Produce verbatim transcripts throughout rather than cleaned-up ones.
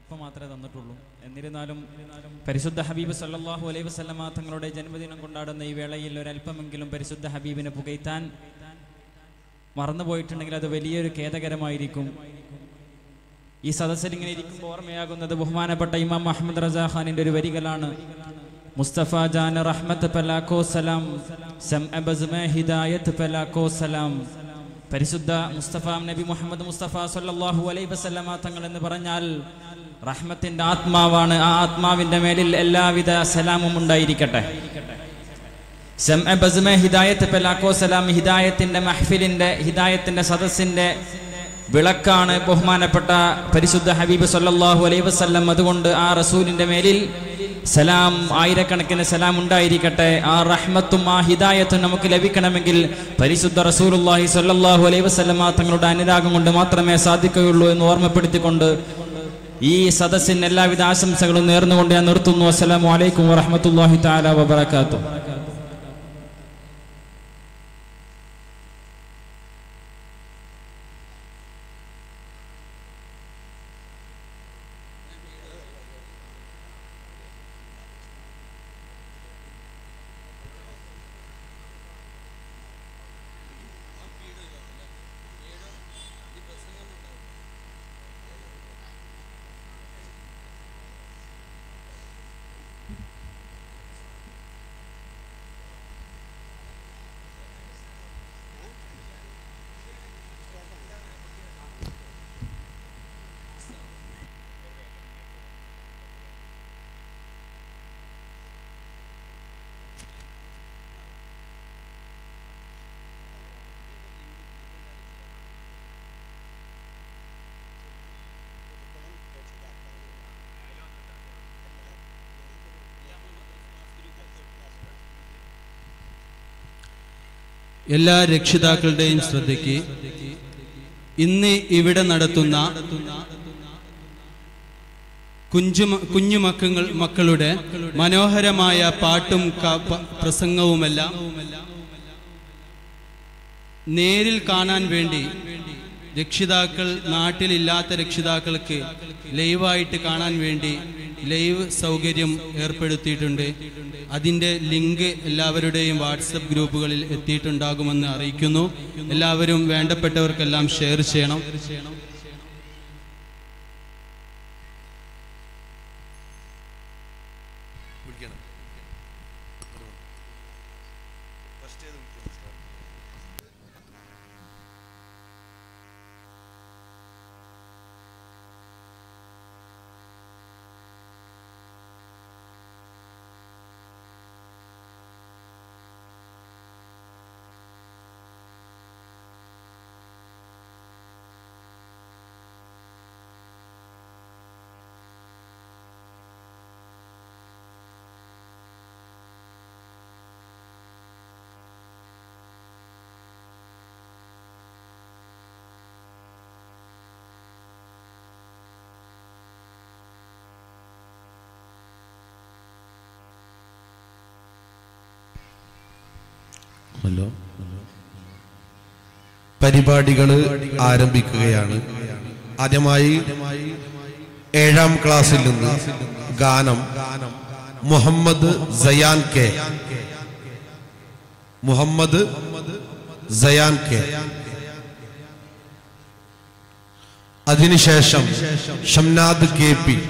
അല്പം മാത്രമേ തന്നിട്ടുള്ളൂ. എന്നിരുന്നാലും പരിശുദ്ധ ഹബീബ് സല്ലല്ലാഹു അലൈഹി വസല്ലമ തങ്ങളുടെ ജന്മദിനം കൊണ്ടാടുന്ന ഈ വേളയിൽ ഒരല്പമെങ്കിലും പരിശുദ്ധ ഹബീബിനെ പുകഴ്ത്താൻ മറന്നുപോയിട്ടുണ്ടെങ്കിൽ അത് വലിയൊരു ഖേദകരമായിരിക്കും. ഈ സദസ്സിൽ ഇങ്ങനെ ഇരിക്കുമ്പോൾ ഓർമ്മയാകുന്നത് ബഹുമാനപ്പെട്ട ഇമാം അഹമ്മദ് റസാ ഖാനിന്റെ ഒരു വരികളാണ്. മുസ്തഫ ജാൻ റഹ്മത്ത് പലാക്കോ സലാം സമഅ ബസ്മ ഹിദായത്ത് പലാക്കോ സലാം. പരിശുദ്ധ മുസ്തഫ നബി മുഹമ്മദ് മുസ്തഫ സല്ലല്ലാഹു അലൈഹി വസല്ലമ തങ്ങൾ എന്ന് പറഞ്ഞാൽ റഹ്മത്തിന്റെ ആത്മാവാണ്. ആ ആത്മാവിന്റെ മേലിൽ എല്ലാവിധ സലാമും ഉണ്ടായിരിക്കട്ടെ. സമഅ ബസ്മ ഹിദായത്ത് പലാക്കോ സലാം. ഹിദായത്തിന്റെ മഹ്ഫിലിന്റെ ഹിദായത്തിന്റെ സദസ്സിന്റെ വിളക്കാണ് ബഹുമാനപ്പെട്ട പരിശുദ്ധ ഹബീബ് സല്ലല്ലാഹു അലൈഹി വസല്ലം. അതുകൊണ്ട് ആ റസൂലിന്റെ മേലിൽ സലാം, ആയിരക്കണക്കിന് സലാം ഉണ്ടായിരിക്കട്ടെ. ആ റഹ്മത്തും ആ ഹിദായത്തും നമുക്ക് ലഭിക്കണമെങ്കിൽ പരിശുദ്ധ റസൂലുള്ളാഹി സ്വല്ലല്ലാഹു അലൈഹി വസല്ലം തങ്ങളുടെ അനുരാഗം കൊണ്ട് മാത്രമേ സാധിക്കുകയുള്ളൂ എന്ന് ഓർമ്മപ്പെടുത്തിക്കൊണ്ട് ഈ സദസ്സിന് എല്ലാവിധ ആശംസകളും നേർന്നുകൊണ്ട് ഞാൻ നിർത്തുന്നു. അസ്സലാമു അലൈക്കും വറഹ്മത്തുള്ളാഹി തആല വബറകാതുഹു. എല്ലാ രക്ഷിതാക്കളുടെയും ശ്രദ്ധയ്ക്ക് ഇന്ന് ഇവിടെ നടത്തുന്ന കുഞ്ചു കുഞ്ഞുമക്കൾ മക്കളുടെ മനോഹരമായ പാട്ടും പ്രസംഗവുമെല്ലാം നേരിൽ കാണാൻ വേണ്ടി രക്ഷിതാക്കൾ നാട്ടിലില്ലാത്ത രക്ഷിതാക്കൾക്ക് ലൈവായിട്ട് കാണാൻ വേണ്ടി ലൈവ് സൗകര്യം ഏർപ്പെടുത്തിയിട്ടുണ്ട്. അതിൻ്റെ ലിങ്ക് എല്ലാവരുടെയും വാട്സപ്പ് ഗ്രൂപ്പുകളിൽ എത്തിയിട്ടുണ്ടാകുമെന്ന് അറിയിക്കുന്നു. എല്ലാവരും വേണ്ടപ്പെട്ടവർക്കെല്ലാം ഷെയർ ചെയ്യണം. പരിപാടികൾ ആരംഭിക്കുകയാണ്. ആദ്യമായി ഏഴാം ക്ലാസ്സിൽ നിന്ന് ഗാനം മുഹമ്മദ് സയാൻ കെ മുഹമ്മദ് സയാൻ കെ അതിനുശേഷം ഷംനാദ് കെ പി,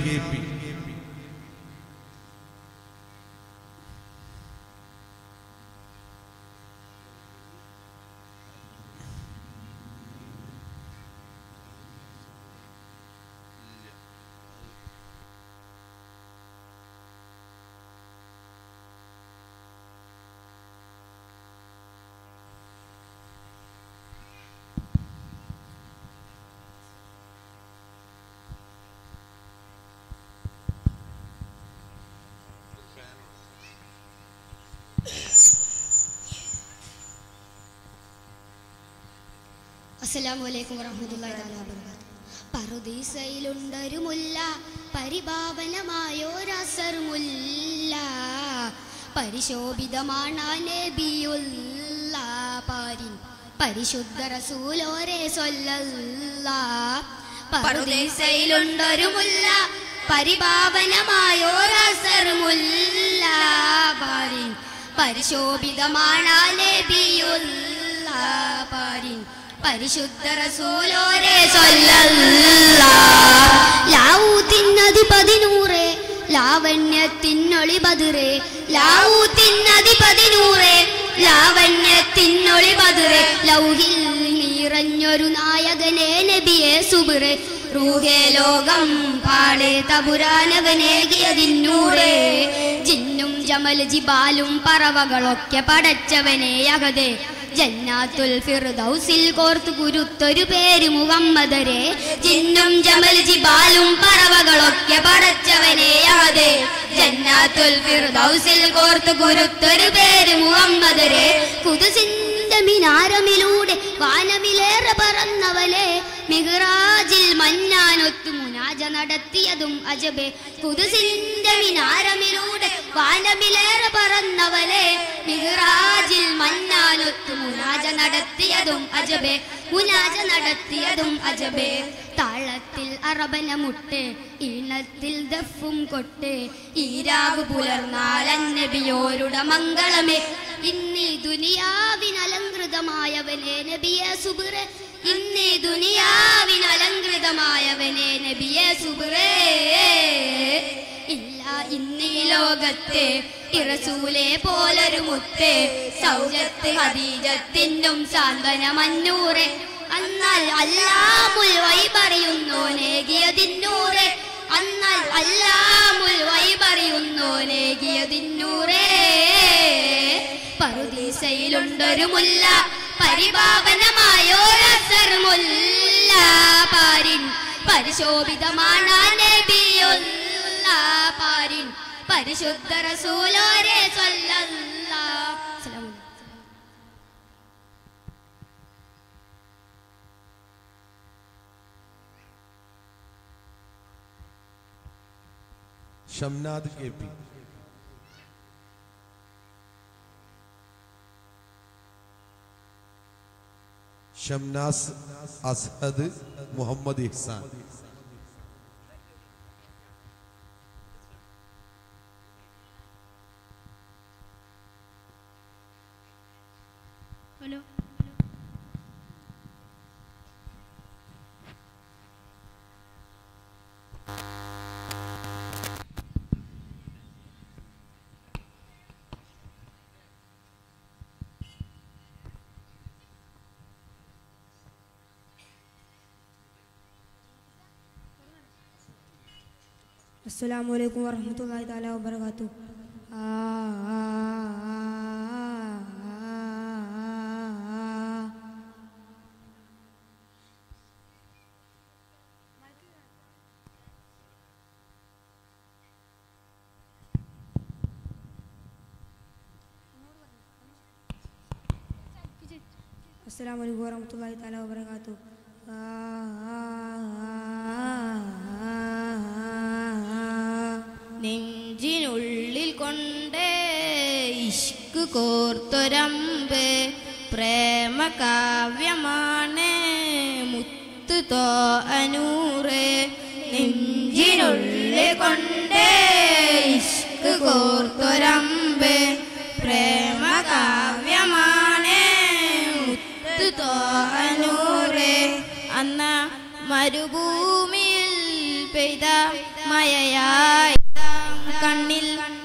അസ്സലാമു അലൈക്കും വറഹ്മത്തുള്ളാഹി വബറകാതുഹു. പറുദീസയിലുണ്ടൊരു മുല്ല, പരിഭാവനമായോരസർ മുല്ല, പരിശോഭിതമാണ് നബിയുള്ള പാരിൻ പരിശുദ്ധ റസൂലോരെ സ്വല്ലല്ലാഹ്. പറുദീസയിലുണ്ടൊരു മുല്ല, പരിപാവനമായോരസർമുല്ല പാരിൻ പരിശോഭിതമാണ് നബിയുള്ള പാരിൻ പരിശുദ്ധ റസൂലോരെ സ്വല്ലല്ലാഹ് ലാഊത്തിനധിപതിനൂറേ ലാവണ്യത്തിനൊളി ബദറേ ലാഊത്തിനധിപതിനൂറേ ലാവണ്യത്തിനൊളി ബദറേ ലൗഹിൽ നിറഞ്ഞൊരു നായകനെ നബിയെ സുബ്രേ റൂഹേ ലോകം പാടേ തബുരാനവനേകിയതിന്നൂറേ ജിന്നും ജമൽ ജിബാലും പറവകളൊക്കെ പടച്ചവനെ അഹദേ ജന്നാത്തുൽ ഫിർദൗസിൽ കോർത്തു കുരുത്തൊരു പേര് മുഹമ്മദരെ ജിന്നും ജമൽ ജിബാലും പറവകളൊക്കെ പടച്ചവനെ അഹദേ ജന്നാത്തുൽ ഫിർദൗസിൽ കോർത്തു കുരുത്തൊരു പേര് മുഹമ്മദരെ ഖുദ്സിന്റെ മിനാരമിലൂടെ വാനമിലേറെ പറന്നവലെ മിഹ്റാജിൽ മന്നാനൊത്തു മുനാജ നടത്തിയതും അജബേ ഖുദ്സിന്റെ മിനാരമിലൂടെ വാനമിലേറെ പറന്നവലെ മിഹ്റാജിൽ മന്നാനൊത്തു മുനാജ നടത്തിയതും അജബേ മുനാജ നടത്തിയതും അജബേ താളത്തിൽ അറബന മുട്ട് ഈണത്തിൽ ദഫും കൊട്ട് ഈരാവ് പുലർന്നാലൻ നബിയോരുടെ മംഗളമേ ഇന്നീ ദുനിയാവിനലങ്കൃതമായവനെ നബിയെ സുബ്രേ ഇന്നീ ദുനിയാവിനലങ്കൃതമായവനെ നബിയെ സുബ്രേ ഇല്ല ഇന്നീ ലോകത്തെ ഇറസൂലെ പോലൊരു മുത്തേ സൗജത്ത് ഹദീജത്തിനും സാന്ത്വന മന്നൂറെ എന്നാൽ അല്ലാമുൽ വൈ പറയുന്നു നേകിയതിന്നൂറെ എന്നാൽ അല്ലാമുൽ വൈ പറയുന്നു നേകിയതിന്നൂറേ പറുദീസയിലുണ്ടൊരു മുല്ല പരിപാവനമായോരസർമുല്ല പാരിൻ പരിശോഭിതമാണ് നബിയുള്ള പാരിൻ പരിശുദ്ധ റസൂലോരെ സ്വല്ലല്ലാഹ് അസ്സലാമു Shamnad K P Shamnas Azhad Muhammad Ihsan hello अस्सलामु अलैकुम वरहमतुल्लाहि ताला वबरकातुहू अस्सलामु अलैकुम वरहमतुल्लाहि ताला वबरकातुहू നെഞ്ചിനുള്ളിൽ കൊണ്ടേ ഇഷ്ക് കോർത്തൊരമ്പ് പ്രേമ കാവ്യമാണ് മുത്ത് തോ അനൂറ് നെഞ്ചിനുള്ളിൽ കൊണ്ടേ ഇഷ്ക് കോർത്തൊരമ്പ് പ്രേമ കാവ്യമാണ് മുത്ത് തോ അനൂറ് അന്ന മരുഭൂമിയിൽ പെയ്ത മഴയായി കണ്ണിൽ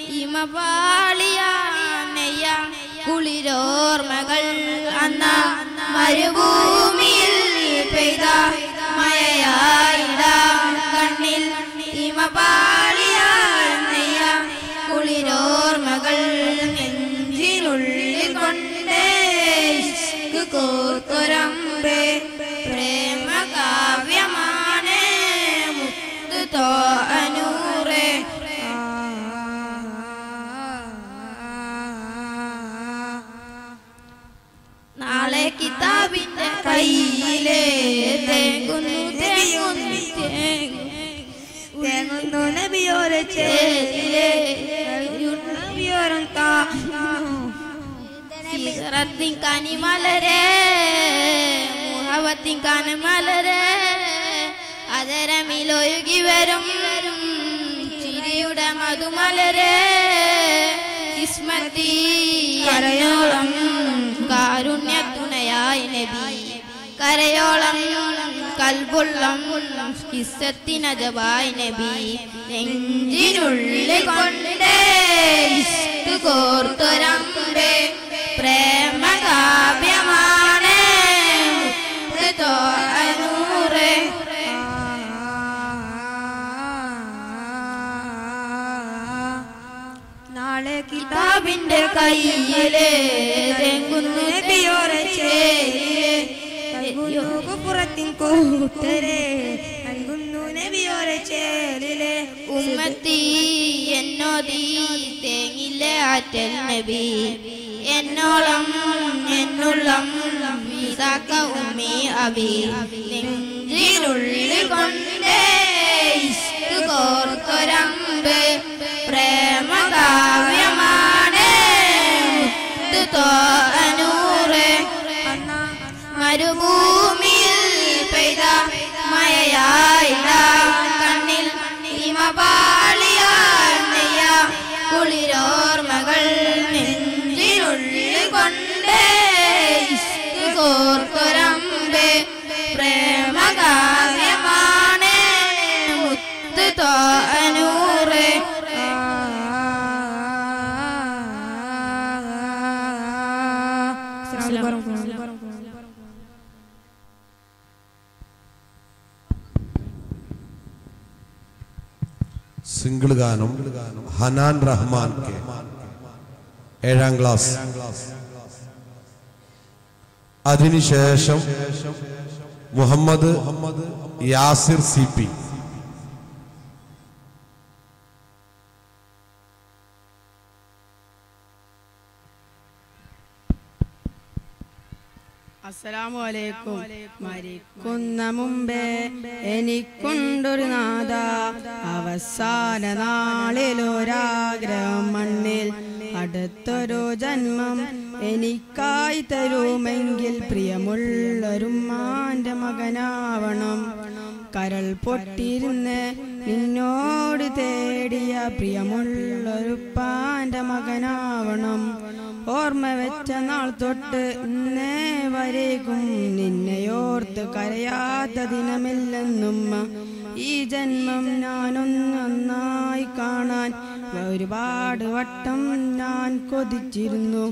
ഇമപാളിയാനയ്യ കുളിരോർമകൾ അന്ന മരുഭൂമിയിൽ പെയ്ത മഴയായിടാം കണ്ണിൽ ഇമപാളിയാനയ്യ കുളിരോർമകൾ നെഞ്ചിനുള്ളിൽ കൊണ്ടേ ഇഷ്ക് കോർത്തൊരമ്പേ പ്രേമ കാവ്യമാണ് മുത്ത് തോ അനൂറേ നാളെ കിതാബിന്റെ കയ്യിലെ തേങ്ങുന്നു തേങ്ങുന്നു തേങ്ങുന്നു നബിയോരെ ചേരിലെ നബിയോരം സീറത്തിൻ കനിമലരെ മുഹബത്തിൻ കനിമലരെ അതരമിലൊഴുകി വരും മധുമലരെ കിസ്മത്തി കരയോളം കാരുണ്യത്തുണയായ നബി കരയോളം കൽബുള്ളം കിസ്സത്തിനജബായ നബി നെഞ്ചിനുള്ളിൽ കൊണ്ടേ ഇഷ്ക് കോർത്തൊരമ്പേ പ്രേമ കാവ്യമാണ് തോന്നൂറേ നാളെ കിതാബിന്റെ കയ്യിലെ തെങ്ങുന്നു നബിയോരെ ചേരിലെ പുറത്തിൻ കൂട്ടരെ നൽകുന്നു നബിയോരെ ചേരിലെ ഉമ്മത്തി എന്നോദി തേങ്ങില്ല ആറ്റൽ നബി എന്നോളം എന്നുള്ളം മീസാക്ക ഉമ്മി അബി നെഞ്ചിനുള്ളിൽ കൊണ്ടേ ഇഷ്ക് കോർത്തൊരമ്പ് പ്രേമ കാവ്യമാണ് തോന്നൂറ് മരുഭൂമിയിൽ പെയ്ത മഴയായില്ല കണ്ണിൽ ഹിമപാളിയാൽ നെയ്യ കുളിരോർമകൾ നെഞ്ചിനുള്ളിൽ കൊണ്ടേ ഇഷ്ക് കോർത്തൊരമ്പേ പ്രേമ കാവ്യമാണ് മുത്ത് തോന്നൂറ് സിംഗിൾ ഗാനം ഹനാൻ റഹ്മാൻ കെ ഏഴാം ക്ലാസ്. അതിനുശേഷം മുഹമ്മദ് യാസിർ സി പി. അസ്സലാമു അലൈക്കും. മരിക്കുന്ന മുമ്പേ എനിക്കുണ്ടൊരു നാദ, അവസാന നാളിലൊരാഗ്രഹം മണ്ണിൽ അടുത്തൊരു ജന്മം എനിക്കായി തരുമെങ്കിൽ പ്രിയമുള്ളൊരുമ്മാന്റെ മകനാവണം. കരൾ പൊട്ടിരുന്ന് നിന്നോട് തേടിയ പ്രിയമുള്ളൊരുപ്പാന്റെ മകനാവണം. ഓർമ്മ വെച്ച നാൾ തൊട്ട് ഇന്നേ വരേക്കും നിന്നെയോർത്ത് കരയാത്ത ദിനമില്ലെന്നും ഈ ജന്മം ഞാനൊന്ന് നന്നായി കാണാൻ ഒരുപാട് വട്ടം ഞാൻ കൊതിച്ചിരുന്നു.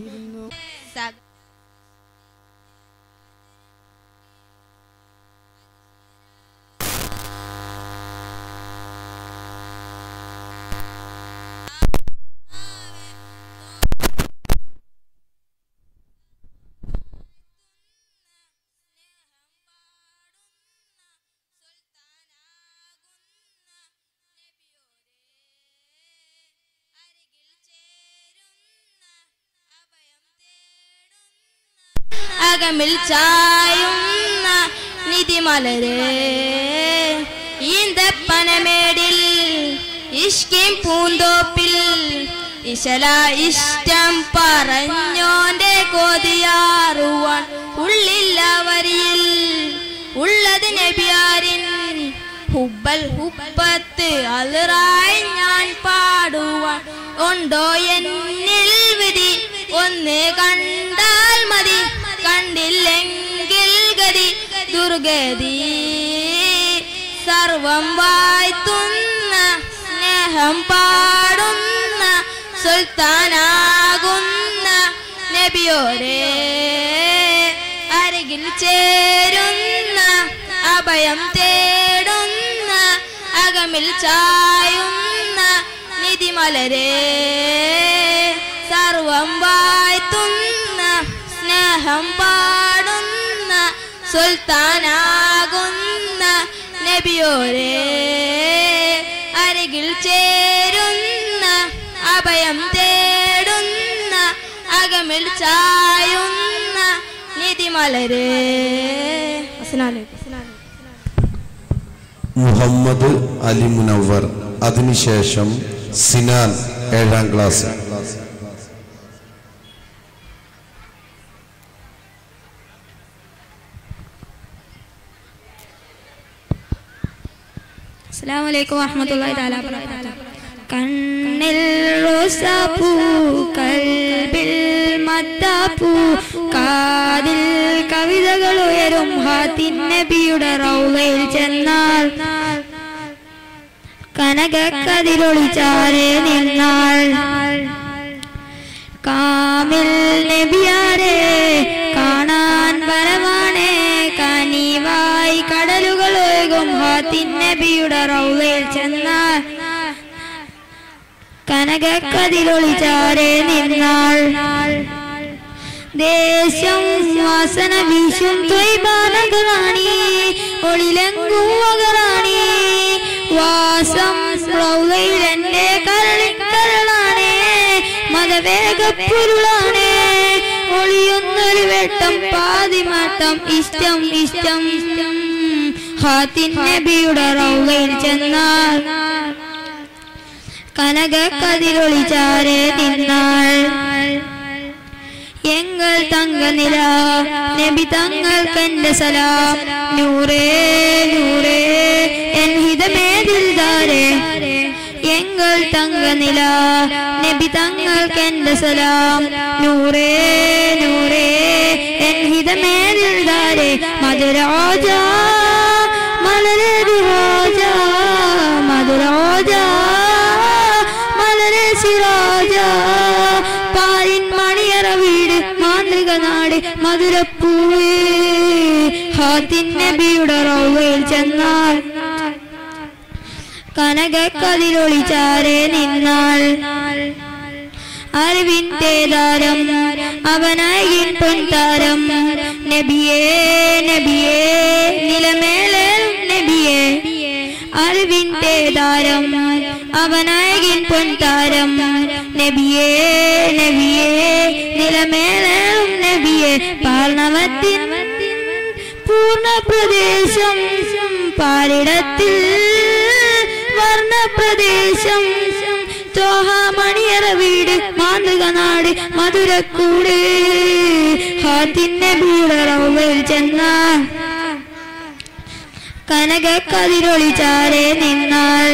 അകമിൽ ചായുന്ന നിധിമലരെ ഈന്തപ്പനമേടിൽ ഇഷ്കിം പൂന്തോപ്പിൽ ഇശല ഇഷ്ടം പറഞ്ഞോന്റെ കൊതിയാറുവാൻ ഉള്ളില്ല വരിയിൽ ഉള്ളത് നബിയാരിൻ ഹുബ്ബൽ ഹുബ്ബത്ത് അലറായി ഞാൻ പാടുവാൻ ഉണ്ടോ എന്നിൽ വിധി ഒന്ന് കണ്ടാൽ മതി കണ്ടില്ലെങ്കിൽ ഗതി ദുർഗതി സർവം വാഴ്ത്തുന്ന സ്നേഹം പാടുന്ന സുൽത്താനാകുന്ന നബിയോരെ അരികിൽ ചേരുന്ന അഭയം തേടുന്ന അകമിൽ ചായുന്ന നിധിമലരെ സർവം വാഴ്ത്തുന്ന സ്നേഹം പാടുന്ന സുൽത്താനാകുന്ന നബിയോരെ അരികിൽ ചേരുന്ന അഭയം തേടുന്ന അകമിൽ ചായുന്ന നിധിമലരെ. മുഹമ്മദ് അലി മുനവ്വർ. അതിനുശേഷം സിനാൻ ഏഴാം ക്ലാസ്. അസ്സലാമു അലൈക്കും വറഹ്മത്തുള്ളാഹി തആല വബറകാതുഹു. കണ്ണ കണ്ണിൽ റോസാപ്പൂ കൽബിൽ മത്താപ്പൂ കാതിൽ കവിതകൾ ഉയരും ഹാത്തിൻ നബിയുടെ റൗളയിൽ ചെന്നാൽ കനകക്കതിരൊളിച്ചാരെ നിന്നാൽ കാമിൽ നബിയാരെ കാണാൻ വരവാണേ കനിവായി കടലുകൾ ഒഴുകും ഹാത്തിൻ നബിയുടെ റൗളയിൽ ചെന്നാൽ കനകക്കതിരൊളിച്ചാരെ നിന്നാൽ ദേശം വാസന വീശും ത്വയ്ബാനഗറാണി ഒളിലെങ്കും വകറാണി വാസം റൗളയിൽ എന്റെ കരളിക്കരളാണേ മതവേഗപ്പുരുളാണേ ഒളിയൊന്നൊരു വെട്ടം പാതിമാട്ടം ഇഷ്ടം ഇഷ്ടം ഹാത്തിൻ നബിയുടെ റൗളയിൽ ചെന്നാൽ കനകക്കതിരൊളിച്ചാരെ നിന്നാൽ എങ്ങൾ തങ്കനില നബി തങ്ങൾക്കെന്റെ സലാം നൂറേ നൂറേ എൻ ഹിതമേതിൽദാരേ എങ്ങൾ തങ്കനില നബി തങ്ങൾക്കെന്റെ സലാം നൂറേ നൂറേ എൻ ഹിതമേതിൽദാരേ മധുരോജ മലരെ രോജ മധുരോജ മലരെ സിരാജ പാരിൻ മണിയറ വീട് മാന്ത്രിക നാട് മധുരപ്പൂവേ ഹാത്തിൻ നബിയുടെ റൗളയിൽ ചെന്നാൽ കനകക്കതിരൊളിച്ചാരെ നിന്നാൽ അറിവിന്റെ താരം അവനായിൻ പൊൻതാരം നബിയേ നബിയേ നിലമേലെ നബിയേ അറിവിന്റെ താരം അവനായിൻ പൊൻതാരം നബിയേ നബിയേ നിലമേലെ നബിയേ പാർണവത്തിൻ പൂർണ്ണ പ്രദേശം പാരിടത്തിൽ വർണ്ണപ്രദേശം തോഹാമണിയറ വീട് മാതൃക നാട് മധുരക്കൂട് ഹാത്തിൻ നബിയുടെ റൗളയിൽ ചെന്നാൽ കനകക്കതിരൊളിച്ചാരെ നിന്നാൽ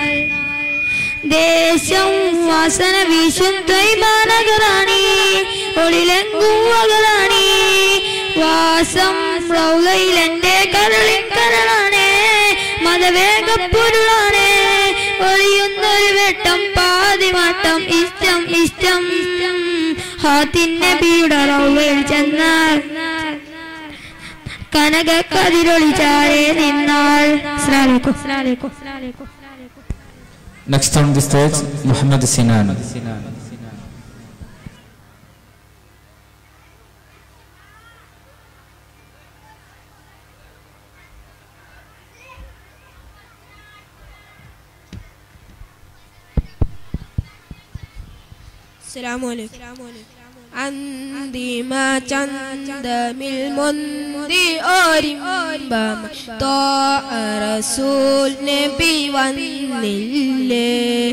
ദേശം വാസന വീശും ത്വയ്ബാനഗറാണി ഒളിലെങ്കും വകറാണി വാസം റൗളയിൽ എന്റെ കരളിക്കരളാണേ മതവേഗപ്പുരുളാണേ ഒളിയുന്നൊരു വെട്ടം പാതിമാട്ടം ഇഷ്ടം ഇഷ്ടം ഹാത്തിൻ നബിയുടെ റൗളയിൽ ചെന്നാൽ കനകക്കതിരൊളിച്ചാരെ നിന്നാൽ Next on the stage, Muhammad Sinan. അന്തിമ ചന്ദമിൽ മുന്തി ഓരിമ്പം തോ റസൂൽ നബി വന്നില്ലേ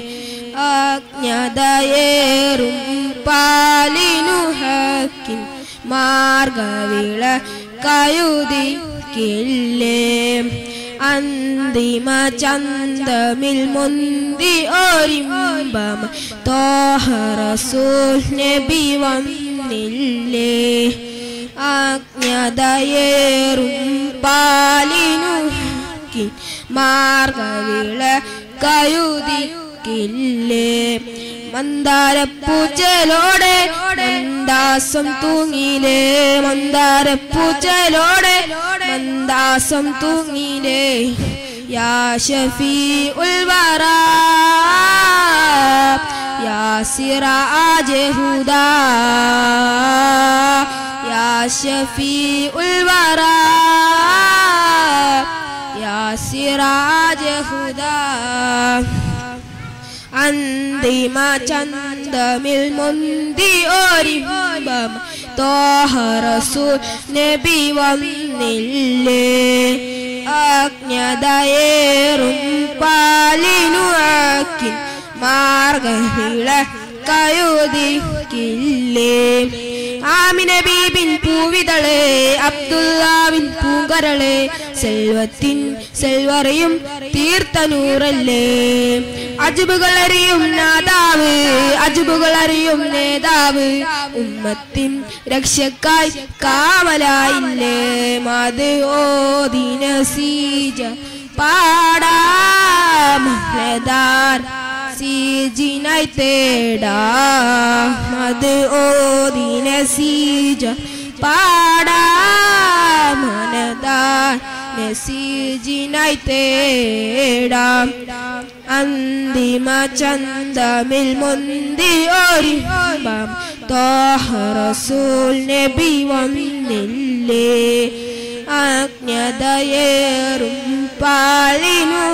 അജ്ഞതയേറും പാലിനു ഹക്കിൻ മാർഗവിള കയുതിക്കില്ലേ അന്തിമ ചന്ദമിൽ മുന്തി ഓരിമ്പം തോഹ റസൂൽ നബി വന്നില്ലേ അജ്ഞതയേറും പാലിനു മാർഗവിള കയുതിക്കില്ലേ മന്ദാരപ്പൂച്ചലോടെ മന്ദാസം തൂങ്ങിലേ മന്ദാരപ്പൂച്ചലോടെ മന്ദാസം തൂങ്ങിലേ യാ ഷഫീഉൽ വറാ യാ സിറാജെ ഹുദാ യാ ഷഫീഉൽ വറാ യാ സിറാജെ ഹുദാ അന്തിമ ചന്ദമിൽ മുന്തി ഓരിമ്പം തോഹ റസൂൽ നബി വന്നില്ലേ അജ്ഞതയേറും പാലിനു ആക്കിൻ മാർഗവിള കയുതിക്കില്ലേ ആമിന ബീബിൻ പൂവിതളെ അബ്ദുല്ലാവിൻ പൂങ്കരളെ സെൽവത്തിൻ സെൽവറിയും തീർത്തനൂറല്ലേ അജുബുകൾ അറിയും നാദാവ് അജുബുകൾ അറിയും നേതാവ് ഉമ്മത്തിൻ രക്ഷക്കായി കാവലായില്ലേ മത് ഓദിന സീജ പാടാമഹദാർ സീജിനായി തേടാ മത് ഓദിന സീജ പാടാമനദാർ നസീജിനായി തേടാം അന്തിമ ചന്തമിൽ മുന്തി ഒരിമ്പം തോഹ റസൂൽ നബി വന്നില്ലേ അജ്ഞതയേറും പാലിനു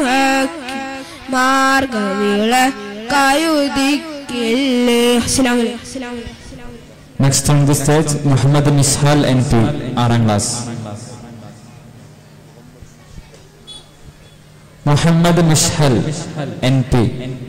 മാർഗവിള കയുദിക്കില്ലേ. അസ്സലാമു അലൈക്കും. Next on the stage, Muhammad Mishal N P, ആറാം class. Muhammad Mishal N P.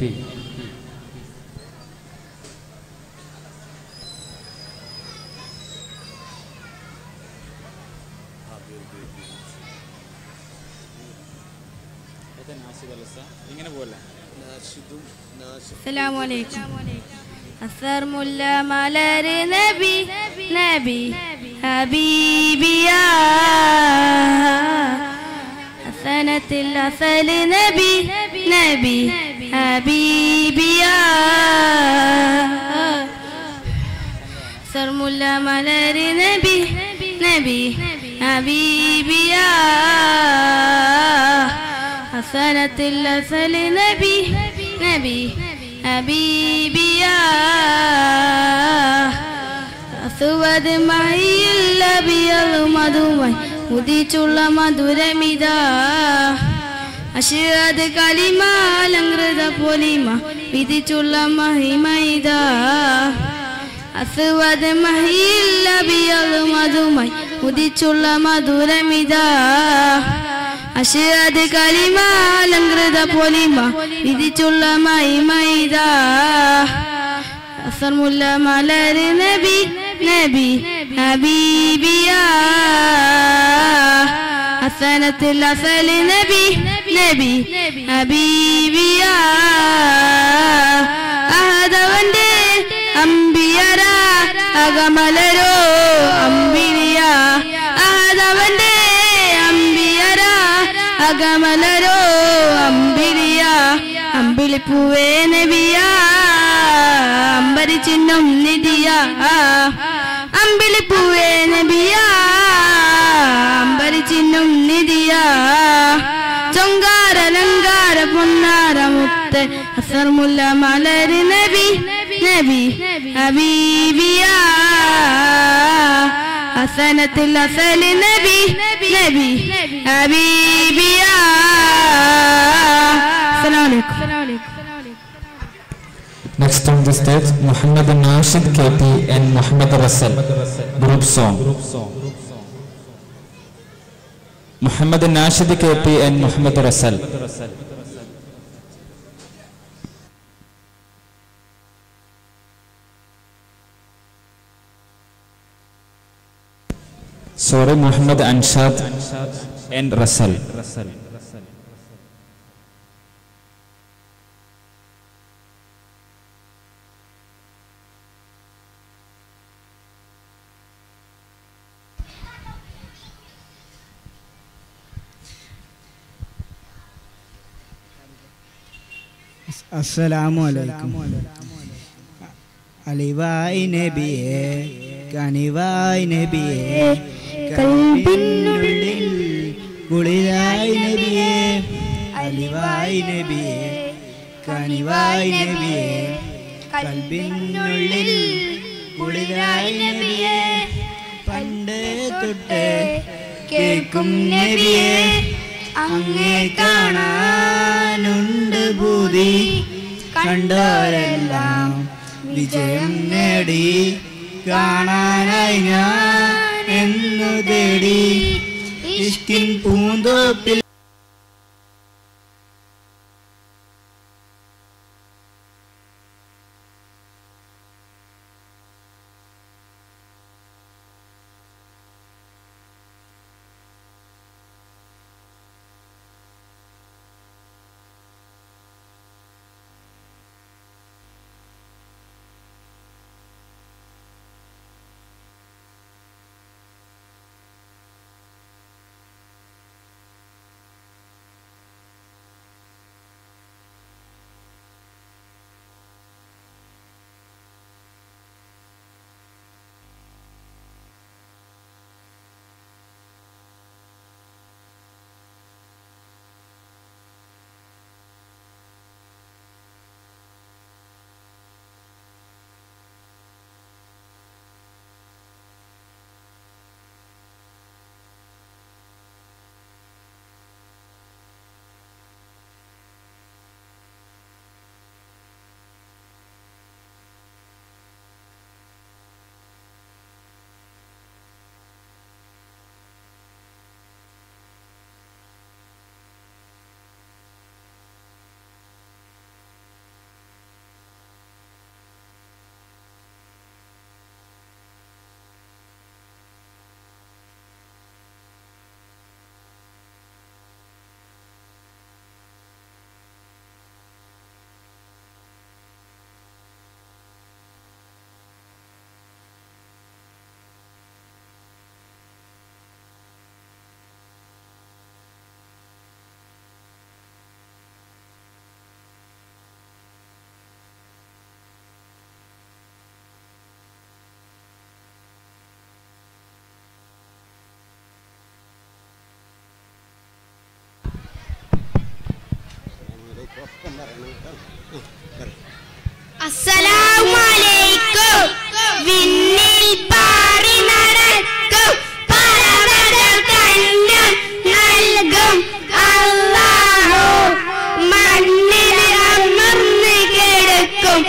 അസ്സലാമുഅലൈക്കും. അസ്സർ മുല്ല മലര് നബി നബി ഹബീബിയാ ഹസനത്തിൽ അസൽ നബി നബി ഹബീബിയാ അസ്സർ മുല്ല മലര് നബി നബി ഹബീബിയാ ഹസനത്തിൽ അസൽ നബി നബി ഹബീബിയാ അസ്വദ് മഹിയിൽ അബിയൽ മധുമായി ഉദിച്ചുള്ള മധുരമിതാ അശ്വദ് കലിമ അലങ്കൃത പൊലിമ വിധിച്ചുള്ള മഹിമൈതാ അസ്വദ് മഹിയിൽ അബിയൽ മധുമായി ഉദിച്ചുള്ള മധുരമിതാ അശ്വദ് കലിമ അലങ്കൃത പൊലിമ വിധിച്ചുള്ള മഹിമൈതാ അസ്സർ മുല്ല മലര് നബി നബി ഹബീബിയാ ഹസനത്തിൽ അസൽ നബി നബി ഹബീബിയാ അഹദവന്റെ അംബിയര അകമലരോ അംബിലിയ അഹദവന്റെ അംബിയര അകമലരോ അംബിലിയ അമ്പിളിപ്പൂവേ നബിയാ അമ്പരി ചിഹ്നം നിധിയാ അമ്പിളിപ്പൂവേ നബിയാ അമ്പരി ചിഹ്നം നിധിയാ ചൊങ്കാര ലങ്കാര പൊന്നാര മുത്ത് അസ്സർ മുല്ല മലര് നബി നബി ഹബീബിയാ ഹസനത്തിൽ അസൽ നബി നബി ഹബീബിയാ. അസ്സലാമു അലൈക്കും. Next on the stage, Muhammad Nashid K P and Muhammad Russell, group song. Muhammad Nashid K P and Muhammad Russell. Sorry, Muhammad Anshad and Russell. അസ്സലാമു അലൈക്കും. അലിവായ് നബിയേ കനിവായ് നബിയേ കൽബിനുള്ളിൽ കുളിരായ് നബിയേ അലിവായ് നബിയേ കനിവായ് നബിയേ കൽബിനുള്ളിൽ കുളിരായ് നബിയേ പണ്ട് തൊട്ട് കേൾക്കും നബിയേ അങ്ങേ കാണാനുണ്ട് ഭൂതി കണ്ടോരെല്ലാം വിജയം നേടി കാണാനായി ഞാൻ എന്നു തേടി ഇഷ്കിൻ പൂന്തോപ്പിൽ അസ്സലാമു അലൈക്കും. വിണ്ണിൽ പാറി നടക്കും പറവകൾ കന്നം നൽകും അല്ലാഹു. മണ്ണിൽ അമർന്ന് കിടക്കും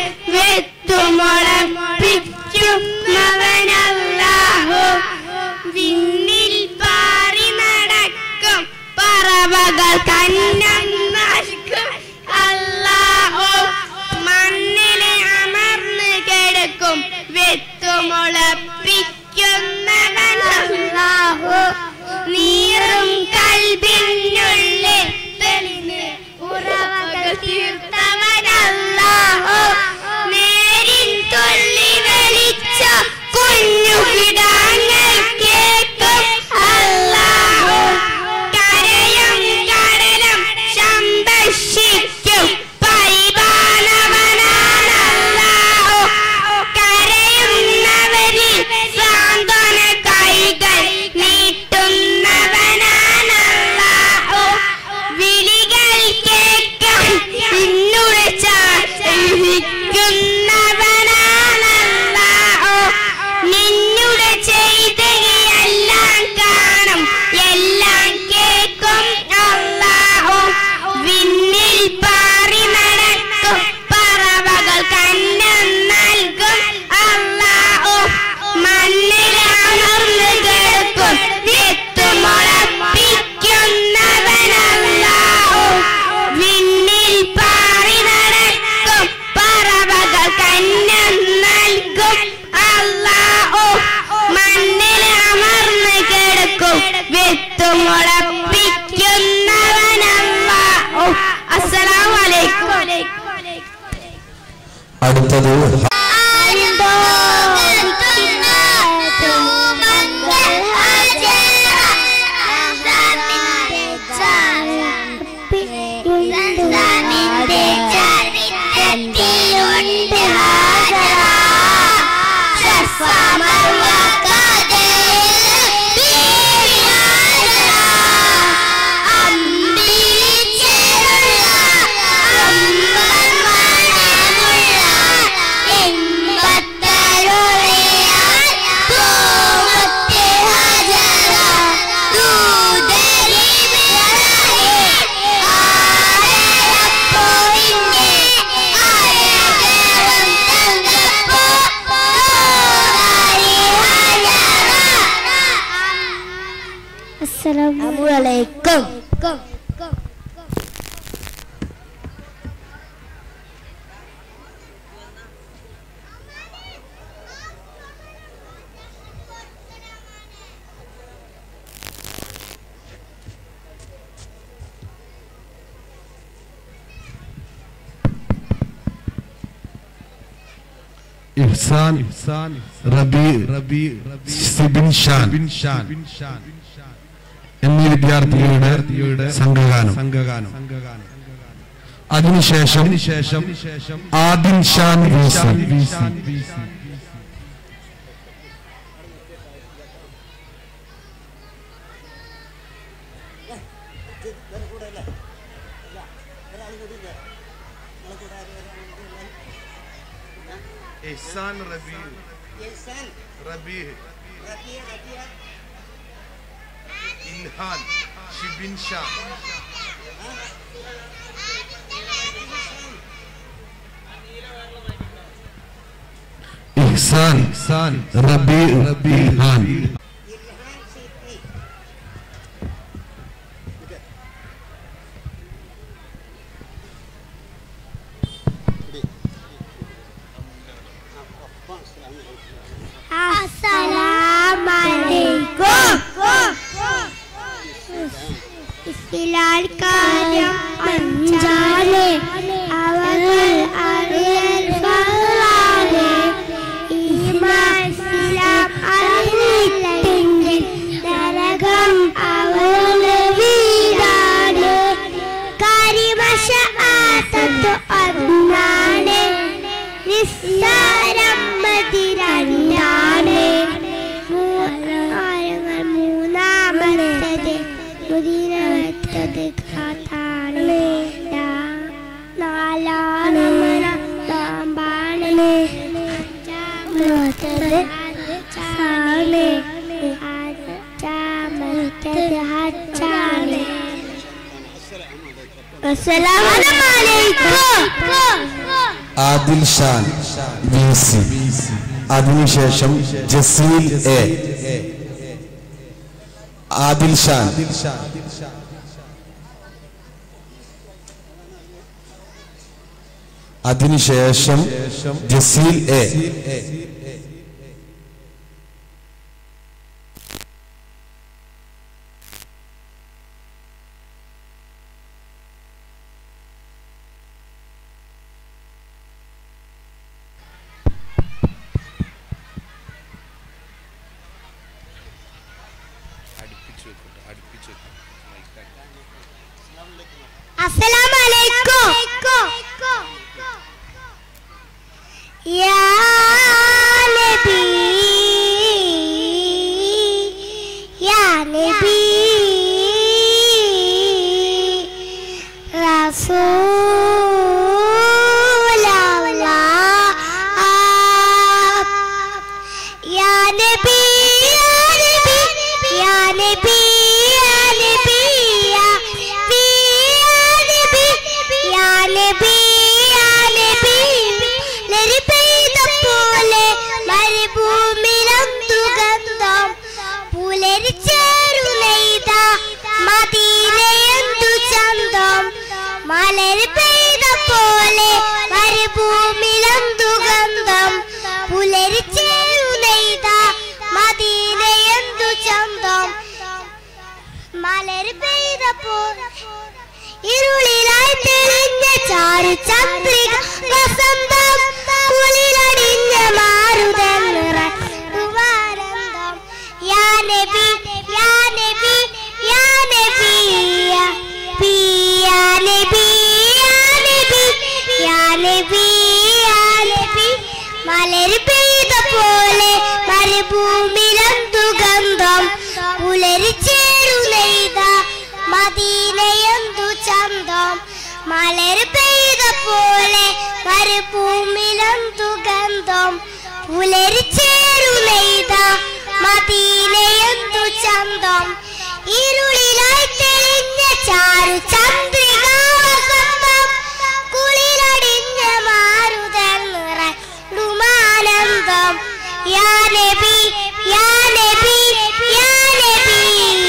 വെത്തുമുളപ്പിക്കുന്നവനല്ലാഹു. വിണ്ണിൽ പാറി നടക്കും പറവകൾ കന്നം നൽകും അല്ലാഹു. മണ്ണിൽ അമർന്ന് കിടക്കും വെത്തുമുളപ്പിക്കുന്നവനല്ലാഹു. നീറും കൽബിനുള്ളിൽ തെളിഞ്ഞ് ഉറവകൾ തീർത്തവനല്ലാഹു. നേരിൻ തുള്ളി വെളിച്ച കുഞ്ഞു കിടാങ്ങൾ കേൾക്കും അല്ലാഹു. കരയും കടലും സംരക്ഷിക്കും പരിപാലവനാണല്ലാഹു. കരയുന്നവരിൽ സാന്ത്വന കൈകൾ നീട്ടുന്നവനാണല്ലാഹു. വിളികൾ കേൾക്കാൻ നിന്നുടെ ചാരിക്കുന്നവനാണല്ലാഹു. നിന്നുടെ ചെയ്തകയെല്ലാം കാണും എല്ലാം കേൾക്കും അല്ലാഹു. വിണ്ണിൽ പാറി നടക്കും പറവകൾ കന്നം നൽകും അല്ലാഹു. മണ്ണിൽ അമർന്ന് കിടക്കും വിത്തുമുളപ്പിക്കുന്നവനല്ലാഹു. വിണ്ണിൽ പാറി നടക്കും പറവകൾ കന്നം നൽകും അല്ലാഹു. മണ്ണിൽ അമർന്ന് കിടക്കും വിത്തുമുളപ്പിക്കുന്നവനല്ലാഹു. അസ്സലാമു അലൈക്കും. അടുത്തത് അസ്സലാമു അലൈക്കും. ഇഹ്സാൻ റബി റബി സിബിൻ ഷാൻ എന്നീ വിദ്യാർത്ഥികളുടെ സംഘഗാനം സംഘഗാനം അതിനുശേഷം ശേഷം ആദിൻ ഷാൻ إحسان ربيع إحسان ربيع ربيع ربيع إلهام شبين شاه إحسان إحسان ربيع ربيع إلهام കാര്യം അഞ്ചാലേ അവകൾ അറിയൽ ഫളാലേ ഈമാൻ ഇസ്ലാം അറിഞ്ഞില്ലെങ്കിൽ നരകം അവളുടെ വീടാണ് കരിമശ ആസത്തു ഒന്നാണ് നിസ്സാരം മതിരണ്ടാണ് മൂന്നാമത്തത് മുതിരവത്തത് കാത്താണ് അടുത്തത് സാണ് അഞ്ചാമത്തത് ഹജ്ജാണ്. അസ്സലാമു അലൈക്കും. ആദിൽ ഷാൻ വി സി, അതിനുശേഷം ജസീൽ എ. ആദിൽ ഷാൻ, അതിനുശേഷം ജസീൽ എ. അസ്സലാമു അലൈക്കും. യാ നബി യാ നബി റസൂലല്ലാഹ് യാ നബി യാ നബി യാ നബി യാ നബി യാ നബി യാ നബി പോലെ മരുഭൂമിയിലെന്തു ഗന്ധം പുലരിച്ചേരുന്നെയ്ത മദീനയെന്തു ചന്തം മലര് പെയ്ത പോലെ മരുഭൂമിയിലെന്തു ഗന്ധം പുലരിച്ചേരുന്നെയ്ത മദീനയെന്തു ചന്തം മലര് പെയ്ത പോലെ ഇരുളിലായി തെളിഞ്ഞ ചാരു ചന്ദ്രിക വസന്തം കുളിരടിഞ്ഞ മാരുതന്നിറങ്ങുവാനന്തം യാ നബി യാ നബി യാ നബി യാ നബി യാ നബി യാ നബി യാ നബി മലര് പെയ്ത പോലെ മരുഭൂമിയിലെന്തു ഗന്ധം പുലരിച്ചേരുന്നെയ്ത മദീനയെന്തു ചന്തം മലര് പെയ്ത പോലെ മരുഭൂമിയിലെന്തു ഗന്ധം പുലരിച്ചേരുന്നെയ്ത മദീനയെന്തു ചന്തം ഇരുളിലായി തെളിഞ്ഞ ചാരു ചന്ദ്രിക വസന്തം കുളിരടിഞ്ഞ മാരുതന്നിറങ്ങുമാനന്തം യാ നബി യാ നബി യാ നബി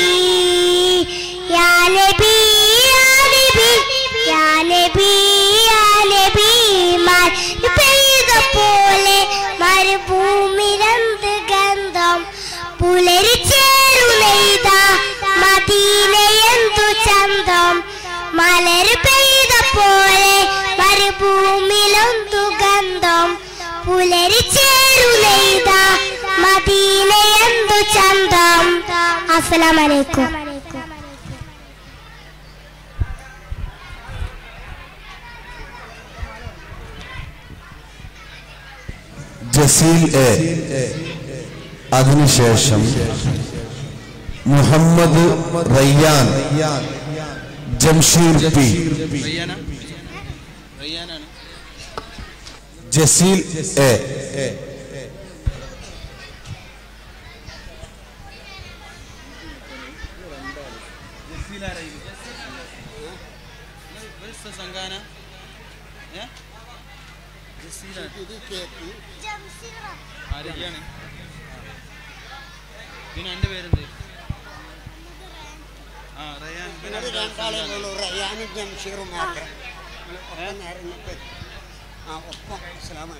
യാ നബി യാ നബി യാ നബി യാ നബി മഴ പെയ്ത പോലെ മരുഭൂമിയിലെന്ത് ഗന്ധം പുലരിച്ചേരുന്നെയ്ത മദീനയെന്തു ചന്തം മലര് പെയ്ത പോലെ മരുഭൂമിയിലെന്തു ഗന്ധം പുലരിച്ചേരുന്നെയ്ത മദീനയെന്തു ചന്തം. അസ്സലാമു അലൈക്കും. ജസീൽ എ, അതിനുശേഷം മുഹമ്മദ് റയ്യാൻ ജംഷീർ പി. ജസീൽ എ. പിന്നെ എന്റെ പേരെന്ത്? ആ റയാൻ. റയാനും ജംഷീറും മാത്രം. അസ്സലാമു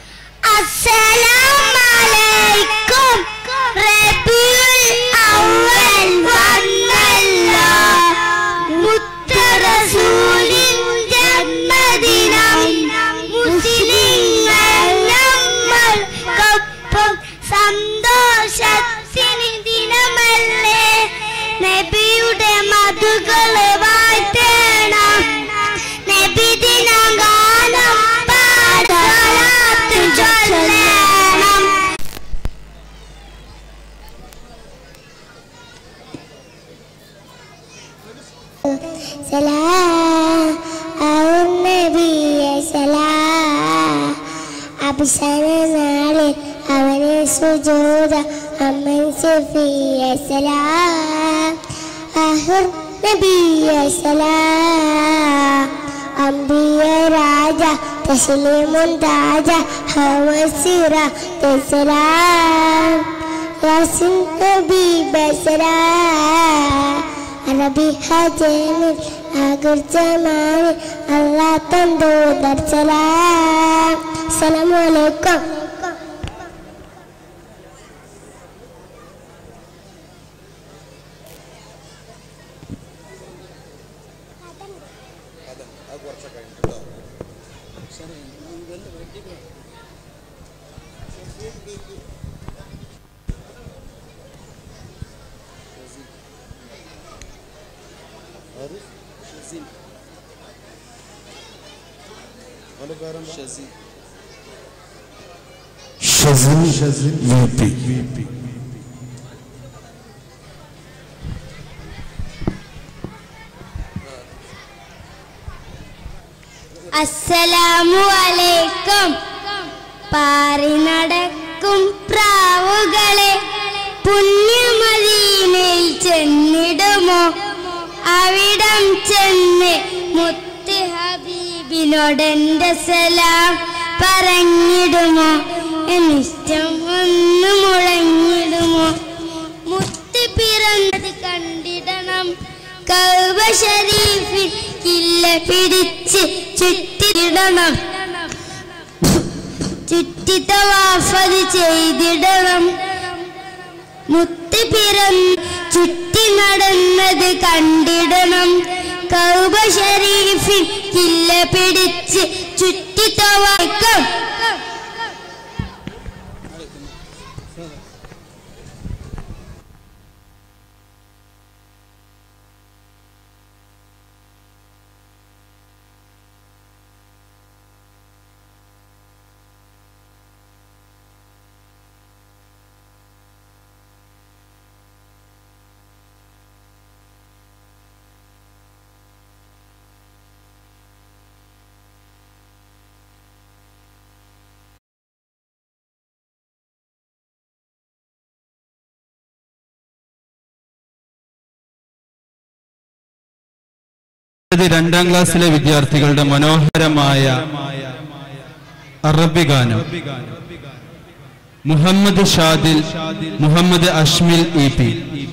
അലൈക്കും. റബീഉൽ അവ്വൽ വന്നല്ലോ, മുത്ത് റസൂലിൻ ജന്മദിനം. മുസ്ലിങ്ങൾ നമ്മൾക്കൊപ്പം സന്തോഷത്തിന് ദിനമല്ലേ. നബിയുടെ മധുകൾ വാഴ്ത്തേണം, നബി ദിനം ഗാനം പാടത്ത് ചൊല്ലണം. സലാം നബിയെ സലാം. അഭിഷേക നാളിൽ അവനെ സുജൂദ അമ്മൻ സഫിയ സലാം അഹുർ നബിയ സലാം അംബിയ രാജ തസ്ലീമുൻ താജ ഹവസിറ സലാം യാസിൻ ഹബീബ സലാം അറബി ഹജമിൽ ആഗുർ ജമാൽ അല്ലാഹ് തന്തൂദർ സലാം അസ്സലാമു അലൈക്കും. Shazin V P. അസ്സലാമു അലൈക്കും. പാറി നടക്കും പ്രാവുകളെ പുണ്യമദീനയിൽ ചെന്നിടുമോ? അവിടം ചെന്ന് മുത്ത് ഹബീബിനോടെന്റെ സലാം പറഞ്ഞിടുമോ? എന്നിഷ്ടം ഒന്ന് മുഴങ്ങിടുമോ? മുത്ത് പിറന്നത് കണ്ടിടണം. കഅബ ശരീഫിൽ കില്ല പിടിച്ച് ചുറ്റിടണം. ചുറ്റി തവാഫ് ചെയ്തിടണം. മുത്ത് പിറന്ന് ചുറ്റി നടന്നത് കണ്ടിടണം. കഅബ ശരീഫിൽ കില്ല പിടിച്ച് ചുറ്റി തവാഫ്. രണ്ടാം ക്ലാസ്സിലെ വിദ്യാർത്ഥികളുടെ മനോഹരമായ അറബി ഗാനം. Muhammad Shadil, Muhammad Ashmil E P.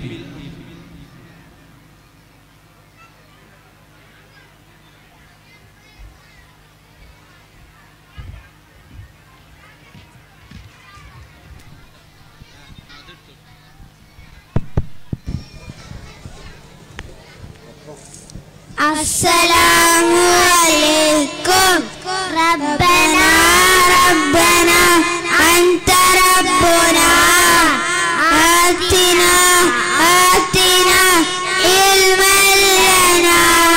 അസ്സലാമു അലൈക്കും. റബ്ബനാ റബ്ബനാ അൻത റബ്ബുനാ ആതിനാ ആതിനാ ഇൽമൻ ലനാ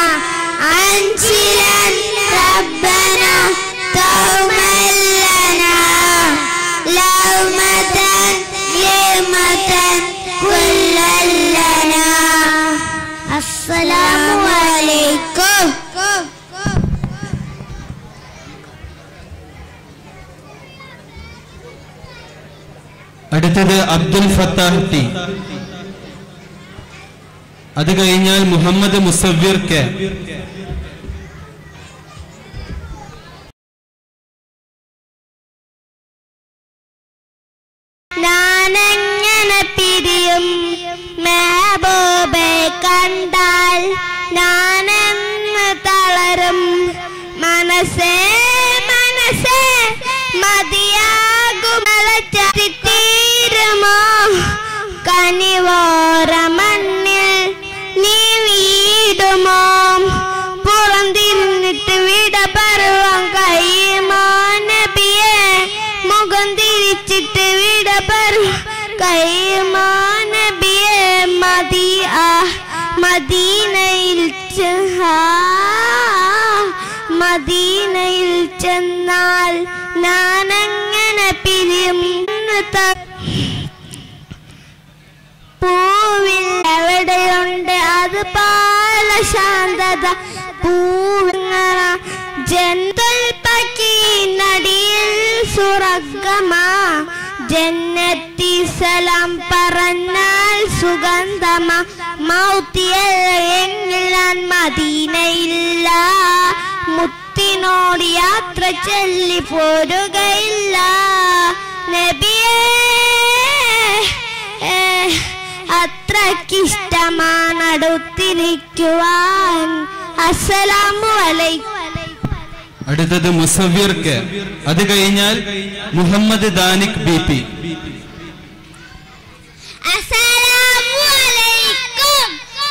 അൻസിലൻ റബ്ബനാ തൗമൻ ലനാ ലൗമതൻ ലിമതൻ കുല്ലൻ ലനാ. അസ്സലാമു അലൈക്കും. അടുത്തത് അബ്ദുൽ ഫത്താഹ് ടി. അത് കഴിഞ്ഞാൽ മുഹമ്മദ് മുസവ്വിർ കെ. ഞാനെങ്ങനെ പിരിയും മെഹബൂബെ കണ്ടാൽ? ഞാനെന്ന് തളരും മനസ്സേ മനസ്സേ മതിയാകും തീരുമോ? കനിവോര മണ്ണിൽ നീ വീടുമോ? പുറംതിരിഞ്ഞിട്ട് വിട പരുവാൻ കഴിയുമോ നബിയെ? മുഖം തിരിച്ചിട്ട് വിട പരു കഴിയുമോ നബിയെ? മദി ആ മദീനയിൽ മദീനയിൽ ചെന്നാൽ ഞാനെങ്ങനെ പിരിയും? പൂവിൽ എവിടെയുണ്ട് അത് പാല ശാന്തത? പൂവിങ്ങറ ജന്തൽ പക്കി നടിയിൽ സുറഗമാ ജന്നത്തി സലാം പറഞ്ഞാൽ സുഗന്ധമ മൗത്തിയെങ്കിൽ ഞാൻ മദീനയില്ല മുത്തിനോട് യാത്ര ചൊല്ലി പോരുകയില്ല നബിയേ അത്രക്കിഷ്ടമാണ് അടുത്തിരിക്കുവാൻ അസ്സലാമു അലൈക്കും. അടുത്തത് മുസവ്വിർക്ക്, അത് കഴിഞ്ഞാൽ മുഹമ്മദ് ദാനിക് ബി പി. അസ്സലാമു അലൈക്കും.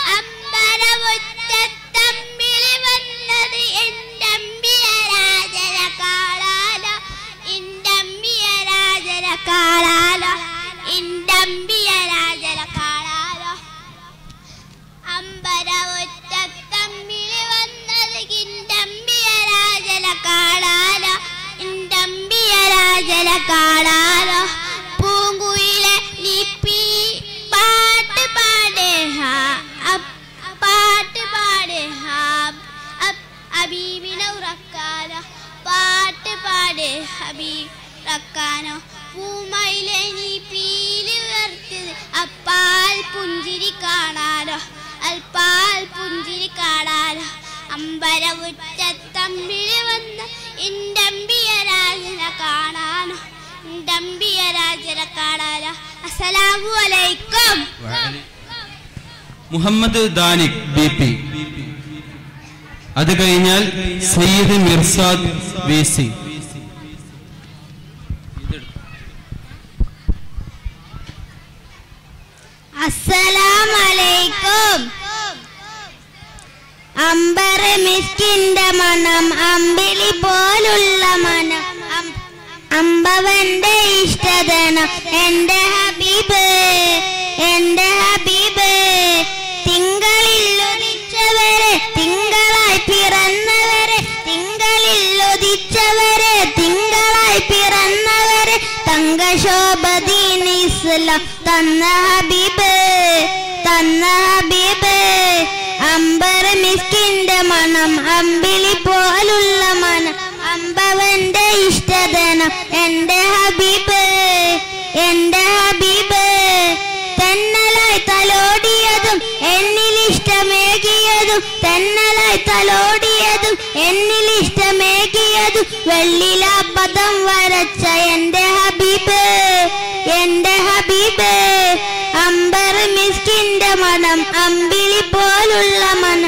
അമ്പരമുറ്റത്തമ്പിളി വന്നത് എന്റമ്പിയ രാജര കാളാല ഇന്റമ്പിയ രാജര കാളാല ഇന്റമ്പിയ രാജര കാളാല അമ്പരമുറ്റത്തമ്പിളി വന്നത് ഇന്റമ്പിയ രാജര കാളാല ഇന്റമ്പിയ രാജര കാളാല പൂങ്കുയിലെ നീപ്പി പാട്ട് പാടേ ഹാ പാട്ട് പാടേ ഹാ ഹബീബിനെ ഉറക്കാനോ പാട്ട് പാടേ ഹബീബ് ഉറക്കാനോ പൂമയിലെ നീ പീലി ഉയർത്തത് അപ്പാൽ പുഞ്ചിരി കാണാനോ അൽപ്പാൽ പുഞ്ചിരി കാണാനോ അമ്പരമുറ്റത്തമ്പിളി വന്ന ഇന്റമ്പിയ രാജനെ കാണാനോ ഇന്റമ്പിയ രാജനെ കാണാനോ അസ്സലാമു അലൈക്കും. Muhammad Danik B P. അത് കഴിഞ്ഞാൽ സയ്യിദ് മിർസാദ് വി സി. അസ്സലാമു അലൈക്കും. അമ്പര മിസ്കിന്റെ മണം അമ്പിളി പോലുള്ള മനം അമ്പവന്റെ ഇഷ്ടതനം എന്റെ ഹബീബ് എന്റെ ഹബീബ് തിങ്കളിൽ ഉദിച്ചവരെ തിങ്കളായി പിറന്നവരെ തിങ്കളിൽ ഉദിച്ചവരെ തിങ്കളായി പിറന്നവരെ തങ്കശോഭദീൻ ഇസ്ലാം തന്ന ഹബീബ് തന്ന ഹബീബ് അമ്പര മിസ്കിന്റെ മണം അമ്പിളി പോലുള്ള മനം അമ്പവന്റെ ഇഷ്ടതനം എന്റെ ഹബീബ് എന്റെ ഹബീബ് തെന്നലായി തലോടിയതും എന്നിൽ ഇഷ്ടമേകിയതും തെന്നലായി തലോടിയതും എന്നിൽ ഇഷ്ടമേകിയതും വെള്ളില പദം വരച്ച എന്റെ ഹബീബ് എന്റെ ഹബീബ് അമ്പർ മിസ്കിന്റെ മണം അമ്പിളി പോലുള്ള മണം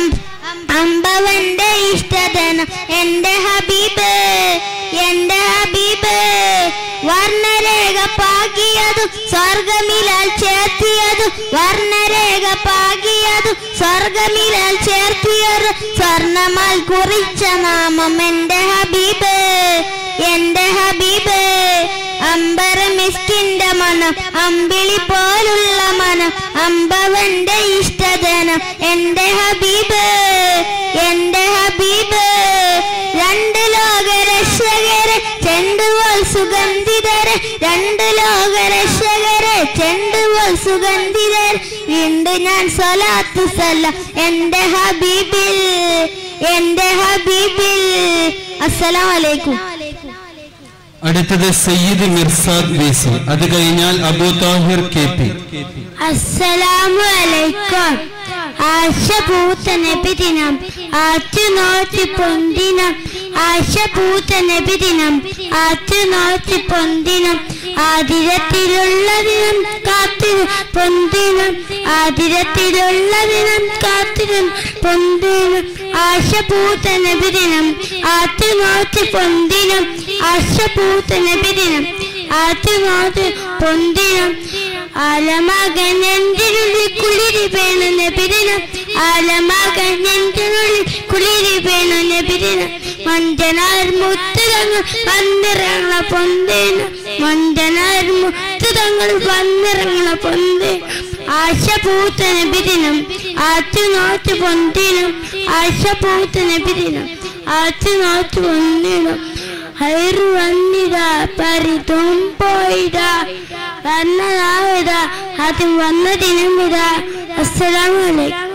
അമ്പവന്റെ ഇഷ്ടതനം എന്റെ ഹബീബ് എന്റെ ഹബീബ് വർണ്ണരേഖ പാകിയതും സ്വർഗമിലാൽ ചേർത്തിയതും വർണ്ണരേഖ പാകിയതും സ്വർഗമിലാൽ ചേർത്തിയത് സ്വർണമാൽ കുറിച്ച നാമം എന്റെ ഹബീബ് എന്റെ ഹബീബ് അമ്പര മിസ്കിന്റെ മണം അമ്പിളി പോലുള്ള മനം അമ്പവന്റെ ഇഷ്ടതനം എന്റെ ഹബീബ് എന്റെ ഹബീബ് രണ്ട് ലോക രക്ഷകരെ ചെണ്ടുപോൽ സുഗന്ധിതരെ രണ്ട് ലോക രക്ഷകരെ ചെണ്ടുപോൽ സുഗന്ധിതരെ വീണ്ടും ഞാൻ സ്വലാത്ത് സലാം എന്റെ ഹബീബിൽ എന്റെ ഹബീബിൽ. അസ്സലാമു അലൈക്കും. അടുത്തത് സയ്യിദ് മിർസാദ് വി സി. അത് കഴിഞ്ഞാൽ അബൂ താഹിർ കെ പി. അസ്സലാമു അലൈക്കും. ആശപൂത്ത നബിദിനം ആറ്റുനോറ്റി പൊന്തിനം ആശപൂത്ത നബിദിനം ആറ്റുനോറ്റി പൊന്തിനം ആതിരത്തിലുള്ള ദിനം കാത്തിരു പൊന്തിനം ആതിരത്തിലുള്ള ദിനം കാത്തിരു പൊന്തിനം ആശപൂത്ത നബിദിനം ആറ്റുനോറ്റി പൊന്തിനം ആശപൂത്ത നബിദിനം ആറ്റുനോറ്റി പൊന്തിനം ആലമകൻ എന്തിനുള്ളിൽ കുളിരി വേണം നബിദിനം ആലമകൻ എന്തിനുള്ളിൽ കുളിരി വേണം നബിദിനം മഞ്ചനാർ മുത്തുതങ്ങൾ വന്നിറങ്ങണ പൊന്തിനം മഞ്ചനാർ മുത്തുതങ്ങൾ വന്നിറങ്ങണ പൊന്തിനം ആശപൂത്ത നബിദിനം ആറ്റുനോറ്റ് പൊന്തിനം ആശപൂത്ത നബിദിനം ആറ്റുനോറ്റ് പൊന്തിനം ഹൈറു വന്നിതാ പരിതും പോയിതാ വന്നതാവിതാ അതും വന്ന ദിനം ഇതാ. അസ്സലാമു അലൈക്കും.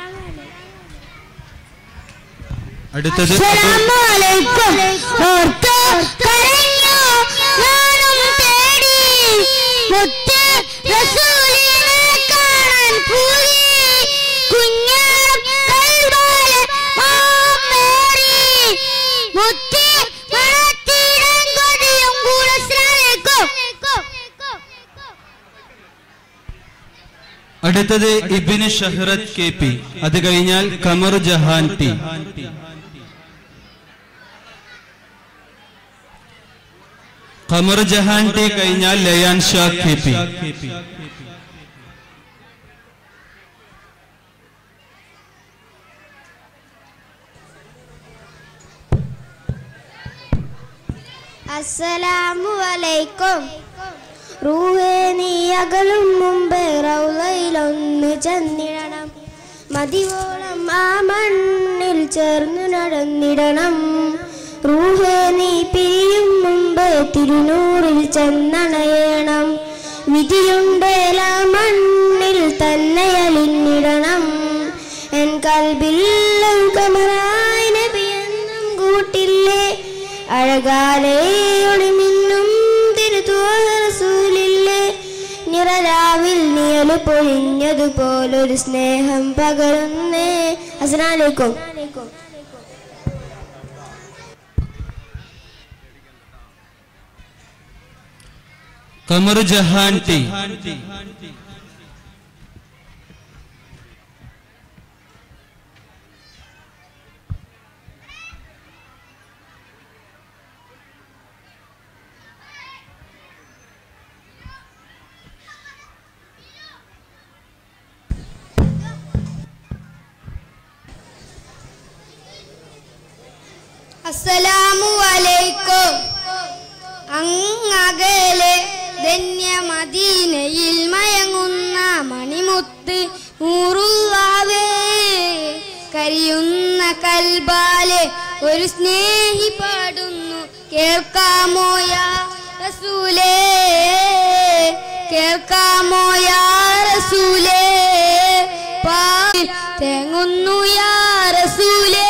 അടുത്തത് അസ്സലാമു അലൈക്കും. ഓർത്തോ കരഞ്ഞോ ഞാനും തേടി അടുത്തത് ഇബ്നു ഷഹ്റത്ത് കെ പി. അത് കഴിഞ്ഞാൽ കമർ ജഹാൻ ടി. കമർ ജഹാൻ ടി കഴിഞ്ഞാൽ ലയാൻ ഷാ കെ പി. അസ്സലാമു അലൈക്കും. റൂഹേ നീ അകലും മുമ്പ് റൗളയിലൊന്ന് ചെന്നിടണം. മതിവോളം ആ മണ്ണിൽ ചേർന്നു നടന്നിടണം. റൂഹേ നീ പിരിയും മുമ്പ് തിരുനൂറിൽ ചെന്നണയണം. വിധിയുണ്ടേല മണ്ണിൽ തന്നെ അലിഞ്ഞിടണം. എൻ കൽബിൽ കമറായി നബിയെന്നും കൂട്ടില്ലേ. അഴകാലേ ഒളിമിന്നും തിരുതൂലില്ലേ. നിറരാവിൽ നിഴല് പൊഴിഞ്ഞതുപോലൊരു സ്നേഹം പകരുന്നേ. അസ്സലാമു അലൈക്കും. കമർ ജഹാൻ ടി. അസ്സലാമു അലൈക്കും. അങ്ങകലെ ധന്യ മദീനയിൽ മയങ്ങുന്ന മണിമുത്ത് നൂറുള്ളാവേ. കരിയുന്ന കൽബാലെ ഒരു സ്നേഹി പാടുന്നു കേൾക്കാമോ യാ റസൂലേ. കേൾക്കാമോ യാ റസൂലേ. പാൽ തേങ്ങുന്നു യാ റസൂലേ.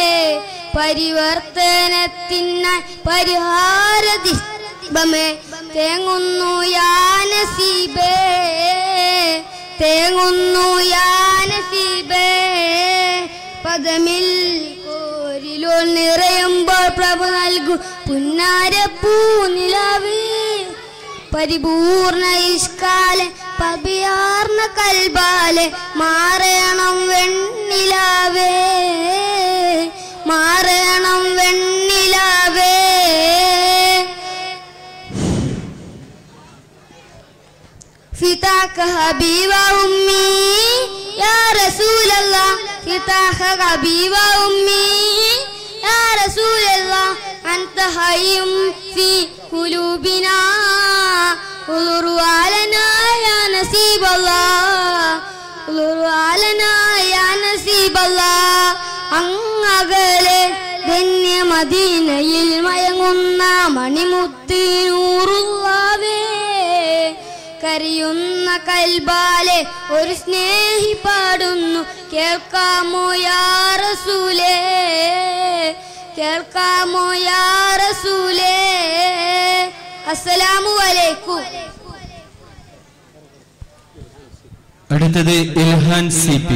പരിവർത്തനത്തിനായി പരിഹാര ദിബമേ തേങ്ങുന്നു യാ നസീബേ. തേങ്ങുന്നു യാ നസീബേ. പദമിൽ കോരിലോ നിറയുമ്പോൾ പ്രഭു നൽകു പുന്നാരപ്പൂ നിലാവേ. പരിപൂർണ ഇഷ്കാലെ പബിയാർന്ന കൽബാലെ മാറണം വെണ്ണിലാവേ. മാറണം വെണ്ണിലാവേ. ഫിതാക ഹബീബ ഉമ്മി യാ റസൂലല്ലാഹ്. ഫിതാക ഹബീബ ഉമ്മി യാ റസൂലല്ലാഹ്. അൻത ഹയ്യും ഫീ ഖുലൂബിനാ. ഉളുറു അലനാ യാ നസീബല്ലാഹ്. ഉളുറു അലനാ യാ നസീബല്ലാഹ്. അങ്ങകലെ ധന്യ മദീനയിൽ മയങ്ങുന്ന മണിമുത്ത് നൂറുള്ളാവേ. കരയുന്ന കൽബാലെ ഒരു സ്നേഹി പാടുന്നു കേൾക്കാമോ യാ റസൂലേ. കേൾക്കാമോ യാ റസൂലേ. അസ്സലാമു അലൈക്കും. അടുത്തത് ഇൽഹാൻ സി പി.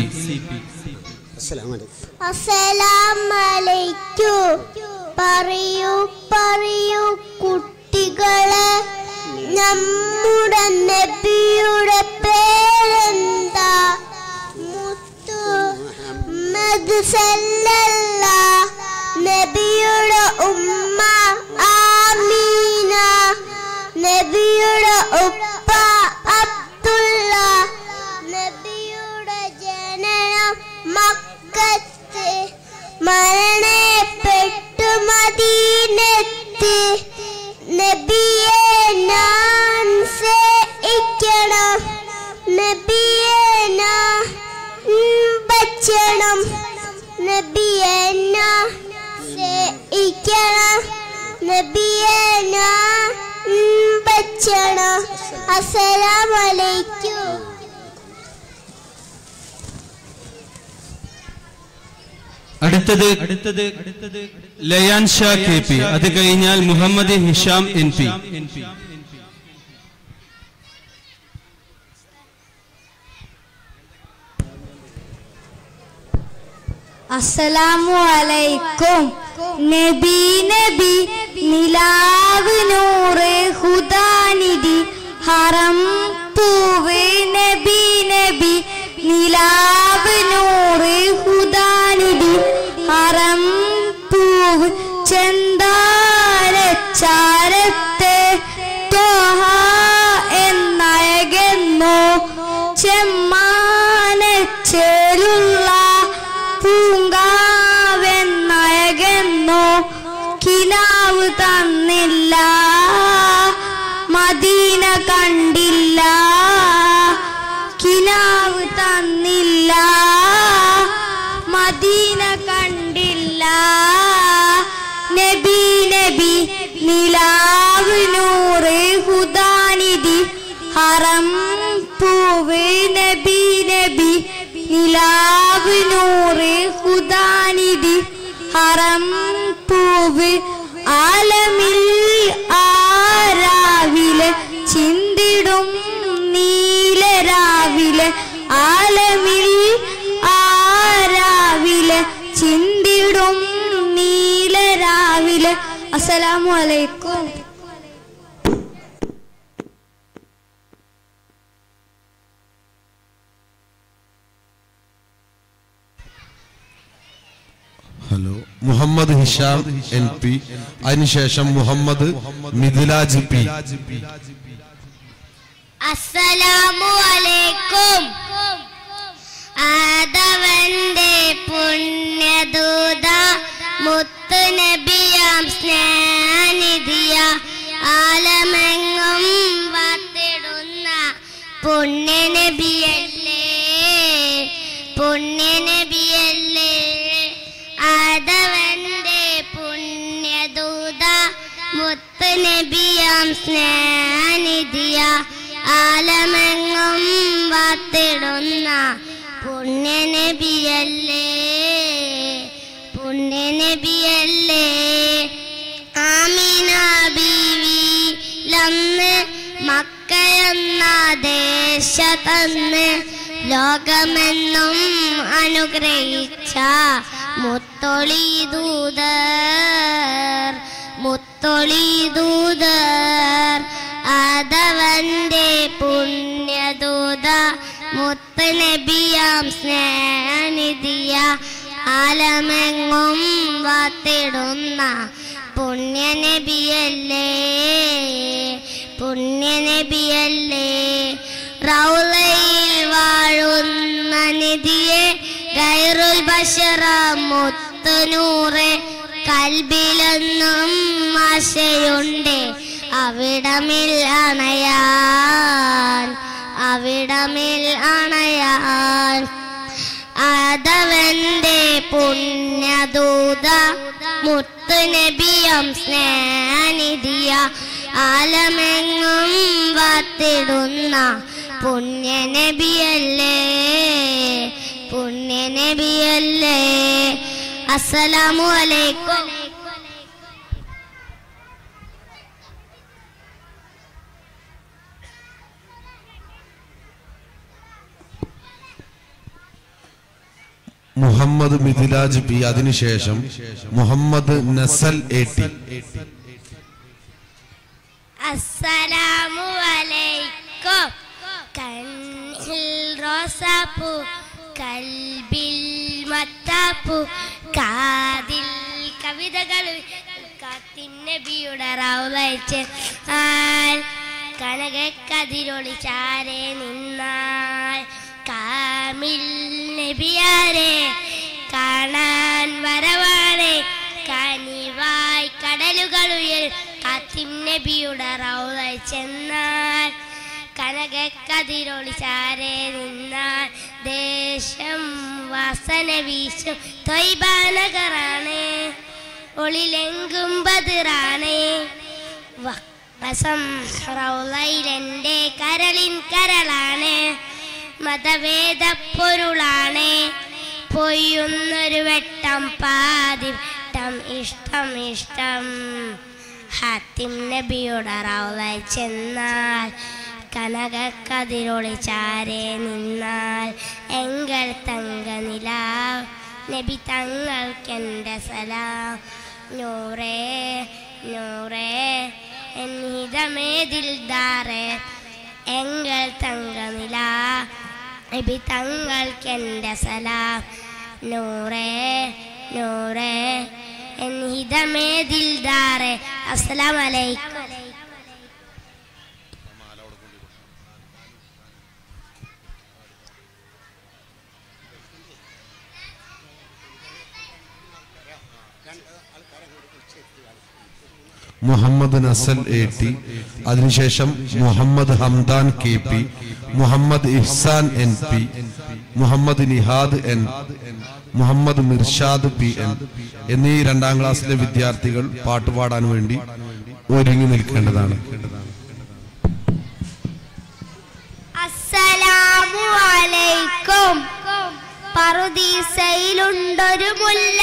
അസ്സലാമലൈക്കും. പറയൂ പറയൂ കുട്ടികളെ, നമ്മുടെ നബിയുടെ പേരെന്താ? മുത്തു മുഹമ്മദ് സല്ലല്ലാഹ്. നബിയുടെ ഉമ്മ ആമീന. നബിയുടെ ഉപ്പ അബ്ദുള്ള. നബിയുടെ ജനനം മക്കത്ത്. മരണപ്പെട്ടു മദീനത്ത്. നബിയെ ഞാൻ സ്നേഹിക്കണം. നബിയെ ഞാൻ ബച്ചണം. നബിയെ ഞാൻ സ്നേഹിക്കണം. നബിയെ ഞാൻ ബച്ചണം. അസ്സലാമു അലൈക്കും. അടുത്തത് അടുത്തത് ലയാൻ ഷാ കെ പി. അത് കഴിഞ്ഞാൽ മുഹമ്മദ് ഹിഷാം എൻ പി. അസ്സലാമു അലൈക്കും. നബി നബി നിലാവ് നൂറ് ഹുദാ ഹറം പൂവ് നബി നബി നിലാവ് നൂറ് ഖുദാനിധി ഹറം പൂവ് ആലമിൽ ആരാവിലെ ചിന്തിടും നീലരാവിലെ ആലമിൽ ആരാവിലെ ചിന്തിടും നീലരാവിലെ. അസ്സലാമു അലൈക്കും. Hello Muhammad Hisham N P, അതിനുശേഷം മുഹമ്മദ് മിഥിലാജ് പി. അസ്സലാമു അലൈക്കും. ആദവന്റെ പുണ്യദൂത മുത്തു നബിയാം സ്നേഹനിധിയ ആലമെങ്ങും വാത്തിടുന്ന പുണ്യ നബിയല്ലേ പുണ്യ നബിയല്ലേ. ആദവന്റെ പുണ്യദൂത മുത്തു നബിയാം സ്നേഹനിധിയ ആലമെങ്ങും വാത്തിടുന്ന പുണ്യ നബിയല്ലേ പുണ്യ നബിയല്ലേ. ആമിന ബീവി ലന്ന് മക്കയെന്ന ദേശത്തന്ന് ലോകമെന്നും അനുഗ്രഹിച്ച മുത്തൊളി ദൂതർ മുത്തൊളി ദൂതർ. ആദവന്റെ പുണ്യദൂത മുത്ത് നബിയാം സ്നേഹനിധിയ ആലമെങ്ങും വാത്തിടുന്ന പുണ്യ നബിയല്ലേ പുണ്യ നബിയല്ലേ. റൗളയിൽ വാഴുന്ന നിധിയെ ഗൈറുൽ ബശറ മുത്ത് നൂറെ കൽബിലെന്നും ആശയുണ്ട് അവിടമിൽ അണയാൻ അവിടമിൽ അണയാൻ. ആദവന്റെ പുണ്യദൂത മുത്തു നബിയാം സ്നേഹനിധിയ ആലമെങ്ങും വാത്തിടുന്ന പുണ്യ നബിയല്ലേ പുണ്യ നബിയല്ലേ. അസ്സലാമു അലൈക്കും. മുഹമ്മദ് മിഥിലാജ് പി, അതിനുശേഷം മുഹമ്മദ് നസൽ എ ടി. അസ്സലാമു അലൈക്കും. കണ്ണിൽ റോസാപ്പൂ കൽബിൽ മത്താപ്പൂ കാതിൽ കവിതകൾ കാത്തിൻ നബിയുടെ റൗളയിച്ച് ആൽ കനകക്കതിരൊളി ചാരെ നിന്നാൽ കാമിൽ നബിയാരെ കാണാൻ വരവാണ് കനിവായി കടലുകളുയൽ കാത്തിൻ നബിയുടെ റൗളയിൽ ചെന്നാൽ കനകക്കതിരൊളി ചാരെ നിന്നാൽ ദേശം വാസന വീശും ത്വയ്ബ നഗറാണ് ഒളിലെങ്കും ബദറാണ്. വസം റൗളയിലെന്റെ കരളിൻ കരളാണ് മതവേദ പൊരുളാണ് പൊയ്യുന്നൊരു വെട്ടം പാതിട്ടം ഇഷ്ടം ഇഷ്ടം. ഹാത്തിം നബിയുടെ റൗളയിൽ ചെന്നാൽ കനകക്കതിരൊളി ചാരെ നിന്നാൽ എങ്കൽ തങ്ക നിലാവ് നബി തങ്ങൾക്കെൻ്റെ സലാം. നൂറേ നൂറേ എന്നിതമേതിൽ ദാറെ എങ്കൽ തങ്ക നിലാവ് നബി തങ്ങൾക്കെൻ്റെ സലാം. നൂറേ നൂറേ എന്നിതമേതിൽ ദാറെ. അസ്സലാമു അലൈക്കും. മുഹമ്മദ് നസൽ എ ടി, അതിനുശേഷം Muhammad Hamdan K P, Muhammad Ihsan N P, Muhammad Nihad N, Muhammad Mirshad P N എന്നീ രണ്ടാം ക്ലാസ്സിലെ വിദ്യാർത്ഥികൾ പാട്ടുപാടാൻ വേണ്ടി ഒരുങ്ങി നിൽക്കേണ്ടതാണ്. പറുദീസയിലുണ്ടൊരു മുല്ല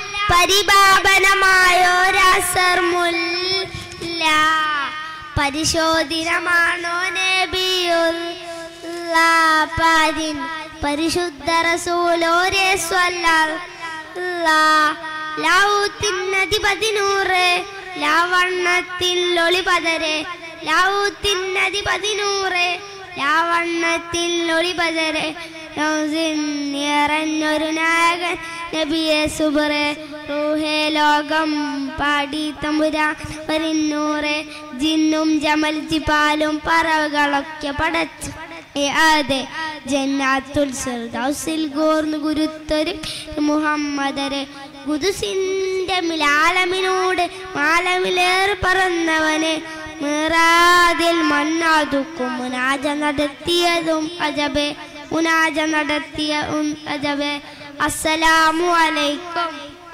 പരിപാവനമായോരസർ മുല്ല പരിശോധിതമാണോ നബിയുള്ള പാരിൻ പരിശുദ്ധ റസൂലോരെ സ്വല്ലല്ലാഹ് ലാവുത്തിനധിപതിനൂറ് ലാവണ്ണത്തിൽ ഒളിപതരെ ലാവുത്തിനധിപതിനൂറ് ലാവണ്ണത്തിൽ ഒളിപതരെ നിറഞ്ഞൊരു നായകൻ നബിയെ സുബറെ റൂഹേ ലോകം പാടി തമ്പുരാ പരിന്നൂറെ ജിന്നും ജമൽ ജിപാലും പറവകളൊക്കെ പടച്ചു അതെ ജന്നാത്തുൽ ഫിർദൗസിൽ ഗോർന്ന് ഗുരുത്തൊരു മുഹമ്മദരെ ഖുദ്സിന്റെ മിലാലമിനോട് മാലമിലേറി പറന്നവനെ മിറാദിൽ മന്നാദുക്കും മുനാജ നടത്തിയതും അജബേ മുനാജ നടത്തിയതും അജബേ അസ്സലാമു അലൈക്കും.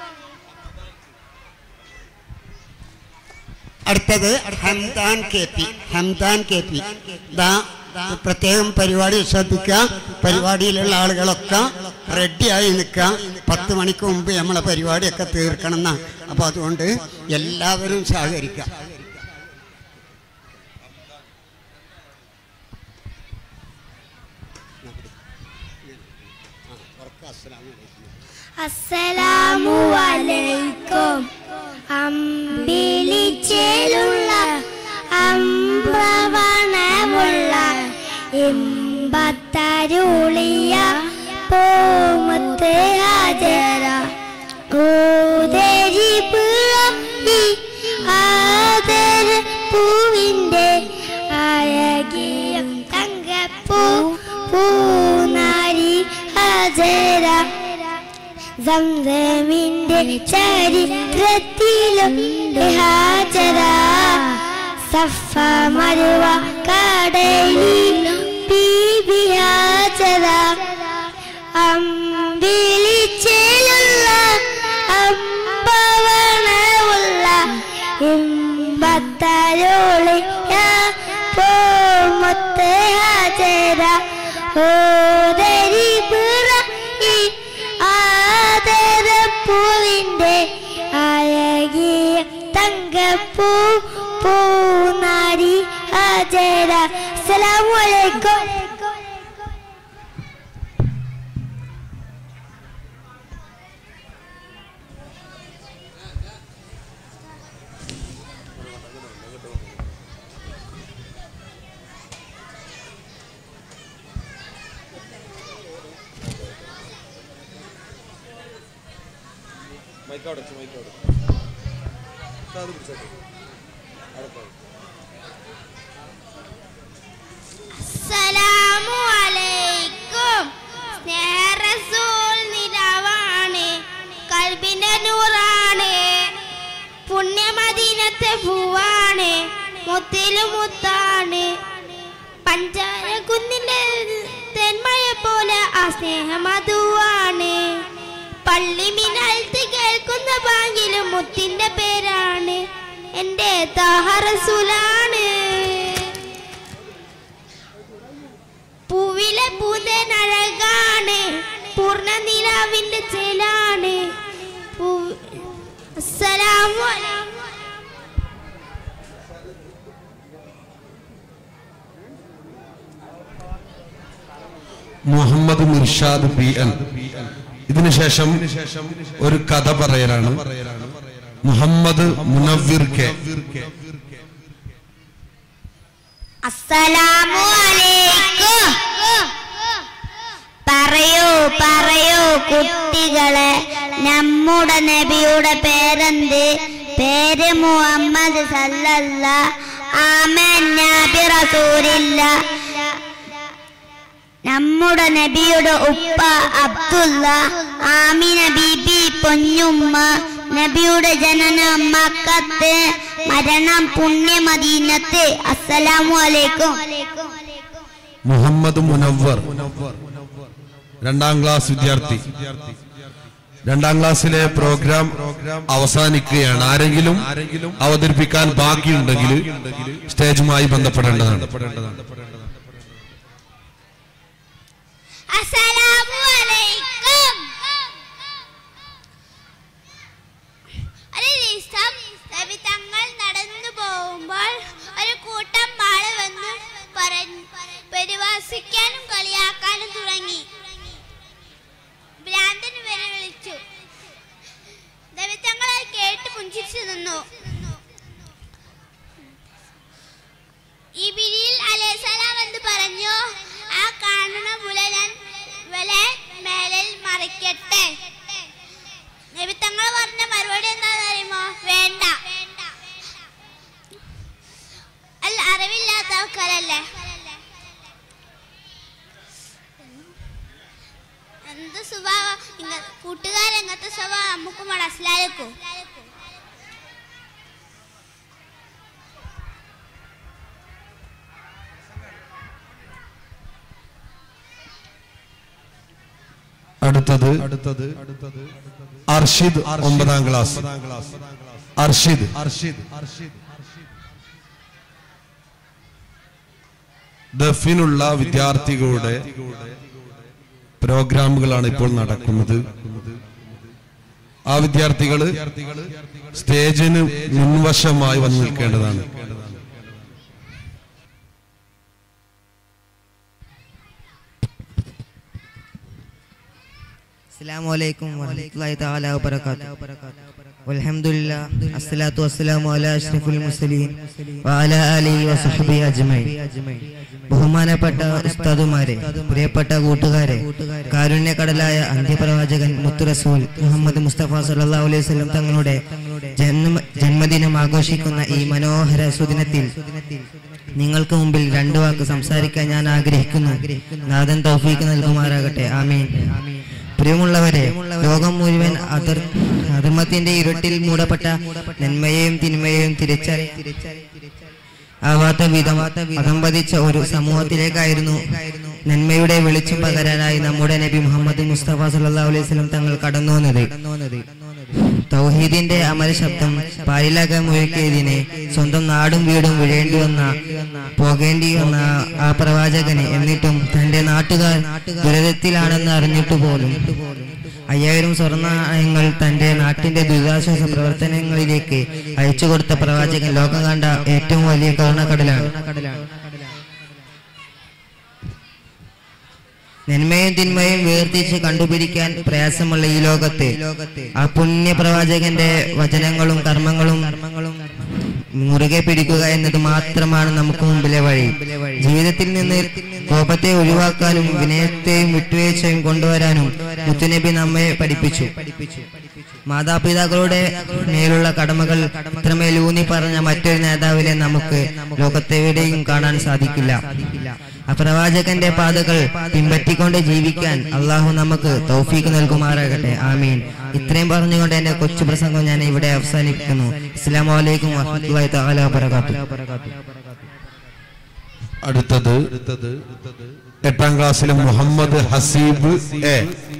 അടുത്തത് Hamdan K P Hamdan K P ദാ പ്രത്യേകം പരിപാടി ശ്രദ്ധിക്കുക. പരിപാടിയിലുള്ള ആളുകളൊക്കെ റെഡിയായി നിൽക്കുക. പത്ത് മണിക്ക് മുമ്പ് നമ്മളെ പരിപാടിയൊക്കെ തീർക്കണം എന്നാ. അപ്പോൾ അതുകൊണ്ട് എല്ലാവരും സഹകരിക്കുക. അസ്സലാമു അലൈക്കും. അമ്പിളിച്ചേലുള്ള അമ്പ്രവണമുള്ള ഇമ്പത്തരുളിയ പൂമുത്ത് ഹാജര ഊതരി പുഴി ആദര പൂവിൻ്റെ അഴകിയ തങ്കപ്പൂ പൂനാരി ഹാജര സംസമിന്റെ ചരിത്രത്തിലും ഹാജര സഫ മരുവ കടലിലും ബീബി ഹാജര അമ്പിളിച്ചേലുള്ള അമ്പവണമുള്ള ഇമ്പത്തരുളിയ പൂമുത്ത് ഹാജര ഓദരി പുറി ആദരപ്പൂവിൻ്റെ അഴകിയ തങ്കപ്പൂ പൂനാരി ഹാജര. അസ്സലാമു അലൈക്കും. അസ്സലാമു അലൈക്കും. സ്നേഹറസൂൽ നിലാവാണ്, കൽബിന്റെ നൂറാണ്, പുണ്യമദീനത്തെ പൂവാണ്, മുത്തിലും മുത്താണ്, പഞ്ചാര കുന്നിന്റെ തെന്മയ പോലെ ആ സ്നേഹമധുവാണ്, പള്ളി മിനാൽത്ത് കേൾക്കുന്ന ബാങ്കിലും മുത്തിന്റെ പേരാണ്, എന്റെ താഹ റസൂലാണ്. പൂവിലെ പൂന്തനഴകാണ്, പൂർണ്ണ നിലാവിന്റെ ചേലാണ്. അസ്സലാമു അലൈക്കും. Muhammad Mirshad P N. ഇതിനുശേഷം ഒരു കഥ പറയലാണ്. മുഹമ്മദ് മുനവ്വിർ കെ. അസ്സലാമു അലൈക്കും. പറയൂ പറയൂ കുട്ടികളെ, നമ്മുടെ നബിയുടെ പേരെന്ത്? പേര് മുഹമ്മദ് സല്ലല്ലാഹു ആമൻ നബി റസൂലില്ല. നമ്മുടെ നബിയുടെ ഉപ്പ അബ്ദുള്ള, ആമിന ബീബി പൊന്നുമ്മ. നബിയുടെ ജനനം മക്കത്ത്, മരണം പുണ്യ മദീനത്ത്. അസ്സലാമു അലൈക്കും. മുഹമ്മദ് മുനവ്വർ രണ്ടാം ക്ലാസ് വിദ്യാർത്ഥി. രണ്ടാം ക്ലാസ്സിലെ പ്രോഗ്രാം അവസാനിക്കുകയാണ്. ആരെങ്കിലും അവതരിപ്പിക്കാൻ ബാക്കിയുണ്ടെങ്കിൽ സ്റ്റേജുമായി ബന്ധപ്പെടേണ്ടതാണ്. അസ്സലാമു അലൈക്കും. മറിക്കട്ടെ. നബി തങ്ങൾ പറഞ്ഞ മറുപടി എന്താണെന്ന് അറിയുമോ? വേണ്ട. അല്ല, അറിവില്ലാത്ത ആൾക്കാരല്ലേ. എന്ത് സ്വഭാവം കൂട്ടുകാർ, എങ്ങനത്തെ സ്വഭാവം നമുക്ക് മനസ്സിലാക്കും. അടുത്തത് അടുത്തത് അർഷിദ് ഒമ്പതാം ക്ലാസ്. അർഷിദ് അർഷിദ് ദഫിനുള്ള വിദ്യാർത്ഥികളുടെ പ്രോഗ്രാമുകളാണ് ഇപ്പോൾ നടക്കുന്നത്. ആ വിദ്യാർത്ഥികള് സ്റ്റേജിന് മുൻവശമായി വന്നു നിൽക്കേണ്ടതാണ്. അസ്സലാമു അലൈക്കും വറഹ്മത്തുള്ളാഹി തആല വബറകാതുഹു. വൽഹംദുലില്ലാഹ് അസ്സലാത്തു വസ്സലാമു അലാ അഷ്റഫിൽ മുർസലീൻ വഅലാ ആലിഹി വസഹ്ബിഹി അജ്മഈൻ. ബഹുമാനപ്പെട്ട ഉസ്താദുമാരെ, പ്രിയപ്പെട്ട കൂട്ടുകാരെ, കാരുണ്യക്കടലായ അന്ത്യപ്രവാചകൻ മുത്തു റസൂൽ മുഹമ്മദ് മുസ്തഫ സല്ലല്ലാഹു അലൈഹി വസല്ലം തങ്ങളുടെ ജന്മദിനം ആഘോഷിക്കുന്ന ഈ മനോഹര സുദിനത്തിൽ നിങ്ങൾക്ക് മുമ്പിൽ രണ്ടു വാക്ക് സംസാരിക്കാൻ ഞാൻ ആഗ്രഹിക്കുന്നു. നാഥൻ തൗഫീഖ് നൽകുമാറാകട്ടെ. ആമീൻ. പ്രിയമുള്ളവരെ, ലോകം മുഴുവൻ അതർ അധർമ്മത്തിന്റെ ഇരുട്ടിൽ മൂടപ്പെട്ട നന്മയെയും തിന്മയെയും തിരിച്ചറി ആവാത്ത വിധം അകമ്പതിച്ച ഒരു സമൂഹത്തിലേക്കായിരുന്നു നന്മയുടെ വെളിച്ചം പകരാനായി നമ്മുടെ നബി മുഹമ്മദ് മുസ്തഫ സല്ലല്ലാഹു അലൈഹി വസല്ലം തങ്ങൾ കടന്നു വന്നത്. തൗഹീദിന്റെ അമര ശബ്ദം പാരിലാകാൻ മുഴക്കിയതിനെ സ്വന്തം നാടും വീടും വിഴേണ്ടി വന്ന പോകേണ്ടി വന്ന ആ പ്രവാചകനെ എന്നിട്ടും തന്റെ നാട്ടുകാർ ദുരിതത്തിലാണെന്ന് അറിഞ്ഞിട്ട് പോലും അയ്യായിരം സ്വർണ്ണ നാണയങ്ങൾ തന്റെ നാട്ടിന്റെ ദുരിതാശ്വാസ പ്രവർത്തനങ്ങളിലേക്ക് അയച്ചു കൊടുത്ത പ്രവാചകൻ ലോകം കണ്ട ഏറ്റവും വലിയ കരുണക്കടലാണ്. നന്മയും തിന്മയും വേർതിരിച്ച് കണ്ടുപിടിക്കാൻ പ്രയാസമുള്ള ഈ ലോകത്ത് ആ പുണ്യ പ്രവാചകന്റെ വചനങ്ങളും കർമ്മങ്ങളും മുറുകെ പിടിക്കുക എന്നത് മാത്രമാണ് നമുക്ക് മുമ്പിലെ വഴി. ജീവിതത്തിൽ നിന്ന് കോപത്തെ ഒഴിവാക്കാനും വിനയത്തെയും വിട്ടുവീഴ്ചയും കൊണ്ടുവരാനും മുത്തുനബി നമ്മെ പഠിപ്പിച്ചു. മാതാപിതാക്കളുടെ മേലുള്ള കടമകൾ ഇത്രമേൽ ഊന്നി പറഞ്ഞ മറ്റൊരു നേതാവിനെ നമുക്ക് ലോകത്തെവിടെയും കാണാൻ സാധിക്കില്ല. ആ പ്രവാചകന്റെ പാതകൾ പിൻപറ്റിക്കൊണ്ട് ജീവിക്കാൻ അള്ളാഹു നമുക്ക് തൗഫീഖ് നൽകുമാറാകട്ടെ. ആമീൻ. ഇത്രയും പറഞ്ഞുകൊണ്ട് എന്റെ കൊച്ചു പ്രസംഗം ഞാൻ ഇവിടെ അവസാനിപ്പിക്കുന്നു. അസ്സലാമു അലൈക്കും വറഹ്മത്തുള്ളാഹി തആല വബറകാതുഹു. അടുത്തത് എട്ടാം ക്ലാസ്സിലെ മുഹമ്മദ് ഹസീബ് എ.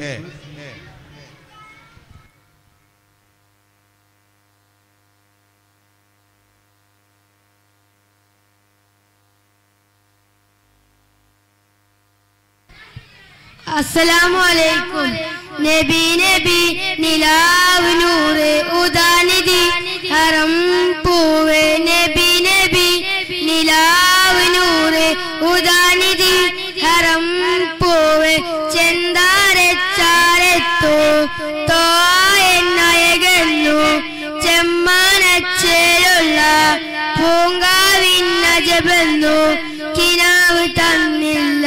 അസ്സലാമു അലൈക്കും. നബി നബി നിലാവ് നൂറ് ഉദാനിധി ഹറം പൂവ് നബി നബി നിലാവ് നൂറ് ഉദാനിധി ഹറം പൂവ് ചെന്താരച്ചാരത്തു തോ എന്നയകന്നു ചെമ്മാനച്ചേലുള്ള പൂങ്കാവിന്നജബെന്നു കിനാവ് തന്നില്ല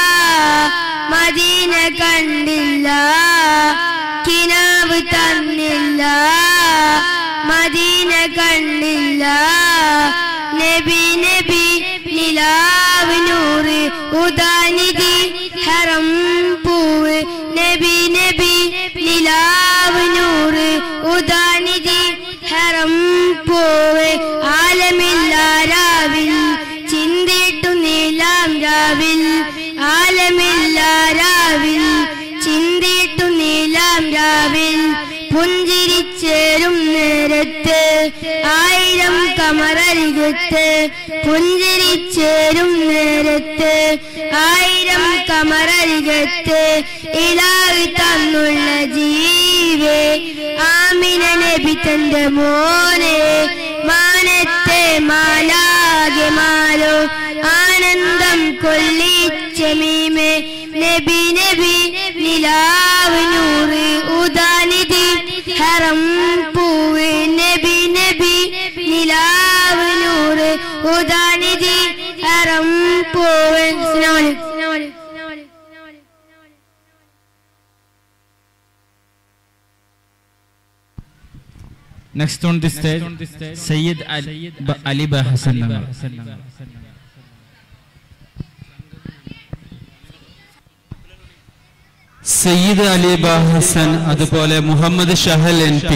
മദീന കണ്ടില്ല കിനാവ് തന്നില്ല മദീന കണ്ടില്ല നബി നബി നിലാവ് നൂറ് ഉദാനിധി ഹറം പൂവ് നബി നബി നിലാവ് നൂറ് ഉദാനിധി ഹറം പൂവ് ആലമില്ല രാവിൽ ചിന്തിട്ടു നീലാം രാവിൽ ആലമില്ല രാവിൽ ചിന്തിട്ടു നീലാം രാവിൽ പുഞ്ചിരിച്ചേരും നേരത്ത് ആയിരം കമറരികത്ത് പുഞ്ചിരിച്ചേരും നേരത്ത് ആയിരം കമറരികത്ത് ഇലാഹ് തന്നുള്ള ജീവേ ആമിന നബി തന്റെ മോനെ മാനത്തെ മാലാകെ മാലോ ആനന്ദം കൊള്ളിച്ച മീമേ നബി നബി നിലാവ് നൂറ് ഉദാനിധി ഹറം പൂവ് നബി നബി നിലാവ് നൂറ് ഉദാനിധി ഹറം പൂവ്. Next on the stage, Sayyid Ali, Ali Ba Hassan. Sayyid Ali ബാ ഹസൻ, അതുപോലെ മുഹമ്മദ് ഷഹൽ എൻ പി.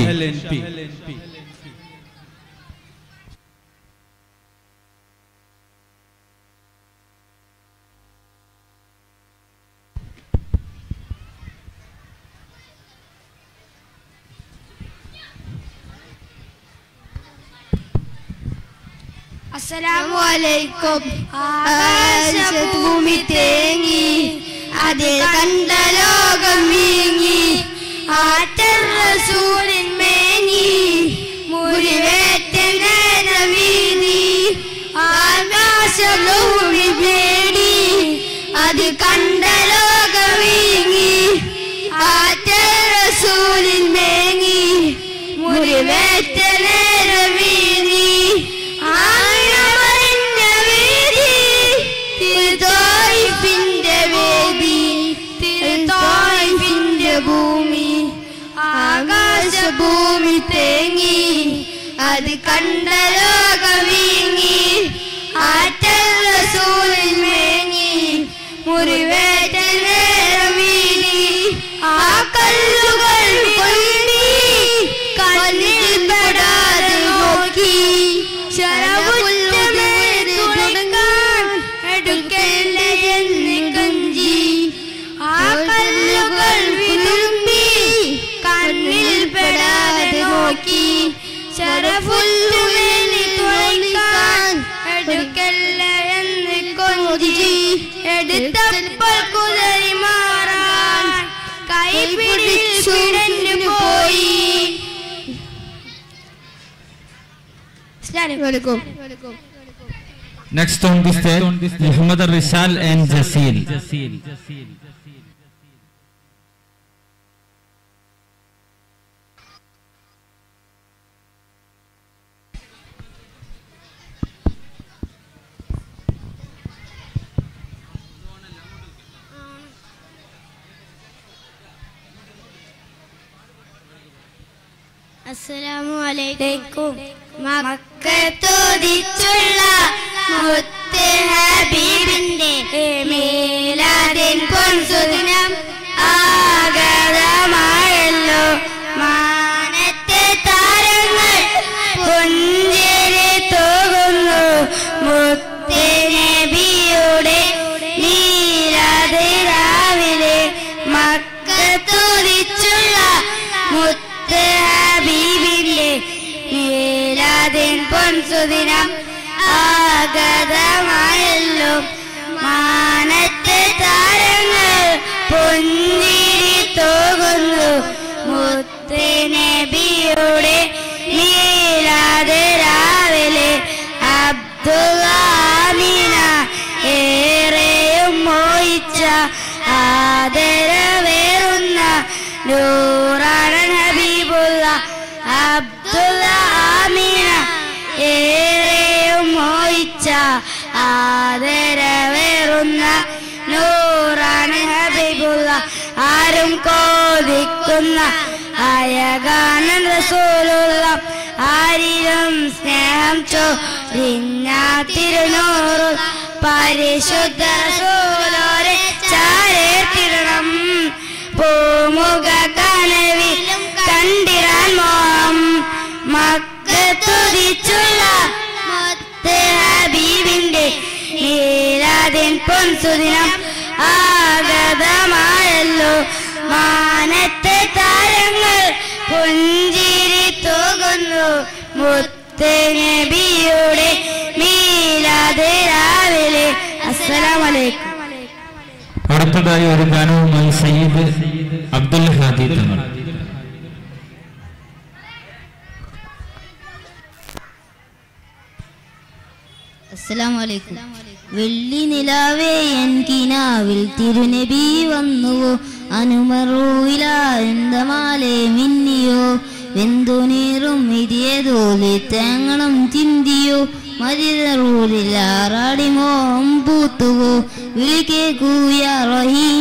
അസ്സലാമു അലൈക്കും. ആകാശഭൂമി തേങ്ങി, അതിൽ കണ്ട ലോകം വീങ്ങി, ആറ്റൽ റസൂലിൻ മേനി, മുറിവേറ്റ നേരവീതി. ആകാശഭൂമി പേടി, അത് കണ്ട ലോകം വീങ്ങി, ആറ്റൽ റസൂലിൻ മേനി, മുറിവേറ്റ നേരവീതി. ഭൂമി ആകാശഭൂമി തേങ്ങി, അത് കണ്ട ലോകം വീങ്ങി, ആറ്റൽ റസൂലിൻ മേനി, മുറിവേറ്റ നേരം വീതി. ആ കല്ലുകൾ കൊണ്ടി കണ്ണിൽ പെടാതെ നോക്കി, ശരവുറ്റമേത് തുടങ്ങാൻ എടുക്കേണ്ട എന്ന് കഞ്ചി. ആ കല്ലുകൾ വിതുമ്പി കണ്ണിൽ പെടാതെ നോക്കി, ശരഫുല്ലുമേനി തുളയ്ക്കാൻ എടുക്കല്ല എന്ന് കൊഞ്ചി. എടുത്തപ്പോൾ കുതിരി മാറാൻ കൈപിടിച്ചു പോയി. Next on the stage, Muhammad Rishal and Jasil. അസ്സലാമു അലൈക്കും. മക്കത്തുദിച്ചുള്ള മുത്ത് ഹബീബിന്റെ മീലാദിൻ പൊൻസുദിനം ആഗതമായല്ലോ. മാനത്തെ താരങ്ങൾ പുഞ്ചിരി തൂകുന്നു, മുത്ത് നബിയുടെ മീലാദ് രാവിലെ. മക്കത്തുദിച്ചുള്ള മുത്ത് ഹബീബിന്റെ മീലാദിൻ പൊൻസുദിനം ആഗതമായല്ലോ. മാനത്തെ താരങ്ങൾ പുഞ്ചിരി തൂകുന്നു, മുത്ത് നബിയുടെ മീലാദ് രാവിലെ. അബ്ദുള്ള ആമിന ഏറെയും മോഹിച്ച ആദരവേറുന്ന നൂറാണ് ഹബീബുള്ള. അബ്ദുള്ള ആമിന ഏറെയും മോഹിച്ച ആദരവേറുന്ന നൂറാണ് ഹബീബുള്ള. ആരും കോതിക്കുന്ന അയകാനൻ റസൂലുള്ള. ആരിലും സ്നേഹം ചൊരിഞ്ഞ തിരുനൂറുൽ പരിശുദ്ധ റസൂലോരെ ചാരേറ്റിടണം. പൂമുഖ കനവിലും കണ്ടിരാൻ മോഹം. മക്കത്തുദിച്ചുള്ള മുത്ത് ഹബീബിന്റെ മീലാദിൻ പൊൻസുദിനം ആഗതമായല്ലോ. മാനത്തെ താരങ്ങൾ പുഞ്ചിരി തൂകുന്നു, മുത്ത് നബിയുടെ മീലാദ് രാവിലെ. അസ്സലാമു അലൈക്കും. അടുത്തതായി ഒരു ഗാനവുമായി സയ്യിദ് അബ്ദുൽ ഹാദി തങ്ങൾ. അസ്സലാമു അലൈക്കും. വെള്ളി നിലാവേ എൻ കിനാവിൽ തിരുനബി വന്നുവോ, അനുമറൂയില എന്തമാലെ മിന്നിയോ, വെന്തുനീറും ഇതേതോലെ തേങ്ങണം ചിന്തിയോ, മരിതറൂലിലാറാടിമോം പൂത്തുവോ, വിളിക്കേക്കൂയ റഹീം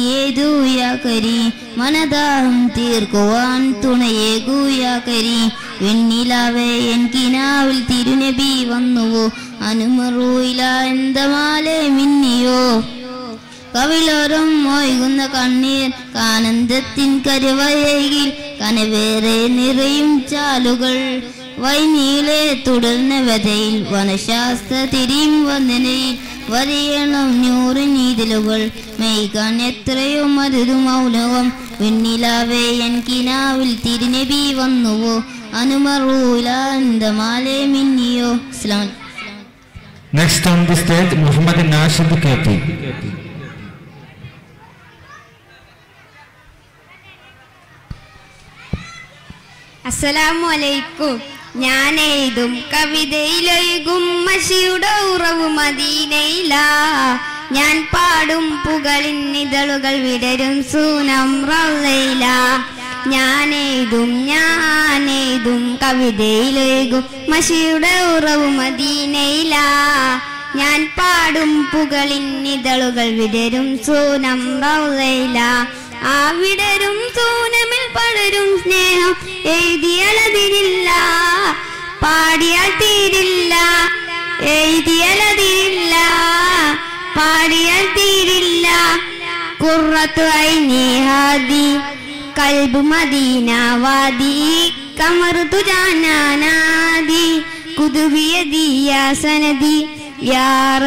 വിധിയേതൂയ കരീം, മനദാഹം തീർക്കുവാൻ തുണയേകൂയ കരീം, വെണ്ണിലാവേ എൻ കിനാവിൽ തിരുനബി വന്നുവോ അനുമറൂയില എന്തമാലെ മിന്നിയോ കവിളോരം മൊയ്കുന്ന കണ്ണീർ കാനന്ദത്തിൻ കരുവയകിൽ കനവേറെ നിറയും ചാലുകൾ വൈനീളെ തുടർന്ന വ്യതയിൽ വനശാസ്ത്ര തിരിയും വന്ദനയിൽ വരിയണം നൂറ് നീതിലുകൾ മെയ്കാൻ എത്രയോ മധുരു മൗനവം വെണ്ണിലാവേ എൻ കിനാവിൽ തിരുനബി വന്നുവോ അനുമറൂല എന്തമാലെ മിന്നിയോ. അസ്സലാമു അലൈക്കും. Next on the stage, Muhammad Nashid K P. അസ്സലാമു അലൈക്കും. ഞാൻ എഴുതും കവിതയിലൊഴുകും മഷിയുടെ ഉറവ് മദീനയിലാ. ഞാൻ പാടും പുകളിൻ നിതളുകൾ വിടരും സൂനം റൗളയില. ഞാൻ എഴുതും ഞാൻ എഴുതും കവിതയിലൊഴുകും മഷിയുടെ ഉറവ് മദീനയിലാ. ഞാൻ പാടും പുകളിൻ നിതളുകൾ വിടരും സൂനം റൗളയില. ആ വിടരും സൂനമിൽ പടരും സ്നേഹം എഴുതിയളതിരില്ല, പാടിയാൽ തീരില്ല. എഴുതിയളതിരില്ല, പാടിയാൽ തീരില്ല. ഖുർറത്തു ഐനി ഹാദി കൽബ് മദീന വാദി കമർതു ജാനാനാദി കുതുബിയദി യാ സനദി യാ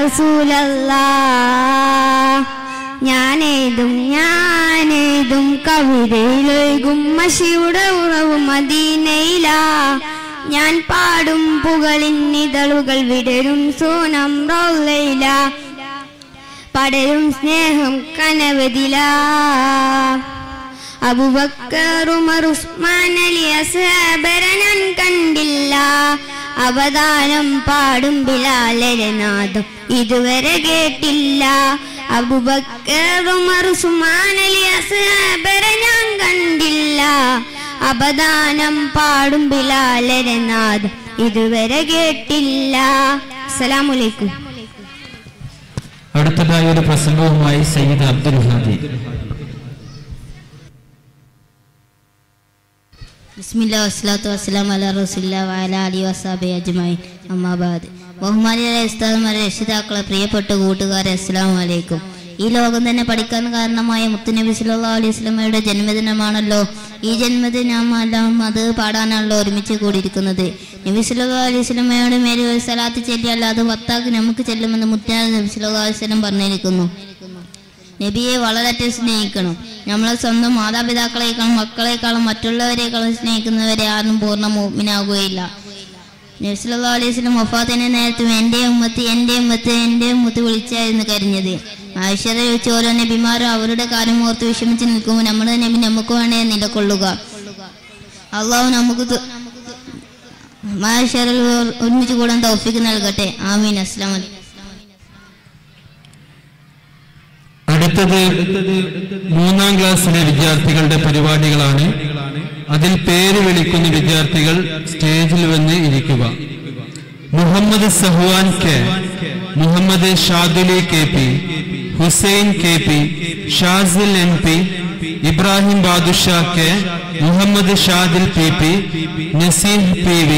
റസൂലല്ലാഹ്. ഞാനേതും ഞാനേതും കവിതയിലൊഴുകും മഷിയുടെ ഉറവ് മദീനയിലാ. ഞാൻ പാടും പുകളിൻ നിതളുകൾ വിടരും സോനം റൗളയില. പടരും സ്നേഹം കനവതിലാ. അബൂബക്കർ ഉമർ ഉസ്മാൻ അലി അസ്ഹാബരെ ഞാൻ കണ്ടില്ല. അവതാരം പാടും ബിലാലരെ നാദം ഇതുവരെ കേട്ടില്ല. അബൂബക്കർ ഉമർ ഉസ്മാൻ അലി അസ്ഹാബരെ ഞാൻ കണ്ടില്ല. അവതാരം പാടും ബിലാലരെ നാദം ഇതുവരെ കേട്ടില്ല. അസ്സലാമു അലൈക്കും. അടുത്തതായി ഒരു പ്രസംഗവുമായി സയ്യിദ് അബ്ദുൽ ഹാദി. ബിസ്മില്ലാഹി വസ്സലാത്തു വസ്സലാമു അലാ റസൂലില്ലാഹി വഅലാ ആലിഹി വസഹബിഹി അജ്മഈൻ. അമ്മാ ബഅദ്. ബഹുമാനിയായ ഉസ്താദുമാരെ, രക്ഷിതാക്കളെ, പ്രിയപ്പെട്ട കൂട്ടുകാരെ, അസ്സലാമു അലൈക്കും. ഈ ലോകം തന്നെ പഠിക്കാൻ കാരണമായ മുത്തുനബി സല്ലല്ലാഹു അലൈഹി വസല്ലമയുടെ ജന്മദിനമാണല്ലോ. ഈ ജന്മദിനമെല്ലാം അത് പാടാനാണല്ലോ ഒരുമിച്ച് കൂടിയിരിക്കുന്നത്. നബി സല്ലല്ലാഹു അലൈഹി വസല്ലമയുടെ മേലെ ഒരു സലാത്ത് ചൊല്ലിയാൽ അത് പത്താക്ക് നമുക്ക് ചെല്ലുമെന്ന് മുത്തനബി നബി സല്ലല്ലാഹു അലൈഹി വസല്ലം പറഞ്ഞിരിക്കുന്നു. നബിയെ വളരെയറ്റം സ്നേഹിക്കണം. നമ്മളെ സ്വന്തം മാതാപിതാക്കളെക്കാളും മക്കളെക്കാളും മറ്റുള്ളവരെക്കാളും സ്നേഹിക്കുന്നവരെ ആരും പൂർണ്ണ മുഅ്മിനാകുകയില്ല. നബി സല്ലല്ലാഹു അലൈഹി വസല്ലം വഫാത്തിന്റെ നേരത്തും എൻ്റെ ഉമ്മത്ത് എൻ്റെ ഉമ്മത്ത് എൻ്റെ ഉമ്മത്ത് വിളിച്ചായിരുന്നു കരഞ്ഞത്. ആയിഷയെ ചോദിച്ച ഓരോ നബിമാരും അവരുടെ കാര്യം ഓർത്ത് വിഷമിച്ച് നിൽക്കുമ്പോൾ നമ്മുടെ നബി നമുക്ക് വേണേ നിലകൊള്ളുക. അള്ളാഹു നമുക്ക് ആയിഷയിൽ ഒരുമിച്ച് കൂടാൻ തൗഫീഖ് നൽകട്ടെ. ആമീൻ. അസ്സലാമു അലൈക്കും. അടുത്തത് മൂന്നാം ക്ലാസ്സിലെ വിദ്യാർത്ഥികളുടെ പരിപാടികളാണ്. അതിൽ പേര് വിളിക്കുന്ന വിദ്യാർത്ഥികൾ സ്റ്റേജിൽ വന്ന് ഇരിക്കുക. Muhammad Sahwan K, Muhammad Shaduli K P, Hussain K P, Shazil M P, Ibrahim Badusha K, Muhammad Shadil P P, Naseem P V,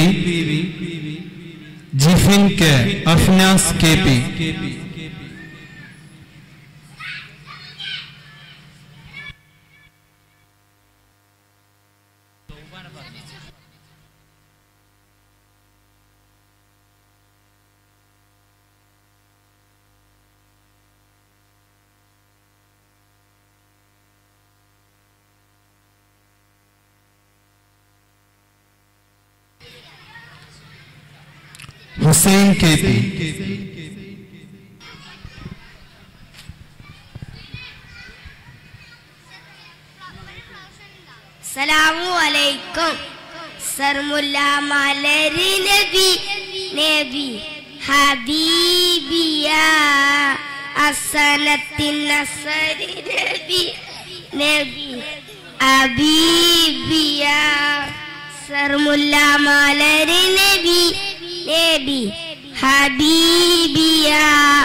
Jifin K, Afnas K P. Hussain K P. സലാമു അലൈക്കും. സർമുല്ല മലരി നബി നബി ഹബീബിയ അസനത്തിൻ നസരി നബി നബി ഹബീബിയ. സർമുല്ല മലരി നബി നബി ഹബീബിയ.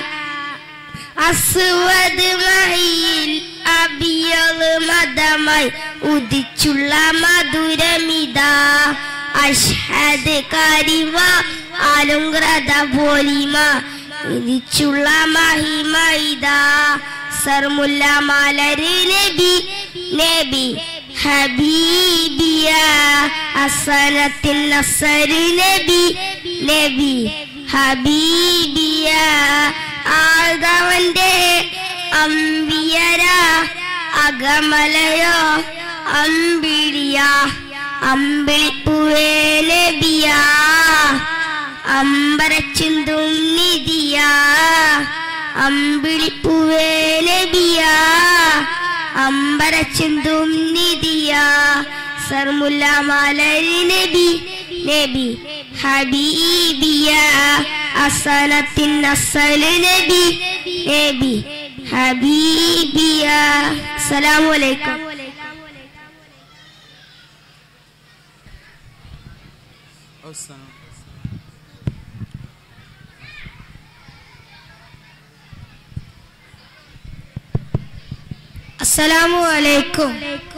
അസ്വദ് മഹിയിൽ അബിയൽ മദമായി ഉദിച്ചുള്ള മധുരമിതാ. അഷ്ഹദ് കരിമ ആലുംഗ്രത പോലിമ ഇരിച്ചുള്ള മഹിമ ഇതാ സർമുല്ല മലര് നബി നബി ഹബീബിയ അസനത്തിൻ നസര് നബി നബി ഹബീബിയ ആദവന്റെ അമ്പിയര അകമലയോ അമ്പിളിയ അമ്പിളിപ്പുവേ നബിയ അമ്പരച്ചിന്തും നിധിയ അമ്പിളിപ്പുവേ നബിയ അമ്പരച്ചിന്തും നിധിയ സർമുല്ല മലരി നബി നബി ഹബീബിയ അസനത്തിൻ നസല് നബി നബി ഹബീബിയ. അസ്സലാമു അലൈക്കും. അസ്സലാമു അലൈക്കും.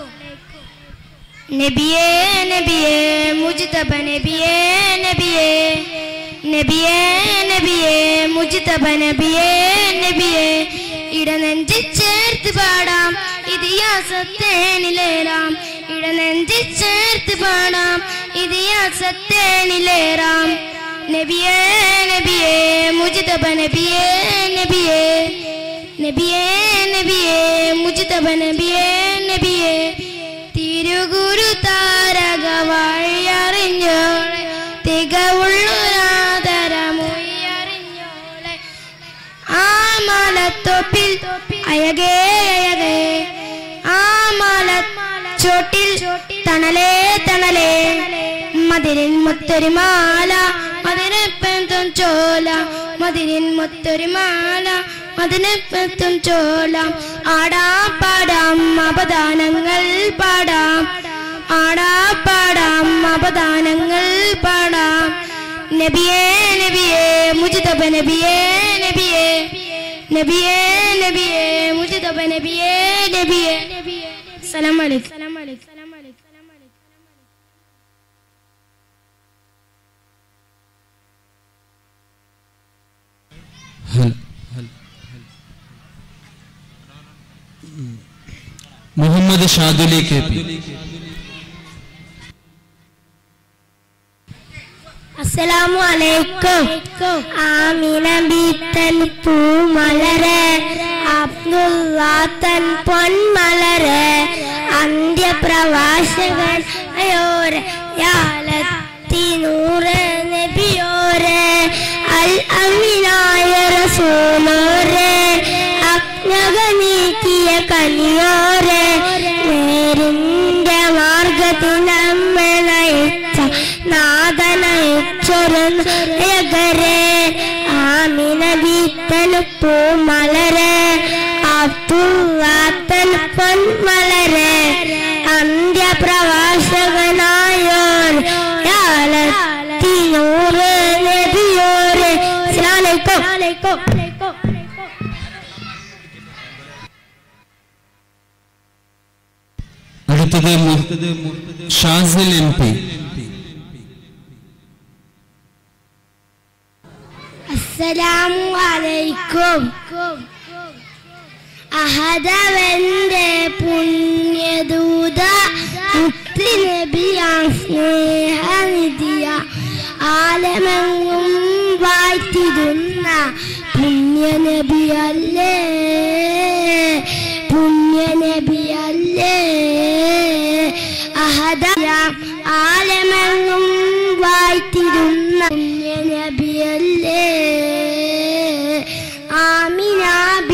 നബിയേ നബിയേ മുജ്തബ നബിയേ നബിയേ നബിയേ നബിയേ മുജ്തബ നബിയേ നബിയേ ഇടനെഞ്ചി ചേർത്ത് പാടാം ഇതിഹാസത്തേനിലേറാം ഇടനെഞ്ചി ചേർത്ത് പാടാം ഇതിഹാസത്തേനിലേറാം നബിയേ നബിയേ മുജ്തബ നബിയേ നബിയേ നബിയേ നബിയേ മുജ്തബ നബിയേ നബിയേ തിരുഗുരു താരക വഴിയറിഞ്ഞോളെ തികവുള്ളൊരാദരമൊഴിയറിഞ്ഞോളെ ആ മലത്തൊപ്പിൽ അയകേ അയകേ ആ മലച്ചോട്ടിൽ തണലേ തണലേ മതിരിൻ മുത്തൊരു മാല മതിനെപ്പെന്തും ചോല മതിരിൻ മുത്തൊരു മാല മതിനെപ്പെന്തും ചോല ആടാ പാടാം അപദാനങ്ങൾ പാടാം ആടാ പാടാം അപദാനങ്ങൾ പാടാം നബിയേ നബിയേ മുജ്തബ നബിയേ നബിയേ നബിയേ നബിയേ മുജ്തബ നബിയേ നബിയേ. സലാം അലൈക്കും. സലാം അലൈക്കും. സലാം അലൈക്കും. സലാം അലൈക്കും. Muhammad Shaduli K P. അസ്സലാമു അലൈക്കും. ആമിന ബീത്തൻ പൂമലരെ അബ്ദുല്ലാത്തൻ പൊന്മലരെ അന്ത്യപ്രവാസകൻ അയോരെ യാലത്തി നൂറ് നബിയോരെ അൽ അമിനായ റസൂലോരെ അജ്ഞക നീക്കിയ കനിയോരെ നേരിന്റെ മാർഗത്തിനമ്മ നയിച്ച നാദനയിച്ചൊരുകരെ ആമിന ബീത്തൻ പൂമലരെ അബ്ദുല്ലാത്തൻ പൊന്മലരെ അന്ത്യപ്രവാസകനായോർ യാലത്തി നൂറ് നബിയോരെ. അസ്സലാമു അലൈക്കും. അടുത്തത് ഷാസിൽ എം പി. അസ്സലാമു അലൈക്കും. അഹദവന്റെ പുണ്യദൂത മുത്ത് നബിയാം സ്നേഹനിധിയ ആലമെങ്ങും വാഴ്ത്തിടുന്ന പുണ്യ നബിയല്ലേ പുണ്യ നബിയല്ലേ അഹദയ ആലമെങ്ങും വാഴ്ത്തിടുന്ന പുണ്യ നബിയല്ലേ ആമിന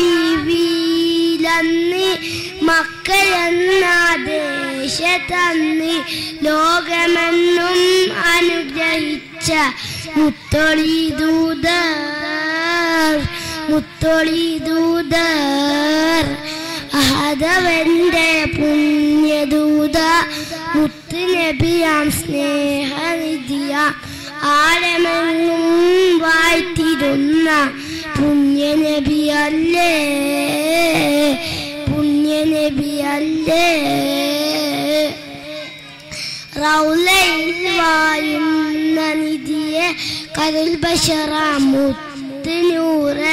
ബീവിലന്ന് മക്കളെന്ന ദേശത്തന്ന് ലോകമെന്നും അനുഗ്രഹിച്ച മുത്തൊളി ദൂതർ മുത്തൊളി ദൂതർ അഹദവന്റെ പുണ്യദൂത മുത്ത് നബിയാം സ്നേഹനിധിയ ആലമെങ്ങും വാഴ്ത്തിടുന്ന പുണ്യ നബിയല്ലേ പുണ്യ നബിയല്ലേ റൗലയിൽ വായുന്ന നിധിയെ കരുൽ ബഷറാമുത്തിനൂറ്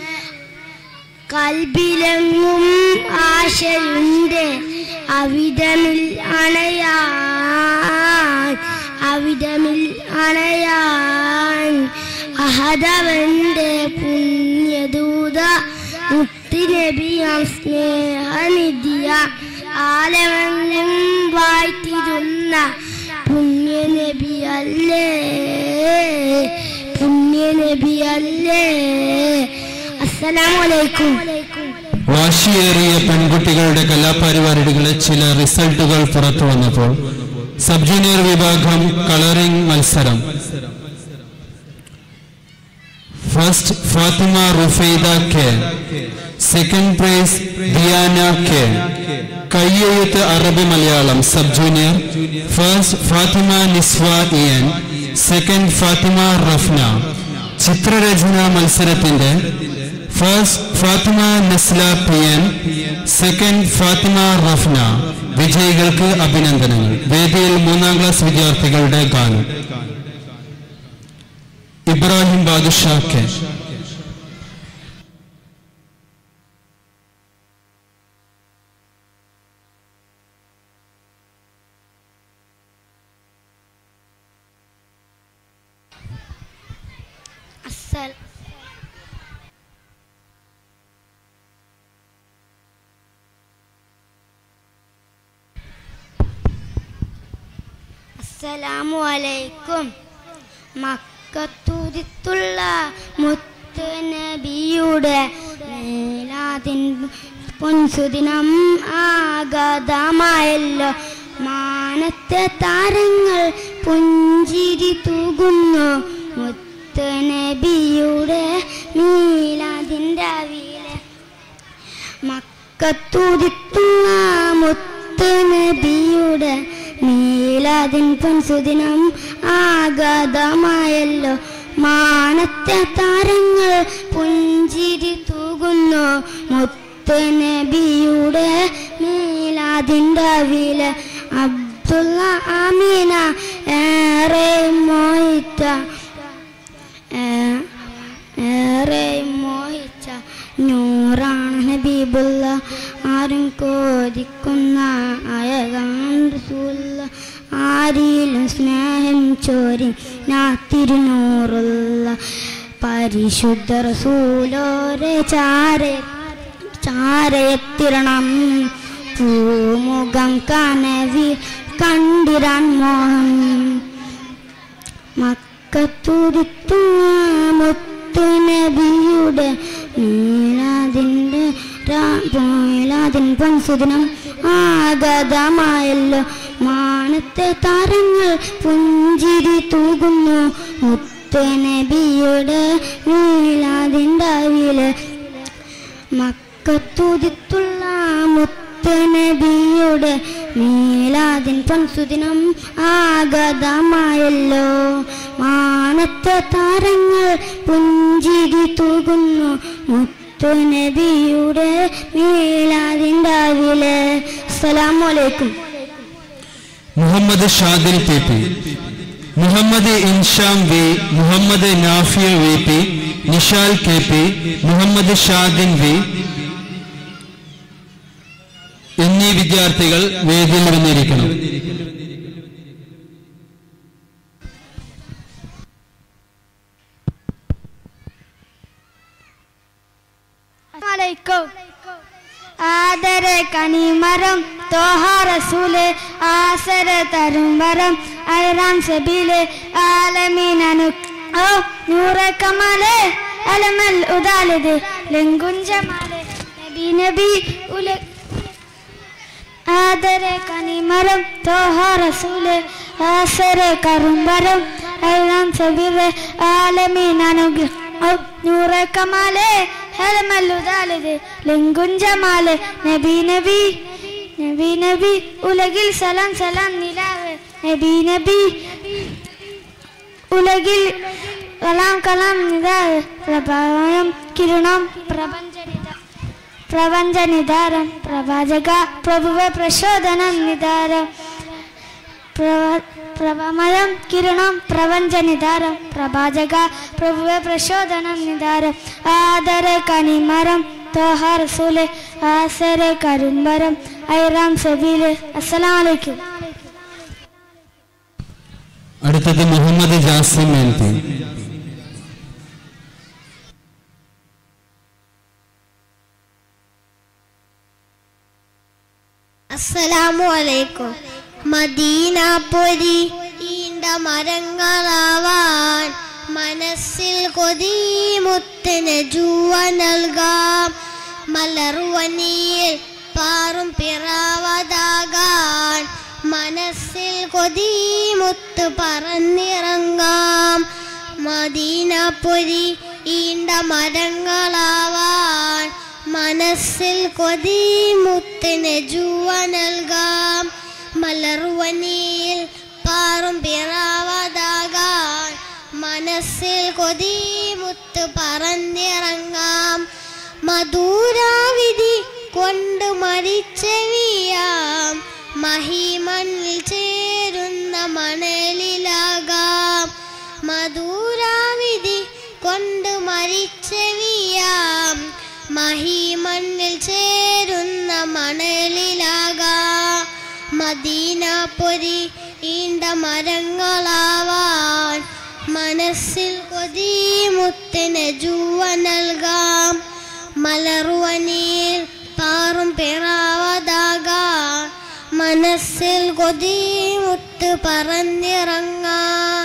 കൽബിലെങ്ങും ആശയുണ്ട് അവിധമിൽ അണയാൻ അവിധമിൽ അണയാൻ അഹദവന്റെ പുണ്യദൂത മുത്തുനബിയാം സ്നേഹനിധിയ ആലമെങ്ങും വാഴ്ത്തിരുന്ന പുണ്യനബിയല്ലേ പുണ്യനബിയല്ലേ. അസ്സലാമു അലൈക്കും. വാശിയേറിയ പെൺകുട്ടികളുടെ കലാപരിപാടികളെ ചില റിസൾട്ടുകൾ പുറത്തു വന്നപ്പോൾ സബ് ജൂനിയർ വിഭാഗം കളറിംഗ് മത്സരം. First Fathima Rufaida K, second prize Diyana K. കയ്യെഴുത്ത് Arabi Malayalam sub junior. First Fathima Niswa ഇയൻ, സെക്കൻഡ് ഫാത്തിമ റഫ്ന. ചിത്രരചന മത്സരത്തിന്റെ first Fathima Nasla P N, second Fathima Rafna. വിജയികൾക്ക് അഭിനന്ദനങ്ങൾ. വേദിയിൽ മൂന്നാം ക്ലാസ് വിദ്യാർത്ഥികളുടെ ഗാനം. ഇബ്രാഹിം ബാദുഷാ കെ. അസ്സലാമു അലൈക്കും. മക്കത്തുതിത്തുള്ള മുത്ത് നബിയുടെ മീലാദിൻ പൊൻസുദിനം ആഗതമായല്ലോ. മാനത്തെ താരങ്ങൾ പുഞ്ചിരി തൂകുന്നു മുത്ത് നബിയുടെ മീലാദിൻ രാവിലെ. മക്കത്തുതിത്തുള്ള മുത്ത് നബിയുടെ മീലാദിൻ പൊൻസുദിനം ആഗതമായല്ലോ. മാനത്തെ താരങ്ങൾ പുഞ്ചിരി തൂകുന്നു മുത്ത് നബിയുടെ മീലാദിൻ രാവിലെ. അബ്ദുള്ള ആമീന ഏറെ മോഹിച്ച ഏറെ മോഹിച്ച നൂറാണ് ഹബീബുള്ള. ആരും കോതിക്കുന്ന അഴകാണ് റസൂലുള്ള. ആരിലും സ്നേഹം ചോരി നാത്തിരുന്നൂറുള്ള പരിശുദ്ധ റസൂലോരെ ചാര ചാരയെത്തിരണം. പൂമുഖം കനവി കണ്ടിരാൻ മോഹം. മക്കത്തുതിത്തു മുത്ത് നബിയുടെ മീലാദിന്റെ മീലാദിൻ പൊൻസുദിനം ആഗതമായല്ലോ. മാനത്തെ താരങ്ങൾ പുഞ്ചിരി തൂകുന്നു മുത്ത് നബിയുടെ മീലാദിൻ രാവിലെ. മക്കത്തുതിത്തുള്ള മുത്ത് നബിയുടെ മീലാദിൻ പൊൻസുദിനം ആഗതമായല്ലോ. മാനത്തെ താരങ്ങൾ പുഞ്ചിരി തൂകുന്നു മുത്ത് നബിയുടെ മീലാദിൻ രാവിലെ. അസ്സലാമു അലൈക്കും. Muhammad Shadil P P, Muhammad Insham V, Muhammad Nafiya V P, Nishal K P, Muhammad Shadin V എന്നീ വിദ്യാർത്ഥികൾ വേദിയിൽ വന്നിരിക്കണം. ആദര കനിമരം തോഹ റസൂല് ആസര തരുംബരം അയറാം സബീല് ആലമീനു ഓ നൂറ കമാല് അലമൽ ഉദാലിദ് ലംഗുഞ്ചമാല് നബി നബി ഉല ആദര കനിമരം തോഹ റസൂല് ആസര കരുംബരം അയറാം സബീല് ആലമീനു ഓ നൂറ കമാല് ഹലമല്ലുദാലിദ് ലംഗുഞ്ചമാല് നബി നബി നബി നബി ഉലകിൽ സലാം സലാം നിലാവ് നബി നബി ഉലകിൽ കലാം കലാം നിതാവ് പ്രഭാവം കിരണം പ്രപഞ്ചനിത പ്രപഞ്ചനിധാരം പ്രവാചക പ്രഭുവെ പ്രചോദനം നിധാരം പ്രഭമയം കിരണം പ്രപഞ്ചനിധാരം പ്രഭാജക പ്രഭുവെ പ്രചോദനം നിധാരം ആദര കനിമരം തോഹ റസൂലെ ആസര കരുംബരം ഐറാം സബീലെ. അസ്സലാമു അലൈക്കും. അടുത്തത് മുഹമ്മദ് ജാസിം എം പി. അസ്സലാമു അലൈക്കും. മദീനാപുരി ഈണ്ട മരങ്ങളാവാൻ മനസ്സിൽ കൊതി മുത്തിന് ജൂവ നൽകാം. മലർവനിയിൽ പാറും പിറാവതാകാൻ മനസ്സിൽ കൊതി മുത്ത് പറന്നിറങ്ങാം. മദീനാപുരി ഈണ്ട മരങ്ങളാവാൻ മനസ്സിൽ കൊതി മുത്തിന് ജൂവ നൽകാം. മലർവനിയിൽ പാറും പിറാവതാകാൻ മനസ്സിൽ കൊതി മുത്ത് പറന്നിറങ്ങാം. മധുരാവിധി കൊണ്ട് മരിച്ചവിയാം മഹിമണ്ണിൽ ചേരുന്ന മണലിലാകാം. മധുരാവിധി കൊണ്ട് മരിച്ചവിയാം മഹിമണ്ണിൽ ചേരുന്ന മണലിലാകാം. മദീനാപുരി ഈണ്ട മരങ്ങളാവാൻ മനസ്സിൽ കൊതി മുത്തിന് ജൂവ നൽകാം. മലർവനിയിൽ പാറും പിറാവതാകാൻ മനസ്സിൽ കൊതി മുത്ത് പറന്നിറങ്ങാം.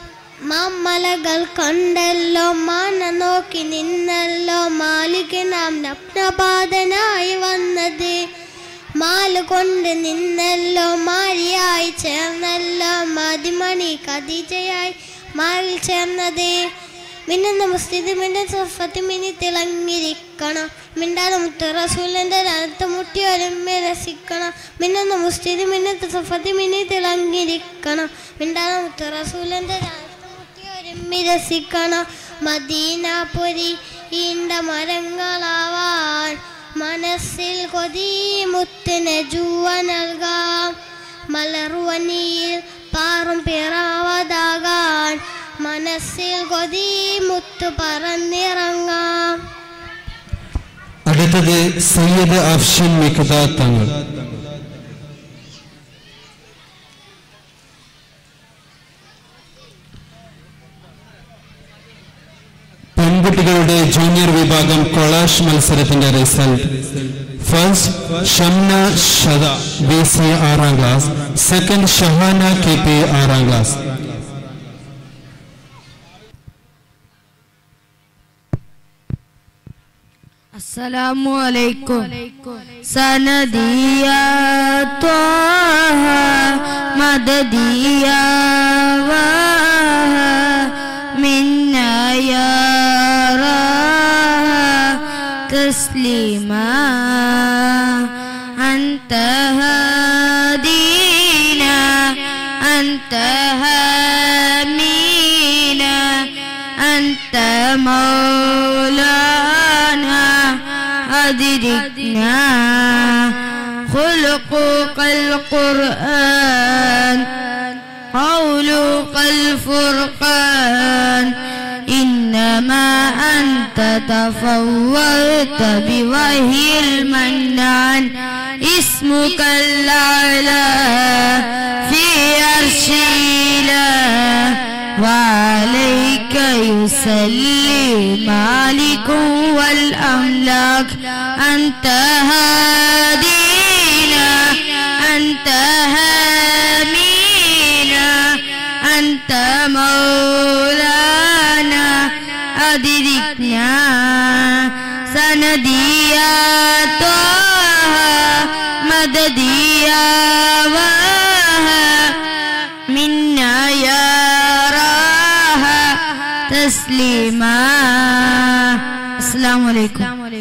മാമലകൾ കണ്ടല്ലോ മാന നോക്കി നിന്നല്ലോ മാലിക് നാം നഗ്നപാതനായി വന്നത്. മാല കൊണ്ട് നിന്നല്ലോ മാരിയായി ചേർന്നല്ലോ മതിമണി ഖദീജയായി മാറിൽ ചേർന്നത്. മിന്നുന്ന മുസ്തിദ് മിന്ന സഫത്ത് മിനി തിളങ്ങിരിക്കണം മിണ്ടാതെ മുത്ത് റസൂലിന്റെ രത്ത് മുട്ടിയൊരുമ്മ രസിക്കണം. മിന്നുന്ന മുസ്തിദ് മിന്നത്ത് സഫത്ത് മിനി തിളങ്ങിരിക്കണം മിണ്ടാതെ മുത്ത് റസൂലിന്റെ രത്ത് മുട്ടിയൊരുമ്മ രസിക്കണം. മദീനാപുരി ഈണ്ട മരങ്ങളാവാൻ മനസ്സിൽ കൊതി മുത്തിന് ജൂവ നൽകാം. മലർവനിയിൽ പാറും പിറാവതാകാൻ മനസ്സിൽ കൊതി മുത്ത് പറന്നിറങ്ങാം. അടുത്തത് സയ്യിദ് അഫ്ഷൻ മിഖ്ദാദ് തങ്ങൾ. പെൺകുട്ടികളുടെ ജൂനിയർ വിഭാഗം കൊളാഷ് മത്സരത്തിന്റെ result. First Shamna Shada B C ആറാം class, second Shahana K P ആറാം ക്ലാസ്. അസ്സലാമു അലൈക്കും. സനദിയ ത്വാഹ മദദിയ വാഹ മിന്ന യാ തസ്ലീമാ അൻത ഹാദീനാ അൻത ഹാമീനാ അൻത മൗലാനാ أدركنا خلقك القرآن قولك الفرقان إنما أنت تفوّرت بوحي المنان اسمك الأعلى في عرش إله وعليك يصلي مالك والأملاك أنت هادينا أنت هامينا أنت مولانا أدركنا سندي يا طه مددي يا واه منا يا تسليما. السلام عليكم.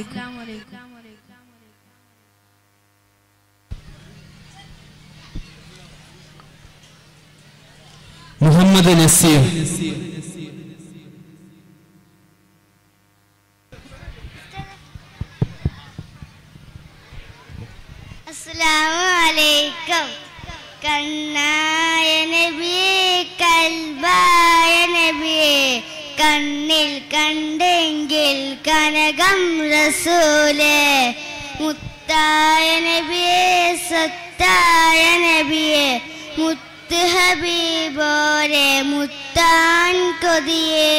മുഹമ്മദ് നസീർ. അസ്സലാമു അലൈക്കും. കണ്ണായ നബിയെ കൽബായ നബിയെ കണ്ണിൽ കണ്ടെങ്കിൽ കനകം റസൂലേ മുത്തായ നബിയെ സത്തായ നബിയെ മുത്ത് ഹബീബോരെ മുത്താൻ കൊതിയേ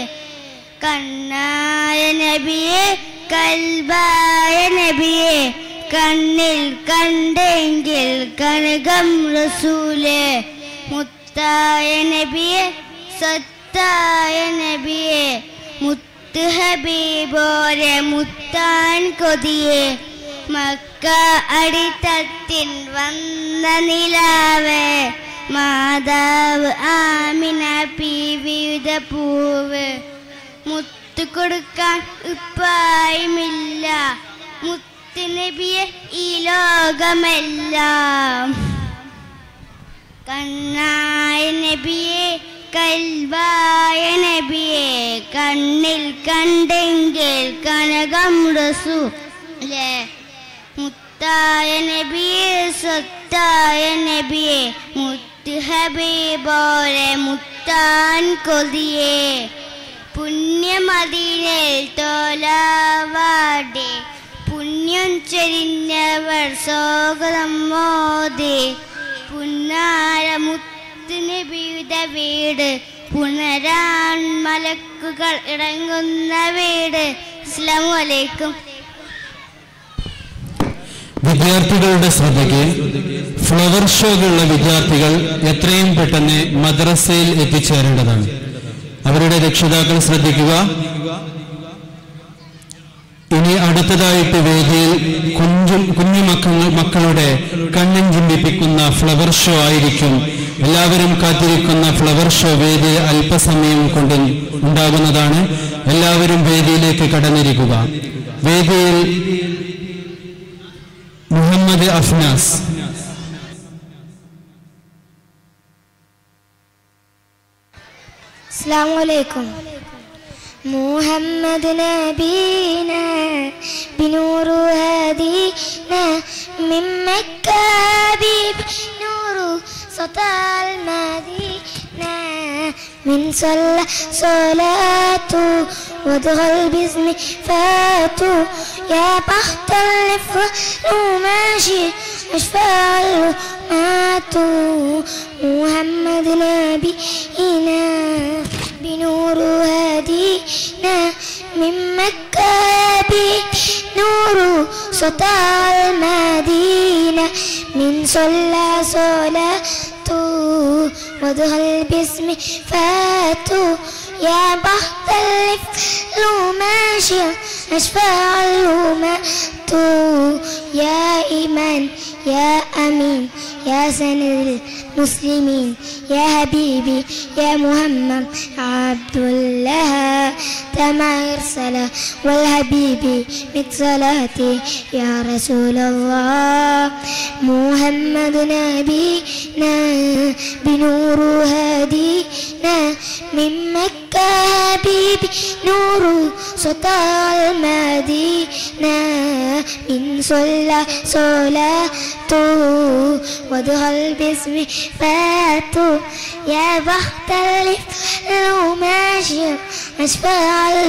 കണ്ണായ നബിയെ കൽബായ നബിയെ കണ്ണിൽ കണ്ടെങ്കിൽ കനകം റസൂലേ മുത്തായ നബിയെ സത്തായ നബിയെ മുത്ത് ഹബീബോരെ മുത്താൻ കൊതിയെ മക്ക അടിത്തട്ടിൻ വന്ന നിലാവേ മാതാവ് ആമിന പീവിയുടെ പൂവ് മുത്ത് കൊടുക്കാൻ ഉപ്പായുമില്ല മുത്ത് നബിയെ ഈ ലോകമെല്ലാം കണ്ണായ നബിയെ കൽബായ നബിയെ കണ്ണിൽ കണ്ടെങ്കിൽ കനകം റസൂലേ മുത്തായ നബിയെ സത്തായ നബിയെ മുത്ത് ഹബീബോരെ മുത്താൻ കൊതിയേ പുണ്യമദീനയിൽ തോലാവാടെ പുണ്യം ചെരിഞ്ഞവർ സ്വാഗതം മോദി പുന്നാര മുത്ത് നബിയുടെ വീട് പുനരാൻ മലക്കുകൾ ഇറങ്ങുന്ന വീട്. അസ്സലാമു അലൈക്കും. വിദ്യാർത്ഥികളുടെ ശ്രദ്ധയ്ക്ക് ഫ്ലവർ ഷോകളുള്ള വിദ്യാർത്ഥികൾ എത്രയും പെട്ടെന്ന് മദ്രസയിൽ എത്തിച്ചേരേണ്ടതാണ്. അവരുടെ രക്ഷിതാക്കൾ ശ്രദ്ധിക്കുക. ഇനി അടുത്തതായിട്ട് വേദിയിൽ കുഞ്ഞു കുഞ്ഞു മക്കൾ മക്കളുടെ കണ്ണൻ ചിന്തിപ്പിക്കുന്ന ഫ്ലവർ ഷോ ആയിരിക്കും. എല്ലാവരും കാത്തിരിക്കുന്ന ഫ്ലവർ ഷോ വേദിയിൽ അല്പസമയം കൊണ്ട് ഉണ്ടാകുന്നതാണ്. എല്ലാവരും വേദിയിലേക്ക് കടന്നിരിക്കുക. വേദിയിൽ മുഹമ്മദ് അഫ്നാസ്. അസ്സലാമു അലൈക്കും. محمد نبينا بنور هدينا من مكة حبيب نور سطع المدينة من صلى صلاته ودخل باسم فاتو يا بخت الفرح ماشي أشفع ماتوا محمد نبينا بنور هدينا من مكة بنور سطع المدينة من صلى صلاته ودخل باسم فاتوا يا بخت الفل ماشي أشفع ماتوا يا إيمان يا أمين يا سند المسلمين يا حبيبي يا محمد عبد الله تما أرسل والحبيبي من صلاتي يا رسول الله محمد نبينا بنور هدينا من مكة حبيبي نور سطع المدينة من صلى صلاته ودخل باسم فاتوا يا بخت الفل ماشي أشفع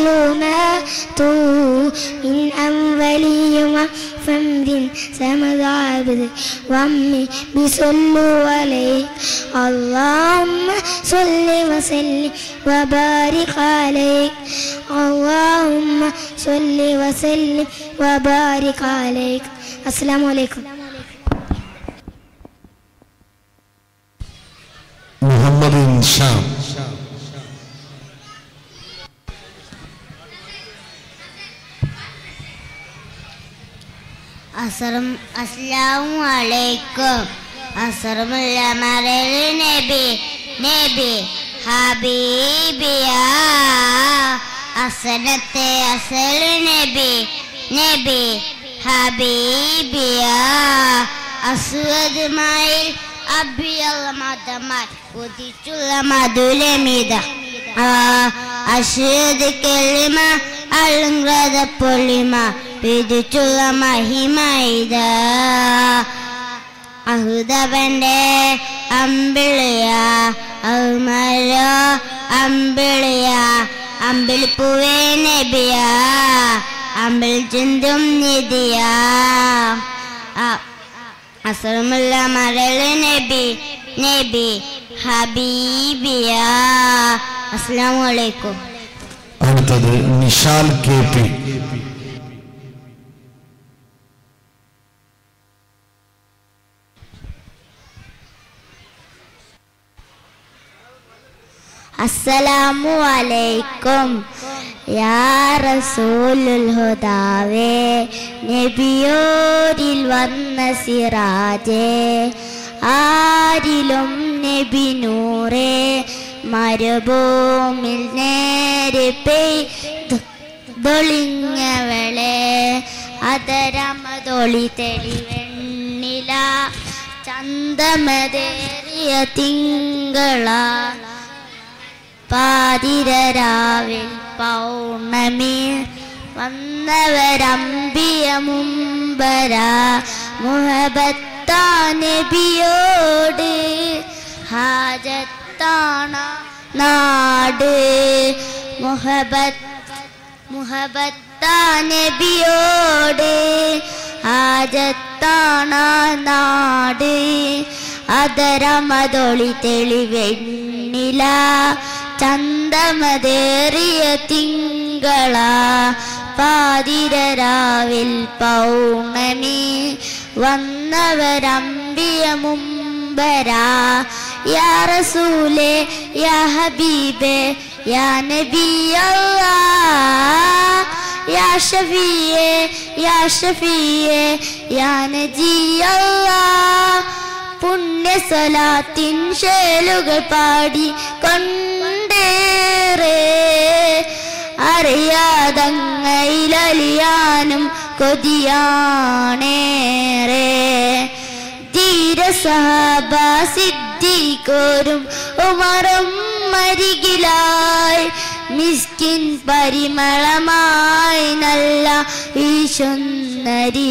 ماتوا من أول يوم فمد سمد عبد وعمي بيصلوا عليك اللهم صل وسلم وبارك عليك اللهم صل وسلم وبارك عليك. السلام عليكم. മുഹമ്മദ് ഇൻഷാം. അസ്സലാം അസ്സലാമു അലൈക്കും. അസ്സലാമുള്ള മറലി നബി നബി ഹബീബിയ അസനത്തെ അസൽ നബി നബി ഹബീബിയ അസ്വദ് മയിൽ അബിയുള്ള മതമായി ഉദിച്ചുള്ള മധുരമിത അശ്വദ് കെളിമ അലങ്കൃത പൊളിമ വിധിച്ചുള്ള മഹിമ ഇത അഹുദവന്റെ അമ്പിളിയ അഹ്മരോ അമ്പിളിയ അമ്പിളിപ്പൂവേ നബിയ അമ്പിൾ ചിന്തും നിധിയ അസറുമുള്ള മരള് നബി നബി ഹബീബിയ. അസ്സലാമു അലൈക്കും. അടുത്തത് നിഷാൽ കെ പി. അസ്സലാമു അലൈക്കും യാ റസൂലുൽ ഹുദാവേ നബിയോരിൽ വന്ന സിറാജേ ആരിലും നബി നൂറേ മരുഭൂമിൽ നേരെ പെയ്തൊളിഞ്ഞവളെ അതരമതൊളി തെളിവെണ്ണില ചന്തമതേറിയ തിങ്കള പാതിരരാവിൽ പൗർണമി വന്നവരമ്പിയ മുമ്പര മുഹബത്താ നബിയോട് ഹാജത്താണ നാട് മുഹബത്ത് മുഹബത്താ നബിയോട് ഹാജത്താണ നാട് അതരമതൊളി തെളിവെണ്ണില ചന്തമതേറിയ തിങ്കള പാതിരരാവിൽ പൗർണമി വന്നവരമ്പിയ മുമ്പര യാ റസൂലേ യാ ഹബീബേ യാ നബിയല്ലാഹ് യാ ഷഫീയേ യാ ഷഫീയേ യാ നജിയല്ലാഹ് പുണ്യ സ്വലാത്തിൻ ശേലുകൾ പാടി കൊണ്ടേറെ അറിയാതങ്ങയിലലിയാനും കൊതിയാണേറെ ധീരസഹബ സിദ്ദീഖോരും ഉമറും മരികിലായി മിസ്കിൻ പരിമളമായി നല്ല വീശുന്നരി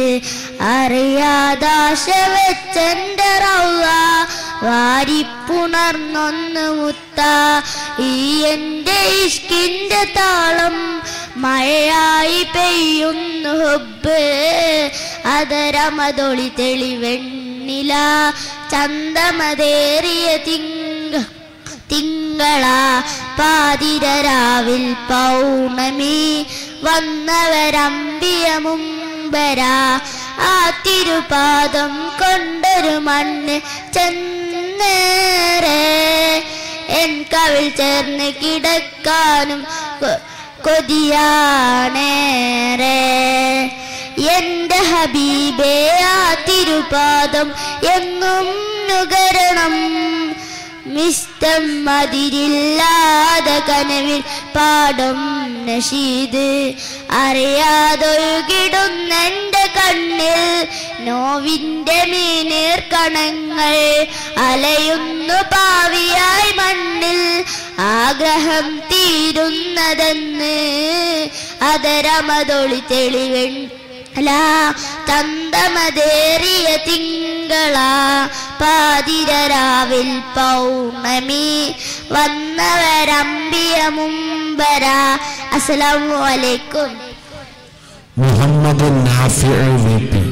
അറിയാദാശ വെച്ചെന്റെ റൗള വാരിപ്പുണർന്നൊന്ന് മുത്ത ഈ എൻ്റെ ഇഷ്കിൻ്റെ താളം മഴയായി പെയ്യുന്നു ഹുബ്ബ് അതരമതൊളി തെളിവെണ്ണില ചന്തമതേറിയ തിങ്ക തിങ്കള പാതിരരാവിൽ പൗർണമി വന്നവരമ്പിയ മുമ്പര ആ തിരുപാദം കൊണ്ടൊരു മണ്ണ് ചെന്നേറെ എൻ കവിൾ ചേർന്ന് കിടക്കാനും കൊതിയാണേറെ എന്റെ ഹബീബേ ആ തിരുപാദം എങ്ങും നുകരണം മിസ്റ്റം അതിരില്ലാതെ കനവിൽ പാടും നഷീദ് അറിയാതൊഴുകിടുന്നെൻ്റെ കണ്ണിൽ നോവിൻ്റെ മീനീർ കണങ്ങൾ അലയുന്നു പാവിയായി മണ്ണിൽ ആഗ്രഹം തീരുന്നതെന്ന് അതരമതൊളി തെളിവെൺ തന്തമതേറിയ തിങ്കള പാതിരരാവിൽ പൗർണമി വന്നവരമ്പിയ മുമ്പര. അസ്സലാമു അലൈക്കും. Muhammad Nafiu V P.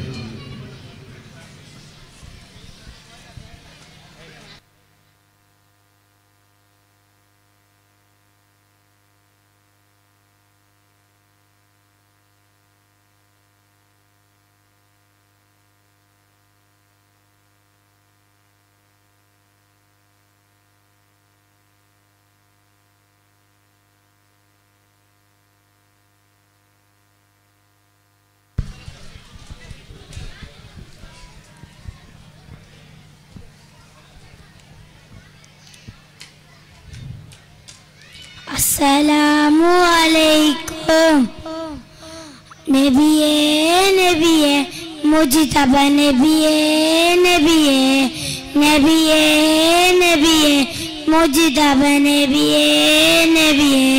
അസ്സലാമു അലൈക്കും. നബിയേ നബിയേ മുജ്തബ നബിയേ നബിയേ നബിയേ നബിയേ മുജ്തബ നബിയേ നബിയേ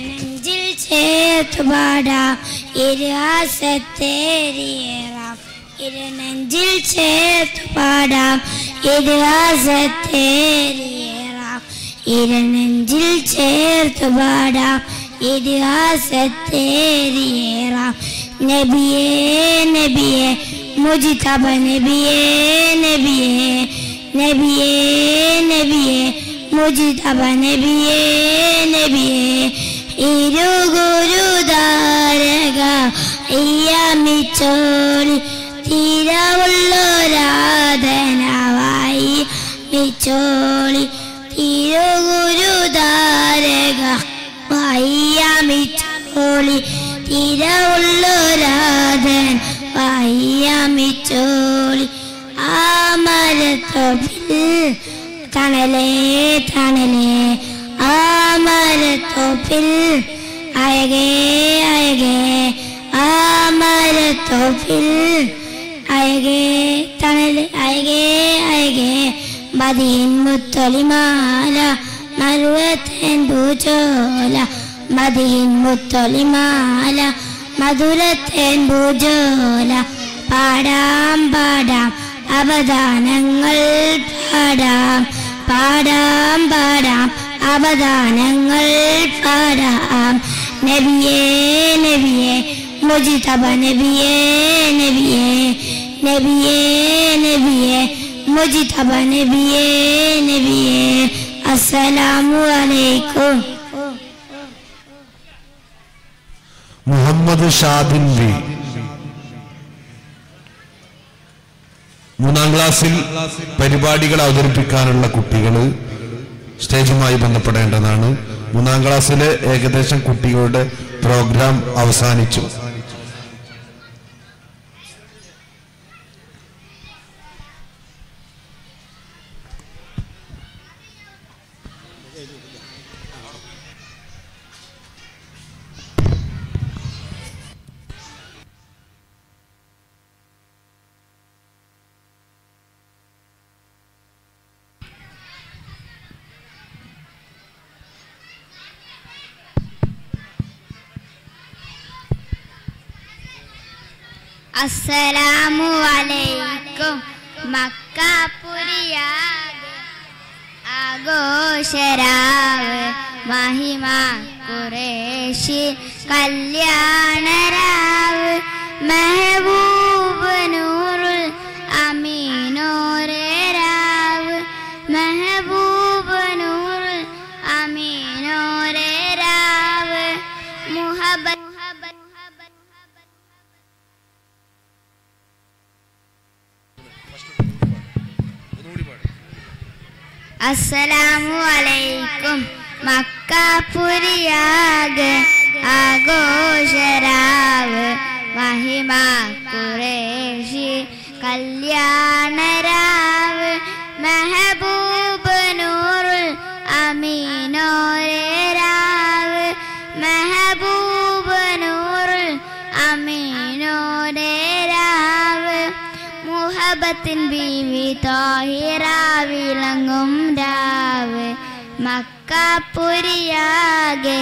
ഇരുനെഞ്ചിൽ ചേർത്ത് പാടാം ഇരുഹാസത്തേറിയേറാം ഇരനെഞ്ചിൽ ചേർത്ത് പാടാം ഇതിഹാസത്തേറിയേറാം ഇരനെഞ്ചിൽ ചേർത്ത് പാടാം ഇതിഹാസത്തേറിയേറാം നബിയേ നബിയേ മുജ്തബ നബിയേ നബിയേ നബിയേ നബിയേ മുജ്തബ നബിയേ നബിയേ ഇരുഗുരുദാരക ഇയ്യാമിച്ചോളി തീരവുള്ളൊരാധനവായി മിച്ചോളി തിരുഗുരുദാരക വയ്യാമിച്ചോളി തിരവുള്ളൊരാധൻ വയ്യാമിച്ചോളി ആ മരത്തോപ്പിൽ തണലേ തണലേ ആ മരത്തോപ്പിൽ അഴകേ അഴകേ ആ മരത്തോപ്പിൽ അഴകേ തണൽ അഴകേ അഴകേ മദീൻ മുത്തൊളിമാല മരുവത്തേൻ പൂജോല മദീൻ മുത്തൊളിമാല മധുരത്തേൻ പൂജോല പാടാം പാടാം അവദാനങ്ങൾ പാടാം പാടാം പാടാം അവദാനങ്ങൾ പാടാം നബിയേ നബിയേ മുജ്തബ നബിയേ നബിയേ നബിയേ നബിയേ മുജ്തബ നബിയേ നബിയേ അസ്സലാമു അലൈക്കും. മുഹമ്മദ് ഷാദിൻ വി മൂന്നാം ക്ലാസ്സിൽ പരിപാടികൾ അവതരിപ്പിക്കാനുള്ള കുട്ടികൾ സ്റ്റേജുമായി ബന്ധപ്പെടേണ്ടതാണ്. മൂന്നാം ക്ലാസ്സിലെ ഏകദേശം കുട്ടികളുടെ പ്രോഗ്രാം അവസാനിച്ചു. അസ്സലാമു അലൈക്കും. മക്കാപുരിയാകെ ആഘോഷരാവ് മഹിമ ഖുറൈശി കല്യാണരാവ് മെഹബൂബ് നൂറുൽ അമീനോരേ രാവ് മെഹബൂബ് നൂറുൽ അമീനോരേ രാവ് മുഹബത്ത് അസ്സലാമു അലൈക്കും. മക്കാപുരിയാകെ ആഘോഷരാവ് മഹിമ ഖുറൈശി കല്യാണരാവ് മെഹബൂബ് നൂറുൽ അമീനോരേ രാവ് മെഹബൂബ് നൂറുൽ അമീനോരേ രാവ് മുഹബത്തിൻ ബീവി താഹിറ വിളങ്ങും രാവ് മക്കാപുരിയാകെ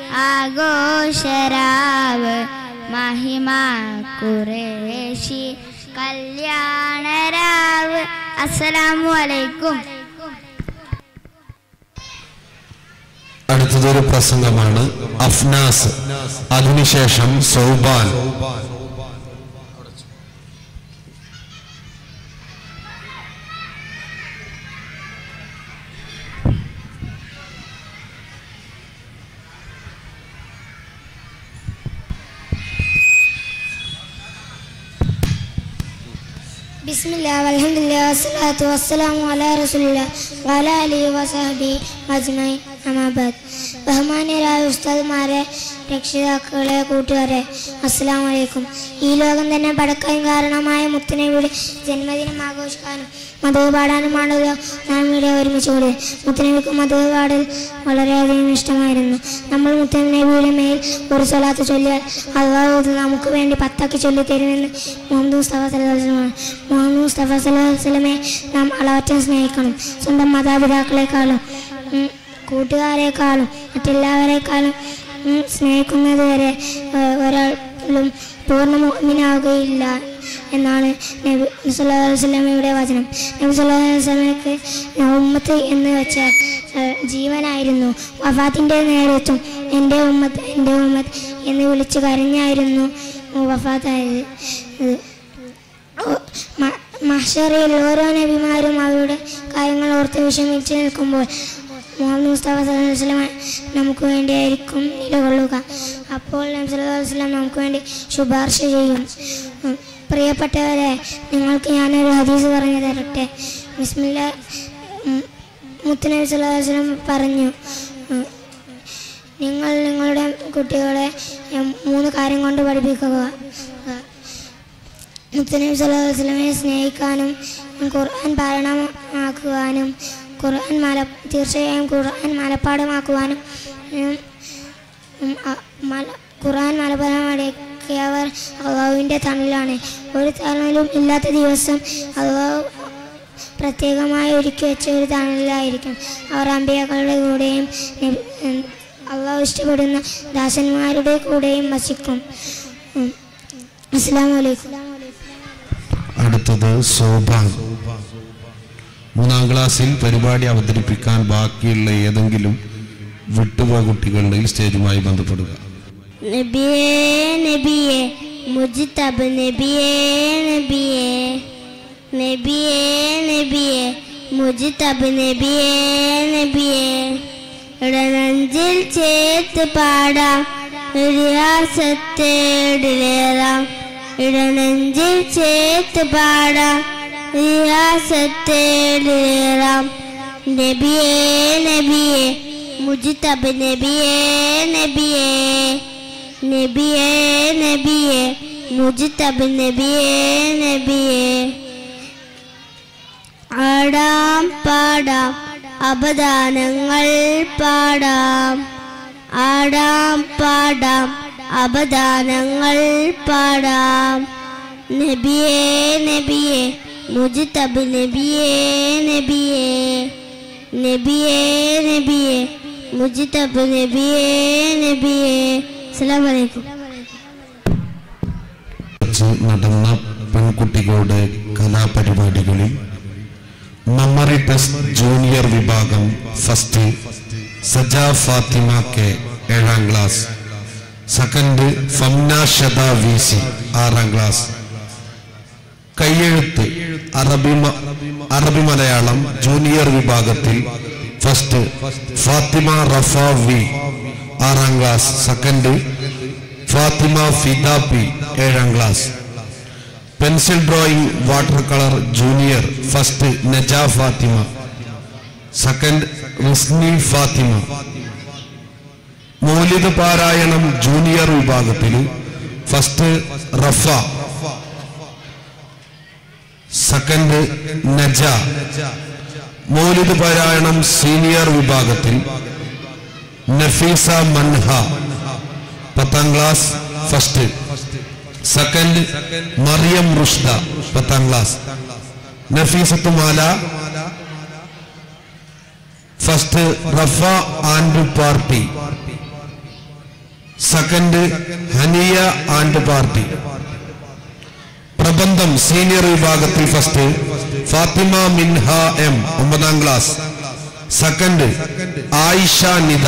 ആഘോഷരാവ് മഹിമ ഖുറൈശി കല്യാണരാവ്. അസ്സലാമു അലൈക്കും. അടുത്തതൊരു പ്രസംഗമാണ്. അഫ്നാസ്, അതിനുശേഷം സൗബാൻ. ബിസ്മില്ലാ വൽഹംദുലില്ലാ വസ്സലാത്തു വസ്സലാമു അലാ റസൂലില്ലാ വഅലാ ആലിഹി വസഹബിഹി അജ്മഈൻ. അമ്മാ ബഅദ്. ബഹുമാന്യരായ ഉസ്താദ്മാരെ, രക്ഷിതാക്കളെ, കൂട്ടുകാരെ, അസ്സലാമു അലൈക്കും. ഈ ലോകം തന്നെ പടക്കാൻ കാരണമായ മുത്തുനബിയുടെ ജന്മദിനം ആഘോഷിക്കാനും മധു പാടാനുമാണല്ലോ നാം ഇവിടെ ഒരുമിച്ച് കൂടി. മുത്തുനബിക്ക് മധു പാടൽ വളരെയധികം ഇഷ്ടമായിരുന്നു. നമ്മൾ മുത്തുനബിയുടെ മേൽ ഒരു സ്വലാത്ത് ചൊല്ലിയാൽ അല്ലാഹു നമുക്ക് വേണ്ടി പത്താക്കി ചൊല്ലി തരുമെന്ന് മുഹമ്മദ് മുസ്തഫ സല്ലല്ലാഹു അലൈഹി വസല്ലം. മുഹമ്മദ് മുസ്തഫ സല്ലല്ലാഹു അലൈഹി വസല്ലമയെ നാം അളവറ്റം സ്നേഹിക്കണം. സ്വന്തം മാതാപിതാക്കളെക്കാളും കൂട്ടുകാരെക്കാളും മറ്റെല്ലാവരെക്കാളും സ്നേഹിക്കുന്നത് വരെ ഒരാളും പൂർണ്ണ മുഅ്മിനാവുകയില്ല എന്നാണ് നബി സല്ലല്ലാഹു അലൈഹി വസല്ലമയുടെ വചനം. നബി സല്ലല്ലാഹു അലൈഹി വസല്ലമയ്ക്ക് ഉമ്മത്ത് എന്ന് വെച്ചാൽ ജീവനായിരുന്നു. വഫാത്തിൻ്റെ നേരത്തും എൻ്റെ ഉമ്മത്ത് എൻ്റെ ഉമ്മത്ത് എന്ന് വിളിച്ച് കരഞ്ഞായിരുന്നു വഫാത്തായത്. മഹ്ശറിൽ ഓരോ നബിമാരും അവരുടെ കാര്യങ്ങൾ ഓർത്ത് വിഷമിച്ച് നിൽക്കുമ്പോൾ മുഹമ്മദ് മുസ്തഫ സല്ലല്ലാഹു അലൈഹി വസല്ലം നമുക്ക് വേണ്ടിയായിരിക്കും നിലകൊള്ളുക. അപ്പോൾ നബി സല്ലല്ലാഹു അലൈഹി വസല്ലം നമുക്ക് വേണ്ടി ശുപാർശ ചെയ്യും. പ്രിയപ്പെട്ടവരെ, നിങ്ങൾക്ക് ഞാനൊരു ഹദീസ് പറഞ്ഞു തരട്ടെ. ബിസ്മില്ലാ മുത്തുനബി സല്ലല്ലാഹു അലൈഹി വസല്ലം പറഞ്ഞു, നിങ്ങൾ നിങ്ങളുടെ കുട്ടികളെ മൂന്ന് കാര്യം കൊണ്ട് പഠിപ്പിക്കുക. മുത്തുനബി സല്ലല്ലാഹു അലൈഹി വസല്ലമയെ സ്നേഹിക്കാനും ഖുർആൻ പാരായണമാക്കുവാനും ഖുർആൻ മല തീർച്ചയായും ഖുർആൻ മനഃപ്പാഠമാക്കുവാനും ഖുർആൻ മനഃപ്പാഠമാക്കിയവർ അള്ളാഹുവിൻ്റെ തണലാണ്. ഒരു തണലും ഇല്ലാത്ത ദിവസം അള്ളാഹു പ്രത്യേകമായി ഒരുക്കി വെച്ച ഒരു തണലിലായിരിക്കും. അവർ അമ്പിയാക്കളുടെ കൂടെയും അള്ളാഹു ഇഷ്ടപ്പെടുന്ന ദാസന്മാരുടെ കൂടെയും വസിക്കും. അസ്സലാമു അലൈക്കും. അടുത്തത് സോഭാൻ. മൂന്നാം ക്ലാസ്സിൽ പരിപാടി അവതരിപ്പിക്കാൻ ബാക്കിയുള്ള ഏതെങ്കിലും വിട്ടുപോയ കുട്ടികളുണ്ടെങ്കിൽ സ്റ്റേജുമായി ബന്ധപ്പെടുക. നബിയേ നബിയേ മുജ്തബ് നബിയേ നബിയേ നബിയേ നബിയേ മുജ്തബ് നബിയേ നബിയേ ഇടനെഞ്ചിൽ ചേർത്ത് പാടാം റിയാസത്തേടിലേറാം ഇടനെഞ്ചിൽ ചേർത്ത് പാടാം റിയാസത്തേടിലേറാം നബിയേ നബിയേ മുജ്തബ് നബിയേ നബിയേ നബിയേ നബിയേ മുജ്തബ് നബിയേ നബിയേ ആടാം പാടാം അപദാനങ്ങൾ പാടാം ആടാം പാടാം അപദാനങ്ങൾ പാടാം നബിയേ നബിയേ മുജ്തബ് നബിയേ നബിയേ നബിയേ നബിയേ മുജ്തബ് നബിയേ നബിയേ. അസ്സലാമു അലൈക്കും. നടന്ന പെൺകുട്ടികളുടെ കലാപരിപാടികളിൽ മെമ്മറി ടെസ്റ്റ് ജൂനിയർ വിഭാഗം ഫസ്റ്റ് സജ ഫാത്തിമ കെ ഏഴാം class, second Famna Shada V C ആറാം ക്ലാസ്. കയ്യെഴുത്ത് അറബി അറബി മലയാളം ജൂനിയർ വിഭാഗത്തിൽ ഫസ്റ്റ് ഫാത്തിമ റഫ വി ആറാം class, second Fathima Fida P ഏഴാം class. Pencil drawing water colour junior first Naja Fathima, second Risni Fathima. മൗലിദ് പാരായണം ജൂനിയർ വിഭാഗത്തിൽ ഫസ്റ്റ് റഫ, സെക്കൻഡ് നജ. മൗലിദ് പാരായണം സീനിയർ വിഭാഗത്തിൽ നഫീസ മൻഹ പത്താം class first, second Mariyam Rushda പത്താം class. Nafeesath Mala first Rafa and party, second Haniya and party. പ്രബന്ധം സീനിയർ വിഭാഗത്തിൽ ഫസ്റ്റ് ഫാത്തിമ മിൻഹ എം ഒമ്പതാം class, second Ayisha Nida.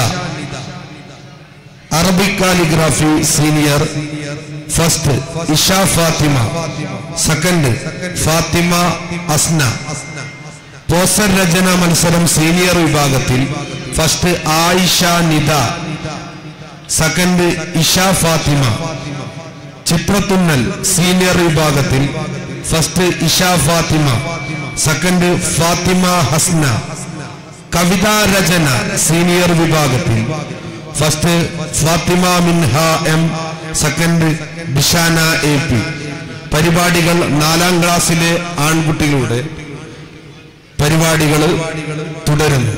Arabic calligraphy senior first Isha Fathima, second Fathima Asna. Poster രചന മത്സരം സീനിയർ വിഭാഗത്തിൽ ഫസ്റ്റ് ആയിഷ നിദ, സെക്കൻഡ് ഇഷ ഫാത്തിമ. ചിത്രത്തുന്നൽ സീനിയർ വിഭാഗത്തിൽ ഫസ്റ്റ് ഇഷ ഫാത്തിമ, സെക്കൻഡ് ഫാത്തിമ ഹസ്ന. കവിതാ രചന സീനിയർ വിഭാഗത്തിൽ first Fathima Minha M, second Bishana A P. പരിപാടികൾ നാലാം ക്ലാസ്സിലെ ആൺകുട്ടികളുടെ പരിപാടികൾ തുടരുന്നു.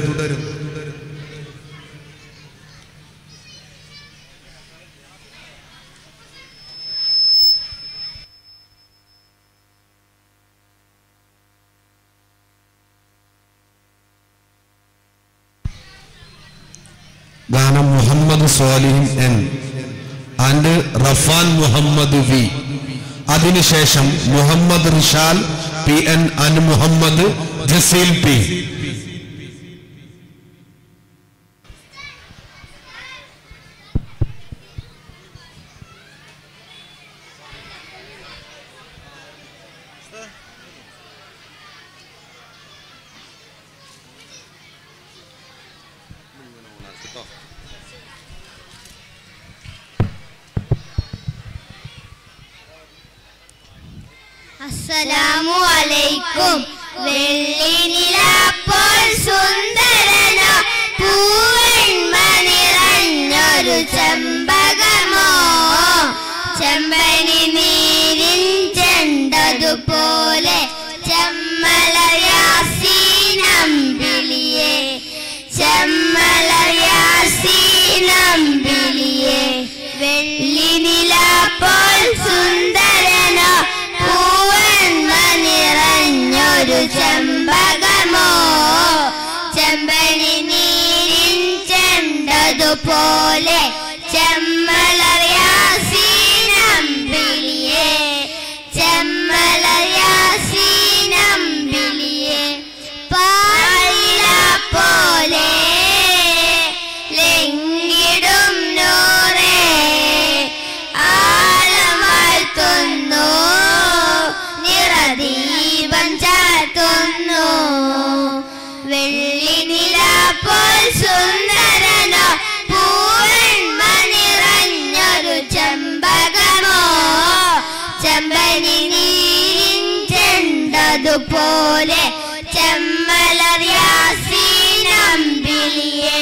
ഗാനം Muhammad Swalih N and Rafan Muhammad V. അതിനുശേഷം മുഹമ്മദ് റിഷാൽ പി എൻ അൻ മുഹമ്മദ് ജസീൽ പി. അസ്സലാമു അലൈക്കും. വെള്ളിനിലാപ്പോൾ സുന്ദരനോ പൂവെൺമണി നിറഞ്ഞൊരു ചെമ്പകമോ ചെമ്പനി നീരിൻ ചെണ്ടതുപോലെ ചെമ്മലയാസീനമ്പിളിയെ ചെമ്മലയാസീനമ്പിളിയെ വെള്ളിനിലാപ്പോൾ സുന്ദരനോ നിറഞ്ഞൊരു ചെമ്പകമോ ചെമ്പനി നീരിൻ ചെണ്ടതുപോലെ ചെമ്മലയാസീനമ്പിളിയെ ചെമ്മലയാസീനമ്പിളിയെ പാലില പോലെ ലംഘിടും നൂറേ ആലമഴ്ത്തുന്നു ദീപം ചാർത്തുന്നു വെള്ളിനിലാപ്പോൾ സുന്ദരനോ പൂവെൺമണി നിറഞ്ഞൊരു ചെമ്പകമോ ചെമ്പനി നീരിൻ ചെണ്ടതുപോലെ ചെമ്മലയാസീനമ്പിളിയെ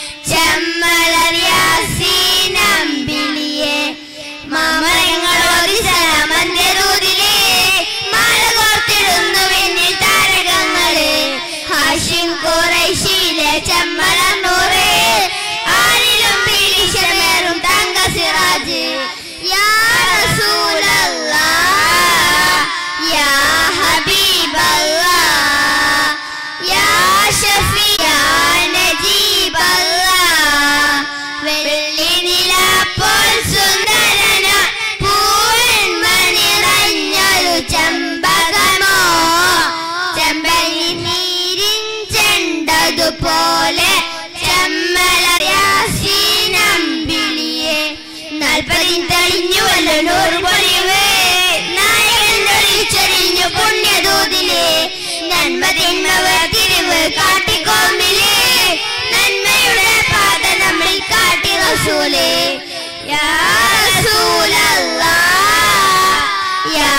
ചെമ്മലയാസീനമ്പിളിയെ മാമരങ്ങളോടി സലാമന്തിരൂതിലേ ഹാഷിം ഖുറൈശിയിലെ ചെമ്മലന്നൂറ് ആരിലും പീലിശമേറും തങ്ക സിറാജ് യാ റസൂലല്ലാഹ് യാ ഹബീബല്ലാഹ് യാ ഷഫീഅ നജീബല്ലാഹ് വെള്ളിനിലാപ്പോൾ സുന്ദരനോ പൂവെൺമണി നിറഞ്ഞൊരു ചെമ്പകമോ ചെമ്പനി നീരിൻ ചെണ്ടതുപോലെ ചെമ്മലയാസീനമ്പിളിയെ നാൽപ്പതിൻ തെളിഞ്ഞുവല്ലോ നൂറ് പൊളിവ് നായകൻ ഒളിച്ചൊരിഞ്ഞു പുണ്യദൂതിലെ നന്മ തിന്മ തിരിവ് കാട്ടിക്കോമിലെ നന്മയുടെ പാത നമ്മൾ കാട്ടി റസൂലേ യാ റസൂലല്ലാഹ് യാ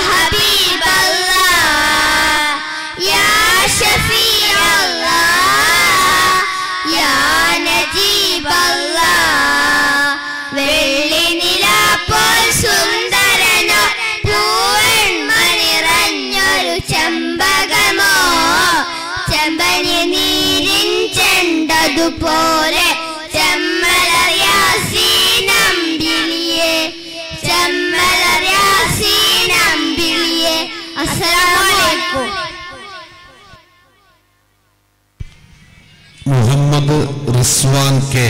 ഹബീബല്ലാഹ് യാ ഷഫീഅല്ലാഹ് യാ നജീബല്ലാഹ് വെള്ളിനിലാപ്പോൾ സുന്ദരനോ പൂവെൺമണി നിറഞ്ഞൊരു ചെമ്പകമോ ചെമ്പനി നീരിൻ ചെണ്ടതുപോലെ ചെമ്മലയാസീനമ്പിളിയെ ചെമ്മലയാസീനമ്പിളിയെ. അസ്സലാമു അലൈക്കും. മുഹമ്മദ് റിസ്വാൻ കെ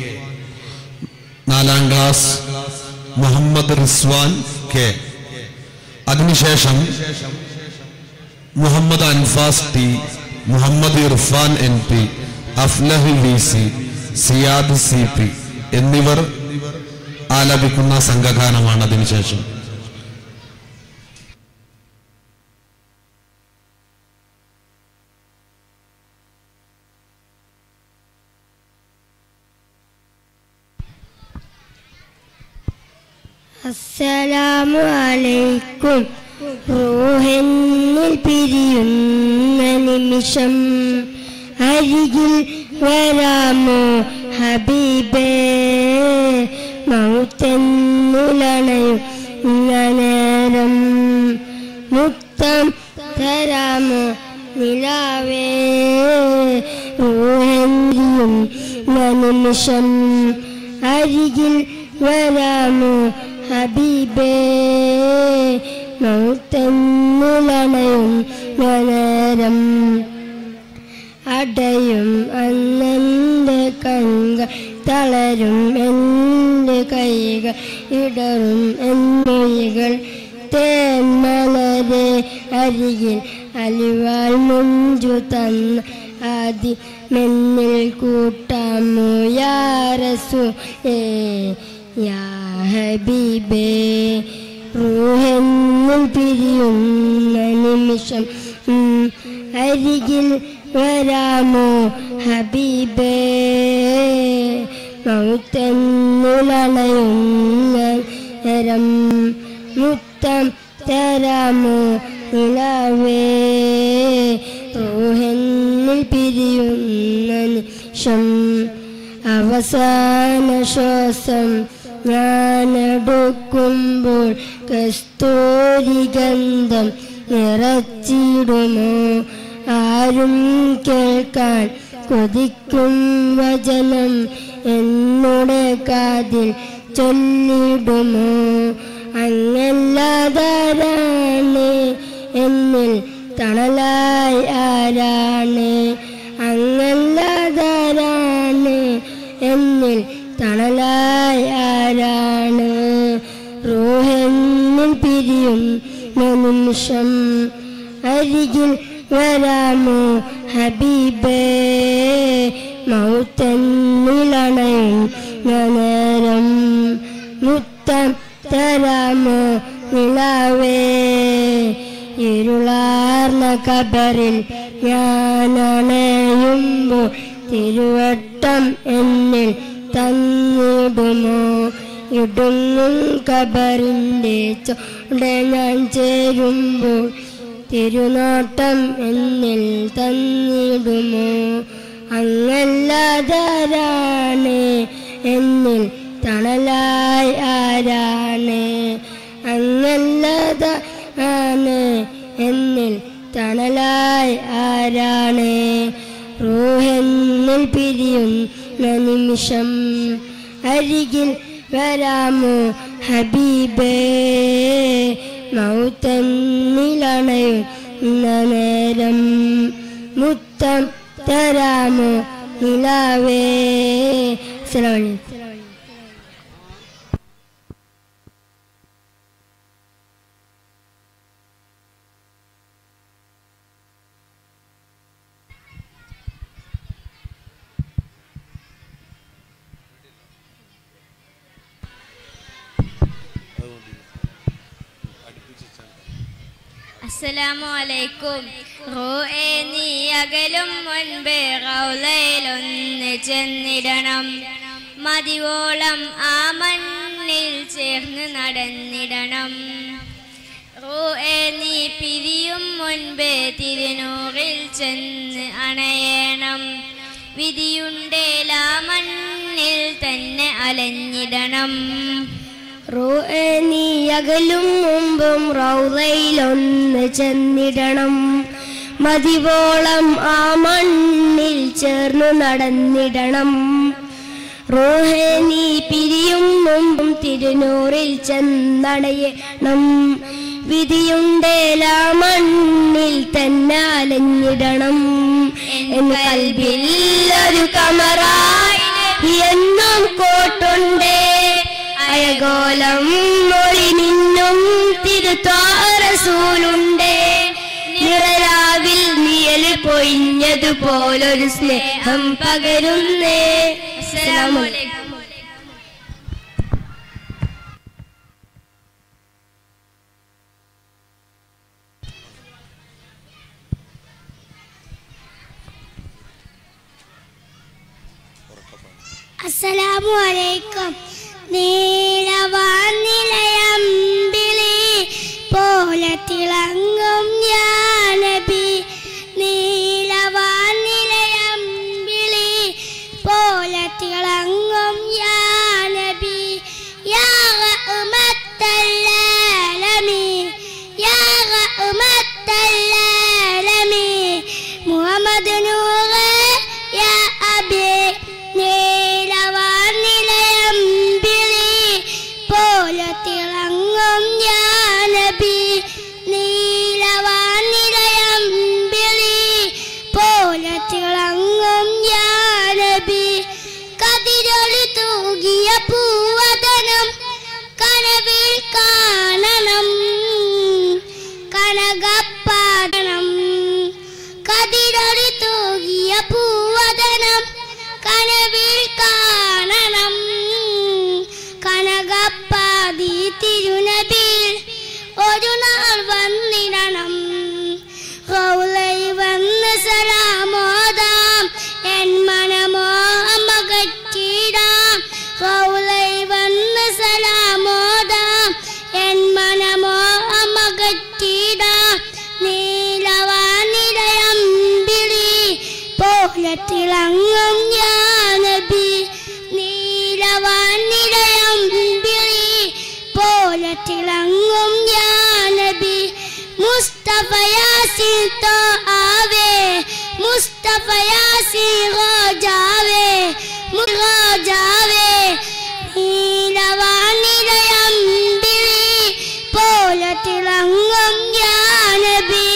നാലാം ക്ലാസ് മുഹമ്മദ് റിസ്വാൻ കെ. അതിനുശേഷം Muhammad Anfas T, Muhammad Irfan N P, Aflah V C, Siyad C P എന്നിവർ ആലപിക്കുന്ന സംഘഗാനമാണ്. അതിനുശേഷം അസ്സലാമു അലൈക്കും. റൂഹെന്നിൽ പിരിയുന്ന നിമിഷം അരികിൽ വരാമോ ഹബീബേ മൗത്തെന്നുലണയുന്ന നേരം മുക്തം തരാമോ നിലാവേ റൂഹെന്നിലും നിമിഷം അരികിൽ വരാമോ ഹബീബേ മൗത്തെന്നുലണയും നേരം അടയും അന്നെൻ്റെ കണ്ണുകൾ തളരും എൻ്റെ കൈകൾ ഇടറും എന്നൊഴികൾ തേന്മലരെ അരികിൽ അലിവാൾ മുഞ്ചു തന്ന ആദി മെന്നിൽ കൂട്ടാമു യാ റസൂലേ യാ ഹബീബേ റൂഹെന്നിൽ പിരിയുന്ന നിമിഷം അരികിൽ വരാമോ ഹബീബേ മൗത്തെന്നിലണയുന്ന നേരം മുത്തം തരാമോ നിലാവേ റൂഹെന്നിൽ പിരിയുന്ന നിമിഷം അവസാന ശ്വാസം ഞാനെടുക്കുമ്പോൾ കസ്തൂരി ഗന്ധം നിറച്ചിടുമോ ആരും കേൾക്കാൻ കൊതിക്കും വചനം എന്നുടെ കാതിൽ ചൊല്ലിടുമോ അങ്ങല്ലാതാരാണ് എന്നിൽ തണലായി ആരാണ് അങ്ങല്ലാതാരാണ് എന്നിൽ തണലായി ആരാണ് റൂഹെന്നിൽ പിരിയും നിമിഷം അരികിൽ വരാമോ ഹബീബേ മൗത്തെന്നിലണയുന്ന നേരം മുത്തം തരാമോ നിലാവേ ഇരുളാർന്ന കബറിൽ ഞാനണയുമ്പോൾ തിരുവട്ടം എന്നിൽ തന്നിടുമോ ഇടുങ്ങും കബറിൻ്റെ ചോടെ ഞാൻ ചേരുമ്പോൾ തിരുനോട്ടം എന്നിൽ തന്നിടുമോ അങ്ങല്ലാതാരാണ് എന്നിൽ തണലായി ആരാണ് അങ്ങല്ലാതാണ് എന്നിൽ തണലായി ആരാണ് റൂഹെന്നിൽ പിരിയുന്ന നിമിഷം അരികിൽ വരാമോ ഹബീബേ മൗത്തെന്നിലണയുന്ന നേരം മുത്തം തരാമോ നിലാവേ. അസ്സലാമു അലൈക്കും. അസ്സലാമു അലൈക്കും. റൂഹേ നീ അകലും മുൻപേ റൗളയിലൊന്ന് ചെന്നിടണം, മതിവോളം ആ മണ്ണിൽ ചേർന്ന് നടന്നിടണം. റൂഹേ നീ പിരിയും മുൻപേ തിരുനൂറിൽ ചെന്ന് അണയണം, വിധിയുണ്ടേലാ മണ്ണിൽ തന്നെ അലഞ്ഞിടണം. റൂഹേ നീ അകലും മുമ്പും റൗളയിലൊന്ന് ചെന്നിടണം, മതിവോളം ആ മണ്ണിൽ ചേർന്നു നടന്നിടണം. റൂഹേ നീ പിരിയും മുമ്പും തിരുനൂറിൽ ചെന്നടയണം, വിധിയുണ്ടേലാ മണ്ണിൽ തന്നെ അലഞ്ഞിടണം. എൻ കൽബിൽ ഒരു കമറായി എന്നും കോട്ടുണ്ടേ, അയഗോലം മൊഴി നിന്നും തിരുത്വാറസൂലുണ്ടേ. നിറരാവിൽ നിഴൽ പൊഴിഞ്ഞതുപോലൊരു സ്നേഹം പകരുന്നേ. അസ്സലാമു അലൈക്കും. അസ്സലാമു അലൈക്കും. നീലവാനിലയമ്പിളി പോലെ തിളങ്ങും യാ നബി, നീലവാനിലയമ്പിളി പോലെ തിളങ്ങും യാ നബി. യാ റഹ്മത്തൽ ആലമീൻ, യാ റഹ്മത്തൽ ആലമീൻ, മുഹമ്മദ് നൂറേ യാ അബി. നീലവാനിലയമ്പിളി തിരുനബി ഒരു നാൾ വന്നിടണം റൗളയിൽ വന്ന് സലാമോദാം എൻ മനമോഹമകറ്റിടാം റൗളയിൽ വന്ന് സലാമോദാം എൻ മനമോഹമകറ്റിടാം നീലവാനിടയമ്പിളി പോലെ തിളങ്ങും യാ നബി നീലവാനിടയമ്പിളി പോലെ തിളങ്ങും യാ നബി മുസ്തഫ യാസിൻ തോ ആവേ മുസ്തഫ യാസിൻ റോജാവേ റോജാവേ നീലവാനിടയമ്പിളി പോലെ തിളങ്ങും യാ നബി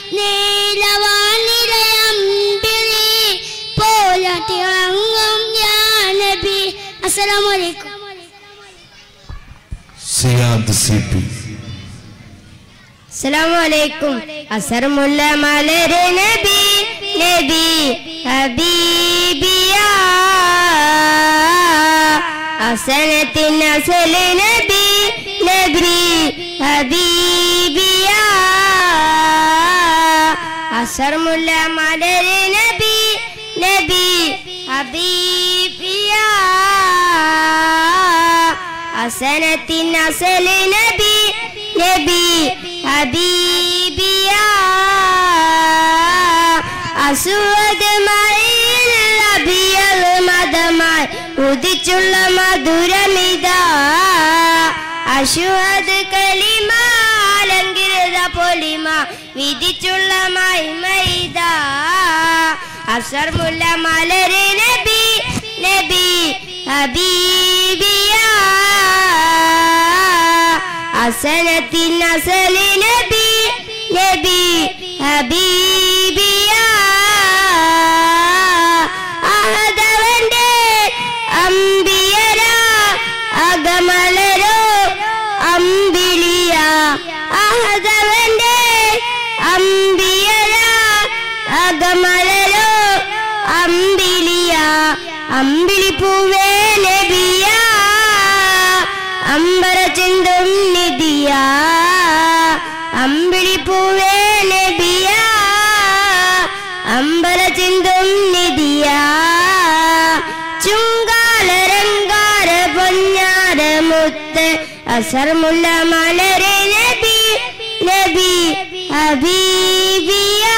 നീലവാനിടയമ്പിളി പോലെ തിളങ്ങും യാ നബി. അസ്സലാമു അലൈക്കും. സിയാദ് സിപി. അസ്സലാമലൈക്കും. അസർമുല്ല മലരെ നബി നബി ഹബീബിയ അസനത്തിൻ അസല നബി നബി ഹബീബിയ അസർമുല്ല മലരെ നബി നബി ഹബീബിയ അസനത്തിൻ അസല നബി നബി ഹബീബിയ അസ്വദമായി അബിയൽ മദമായി ഉദിച്ചുള്ള മധുരമിതാ അശ്വദ് കലിമ അലങ്കൃത പൊലിമ വിധിച്ചുള്ള മഹിമൈതാ അസ്സർമുല്ല മലരെ നബി നബി ഹബീബിയ അസനത്തിൻ അസല നബി നബി ഹബീബിയ അഹദവന്റെ അംബിയര അകമലരോ അംബിലിയ അഹദവന്റെ അംബിയര അകമലരോ അംബിലിയ അമ്പിളിപ്പൂവേ നബിയ അമ്പര ചിന്തും നിധിയ അമ്പിളിപ്പൂവേ നബിയ അമ്പര ചിന്തും നിധിയ ചുങ്കാലരങ്കാര പൊന്നാര മുത്ത് അസർമുല്ല മലരെ നബി നബി ഹബീബിയ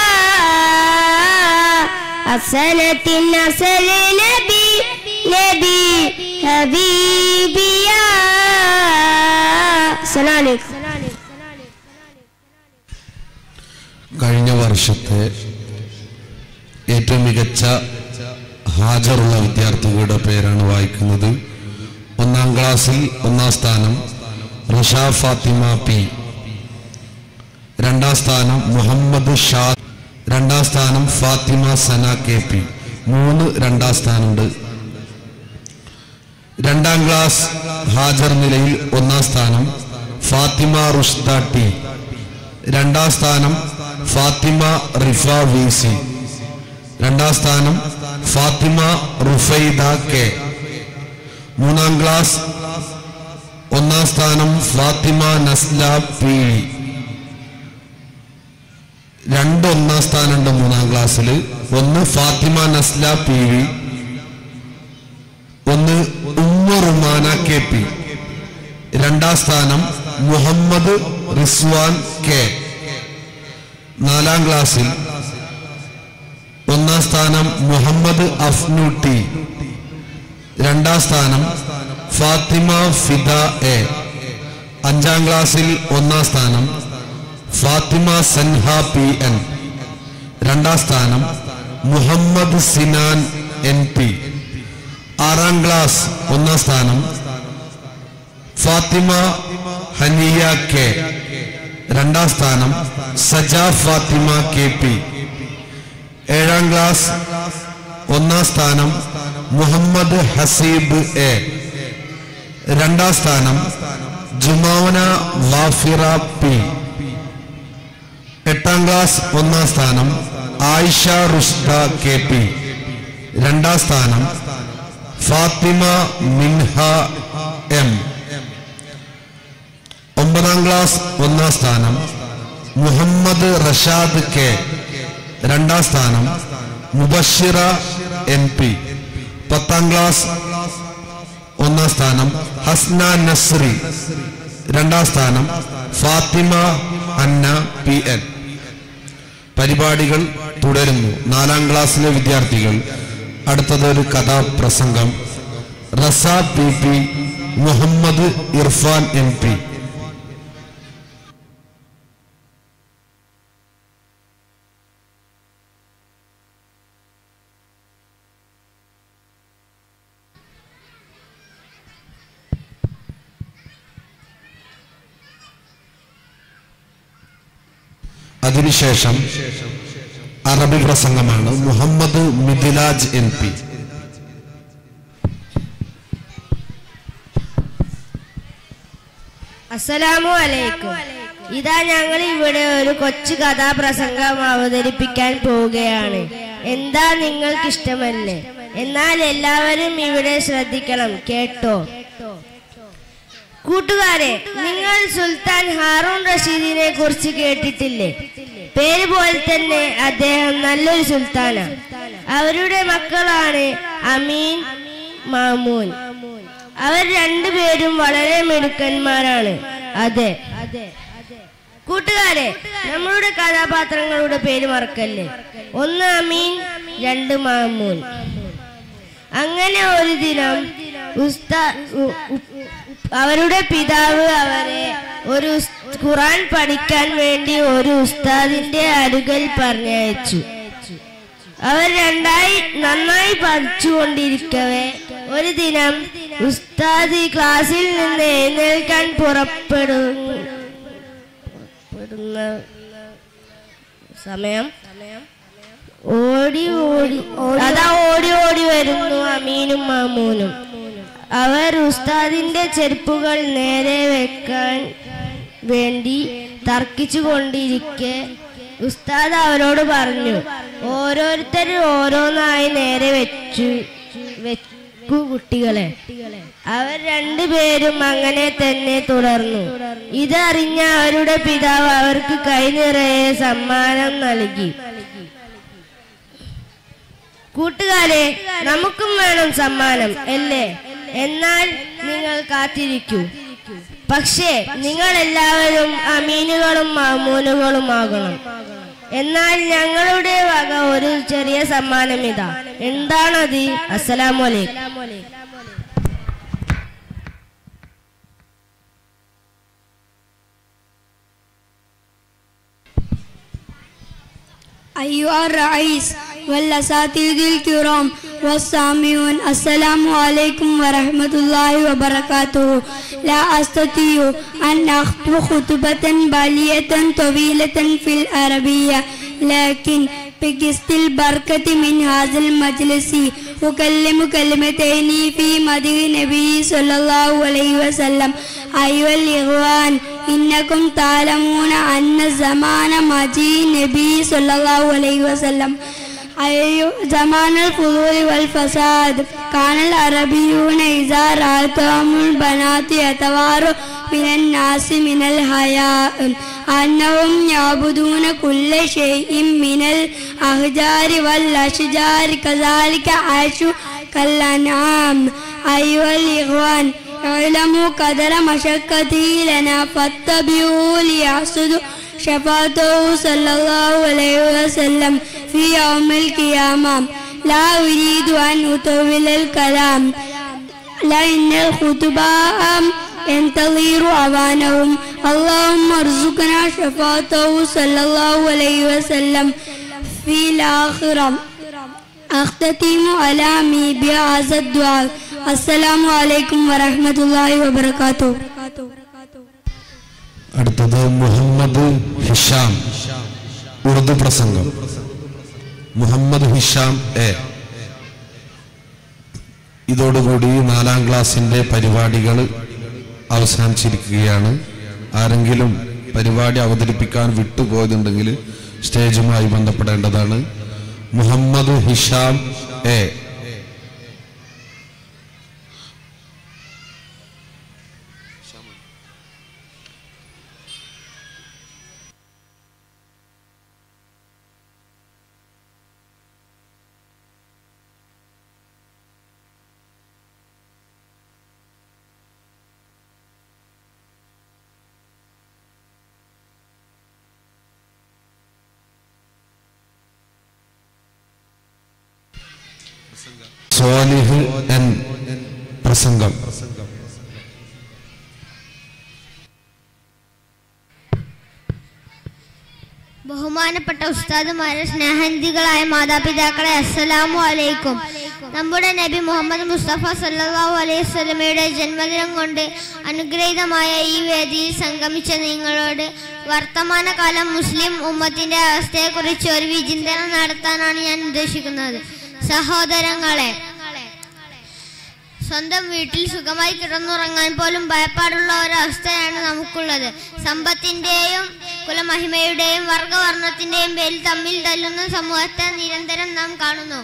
അസനത്തിൻ അസല നബി നബി ഹബീബിയ. അസ്സലാമു അലൈക്കും. കഴിഞ്ഞ വർഷത്തെ ഏറ്റവും മികച്ച ഹാജറുള്ള വിദ്യാർത്ഥികളുടെ പേരാണ് വായിക്കുന്നത്. ഒന്നാം ക്ലാസ്സിൽ ഒന്നാം സ്ഥാനം റിഷ ഫാത്തിമ പി. രണ്ടാം സ്ഥാനം മുഹമ്മദ് ഷാ. രണ്ടാം സ്ഥാനം ഫാത്തിമ സന കെ പി. മൂന്ന് രണ്ടാം സ്ഥാനമുണ്ട്. രണ്ടാം ക്ലാസ് ഹാജർ നിലയിൽ ഒന്നാം സ്ഥാനം ഫാത്തിമ റുഷ്ദ ടി. രണ്ടാം സ്ഥാനം ഫാത്തിമ റിഫ വി സി. രണ്ടാം സ്ഥാനം ഫാത്തിമ റുഫൈദ കെ. മൂന്നാം ക്ലാസ് ഒന്നാം സ്ഥാനം ഫാത്തിമ നസ്ല പി. രണ്ട് ഒന്നാം സ്ഥാനമുണ്ട് മൂന്നാം ക്ലാസ്സിൽ. ഒന്ന് ഫാത്തിമ നസ്ല പി വി, ഒന്ന് ഉമ്മ റുമാന കെ പി. രണ്ടാം സ്ഥാനം മുഹമ്മദ് റിസ്വാൻ കെ. നാലാം ക്ലാസ്സിൽ ഒന്നാം സ്ഥാനം മുഹമ്മദ് അഫ്നു ടി. രണ്ടാം സ്ഥാനം ഫാത്തിമ ഫിദ എ. അഞ്ചാം ക്ലാസ്സിൽ ഒന്നാം സ്ഥാനം ഫാത്തിമ സൻഹ പി എൻ. രണ്ടാം സ്ഥാനം മുഹമ്മദ് സിനാൻ എൻ പി. ആറാം ക്ലാസ് ഒന്നാം സ്ഥാനം ഫാത്തിമ ഹനിയ കെ. രണ്ടാം സ്ഥാനം സജ ഫാത്തിമ കെ പി. ഏഴാം ക്ലാസ് ഒന്നാം സ്ഥാനം മുഹമ്മദ് ഹസീബ് എ. രണ്ടാം സ്ഥാനം ജുമാവന വാഫിറ പി. എട്ടാം ക്ലാസ് ഒന്നാം സ്ഥാനം ആയിഷ റുഷ്ദ കെ പി. രണ്ടാം സ്ഥാനം ഫാത്തിമ മിൻഹ എം. ക്ലാസ് ഒന്നാം സ്ഥാനം മുഹമ്മദ് റഷാദ് കെ, രണ്ടാം സ്ഥാനം മുബഷിറ എൻ പി. പത്താം ക്ലാസ് ഒന്നാം സ്ഥാനം ഹസ്ന നസ്രി, രണ്ടാം സ്ഥാനം ഫാത്തിമ അന്ന പി എൻ. പരിപാടികൾ തുടരുന്നു. നാലാം ക്ലാസ്സിലെ വിദ്യാർത്ഥികൾ അടുത്തതൊരു കഥാപ്രസംഗം. Raza P P, Muhammad Irfan M P. അതിനുശേഷം അറബി പ്രസംഗമാണ്. Muhammad Midilaj N P. അസ്സലാമു അലൈക്കും. ഇതാ ഞങ്ങൾ ഇവിടെ ഒരു കൊച്ചു കഥാപ്രസംഗം അവതരിപ്പിക്കാൻ പോവുകയാണ്. എന്താ നിങ്ങൾക്ക് ഇഷ്ടമല്ലേ? എന്നാൽ എല്ലാവരും ഇവിടെ ശ്രദ്ധിക്കണം, കേട്ടോ. കൂട്ടുകാരെ, നിങ്ങൾ സുൽത്താൻ ഹാറൂൺ റഷീദിനെ കുറിച്ച് കേട്ടിട്ടില്ലേ? പേര് പോലെ തന്നെ അദ്ദേഹം നല്ലൊരു സുൽത്താനാണ്. അവരുടെ മക്കളാണ് അമീൻ, മാമൂൻ. അവർ രണ്ടുപേരും വളരെ മിടുക്കന്മാരാണ്. അതെ കൂട്ടുകാരെ, നമ്മളുടെ കഥാപാത്രങ്ങളുടെ പേര് മറക്കല്ലേ. ഒന്ന് അമീൻ, രണ്ട് മാമൂൻ. അങ്ങനെ ഒരു ദിനം ഉസ്താ അവരുടെ പിതാവ് അവരെ ഒരു ഖുർആൻ പഠിക്കാൻ വേണ്ടി ഒരു ഉസ്താദിന്റെ അടുക്കൽ പറഞ്ഞയച്ചു. അവർ രണ്ടായി നന്നായി പഠിച്ചുകൊണ്ടിരിക്കവേ ഒരു ദിനം ഉസ്താദ് ക്ലാസ്സിൽ നിന്ന് എഴുന്നേൽക്കാൻ പുറപ്പെടുന്ന സമയം ഓടി ഓടി അതാ ഓടി ഓടി വരുന്നു അമീനും മാമൂനും. അവർ ഉസ്താദിന്റെ ചെരുപ്പുകൾ നേരെ വെക്കാൻ വേണ്ടി തർക്കിച്ചു കൊണ്ടിരിക്കെ ഉസ്താദ് അവരോട് പറഞ്ഞു, ഓരോരുത്തരും ഓരോന്നായി നേരെ വെച്ചു വെക്കു കുട്ടികളെ. അവർ രണ്ടുപേരും അങ്ങനെ തന്നെ തുടർന്നു. ഇതറിഞ്ഞ അവരുടെ പിതാവ് അവർക്ക് കൈ നിറയെ സമ്മാനം നൽകി. കൂട്ടുകാരെ, നമുക്കും വേണം സമ്മാനം അല്ലേ? എന്നാൽ നിങ്ങൾ കാത്തിരിക്കൂ. പക്ഷേ നിങ്ങൾ എല്ലാവരും അമീനുകളും മാമൂനുകളുമാകണം. എന്നാൽ ഞങ്ങളുടെ വക ഒരു ചെറിയ സമ്മാനം ഇതാ. എന്താണത്? അസ്സലാമു അലൈക്കും. أيها الرئيس والأساتذة الكرام والسامعون، السلام عليكم ورحمة الله وبركاته. لا أستطيع أن أخطب خطبة بالية طويلة في العربية، لكن بقصد البركة من هذا المجلس أكلم كلمتين في مدح النبي صلى الله عليه وسلم. أيها الإخوان، إنكم تعلمون أن زمان مجيء النبي صلى الله عليه وسلم زمان الفضول والفساد. كان العربيون إذا رأتهم البنات يتواروا من الناس من الحياء أنهم يعبدون كل شيء من الأحجار والأشجار، كذلك عاشوا كالأنعام. أيها الإخوان، اعلموا قدر مشقته لنا فاتبعوا ليحصدوا شفاعته صلى الله عليه وسلم في يوم القيامة. لا أريد أن أطول الكلام، لأن الخطباء ينتظر أوانهم. اللهم ارزقنا شفاعته صلى الله عليه وسلم في الآخرة. أختتم كلامي بهذا الدعاء. السلام عليكم ورحمة الله وبركاته. അടുത്തത് മുഹമ്മദ് ഹിഷാം, ഉറുദു പ്രസംഗം. മുഹമ്മദ് ഹിഷാം എ. ഇതോടുകൂടി നാലാം ക്ലാസിന്റെ പരിപാടികൾ അവസാനിച്ചിരിക്കുകയാണ്. ആരെങ്കിലും പരിപാടി അവതരിപ്പിക്കാൻ വിട്ടുപോയതുണ്ടെങ്കിൽ സ്റ്റേജുമായി ബന്ധപ്പെടേണ്ടതാണ്. മുഹമ്മദ് ഹിഷാം എ. സ്വാലിഹ് എൻ പ്രസംഗം. ബഹുമാനപ്പെട്ട ഉസ്താദുമാരെ, സ്നേഹനിധികളായ മാതാപിതാക്കളെ, അസ്സലാമു അലൈക്കും. നമ്മുടെ നബി മുഹമ്മദ് മുസ്തഫ സല്ലല്ലാഹു അലൈഹി വസല്ലമയുടെ ജന്മദിനം കൊണ്ട് അനുഗ്രഹീതമായ ഈ വേദിയിൽ സംഗമിച്ച നിങ്ങളോട് വർത്തമാനകാലം മുസ്ലിം ഉമ്മത്തിന്റെ അവസ്ഥയെക്കുറിച്ച് ഒരു വിചിന്തനം നടത്താനാണ് ഞാൻ ഉദ്ദേശിക്കുന്നത്. സഹോദരങ്ങളെ, സ്വന്തം വീട്ടിൽ സുഖമായി കിടന്നുറങ്ങാൻ പോലും ഭയപ്പാടുള്ള ഒരവസ്ഥയാണ് നമുക്കുള്ളത്. സമ്പത്തിന്റെയും കുലമഹിമയുടെയും വർഗവർണ്ണത്തിന്റെയും പേരിൽ തമ്മിൽ തല്ലുന്ന സമൂഹത്തെ നിരന്തരം നാം കാണുന്നു.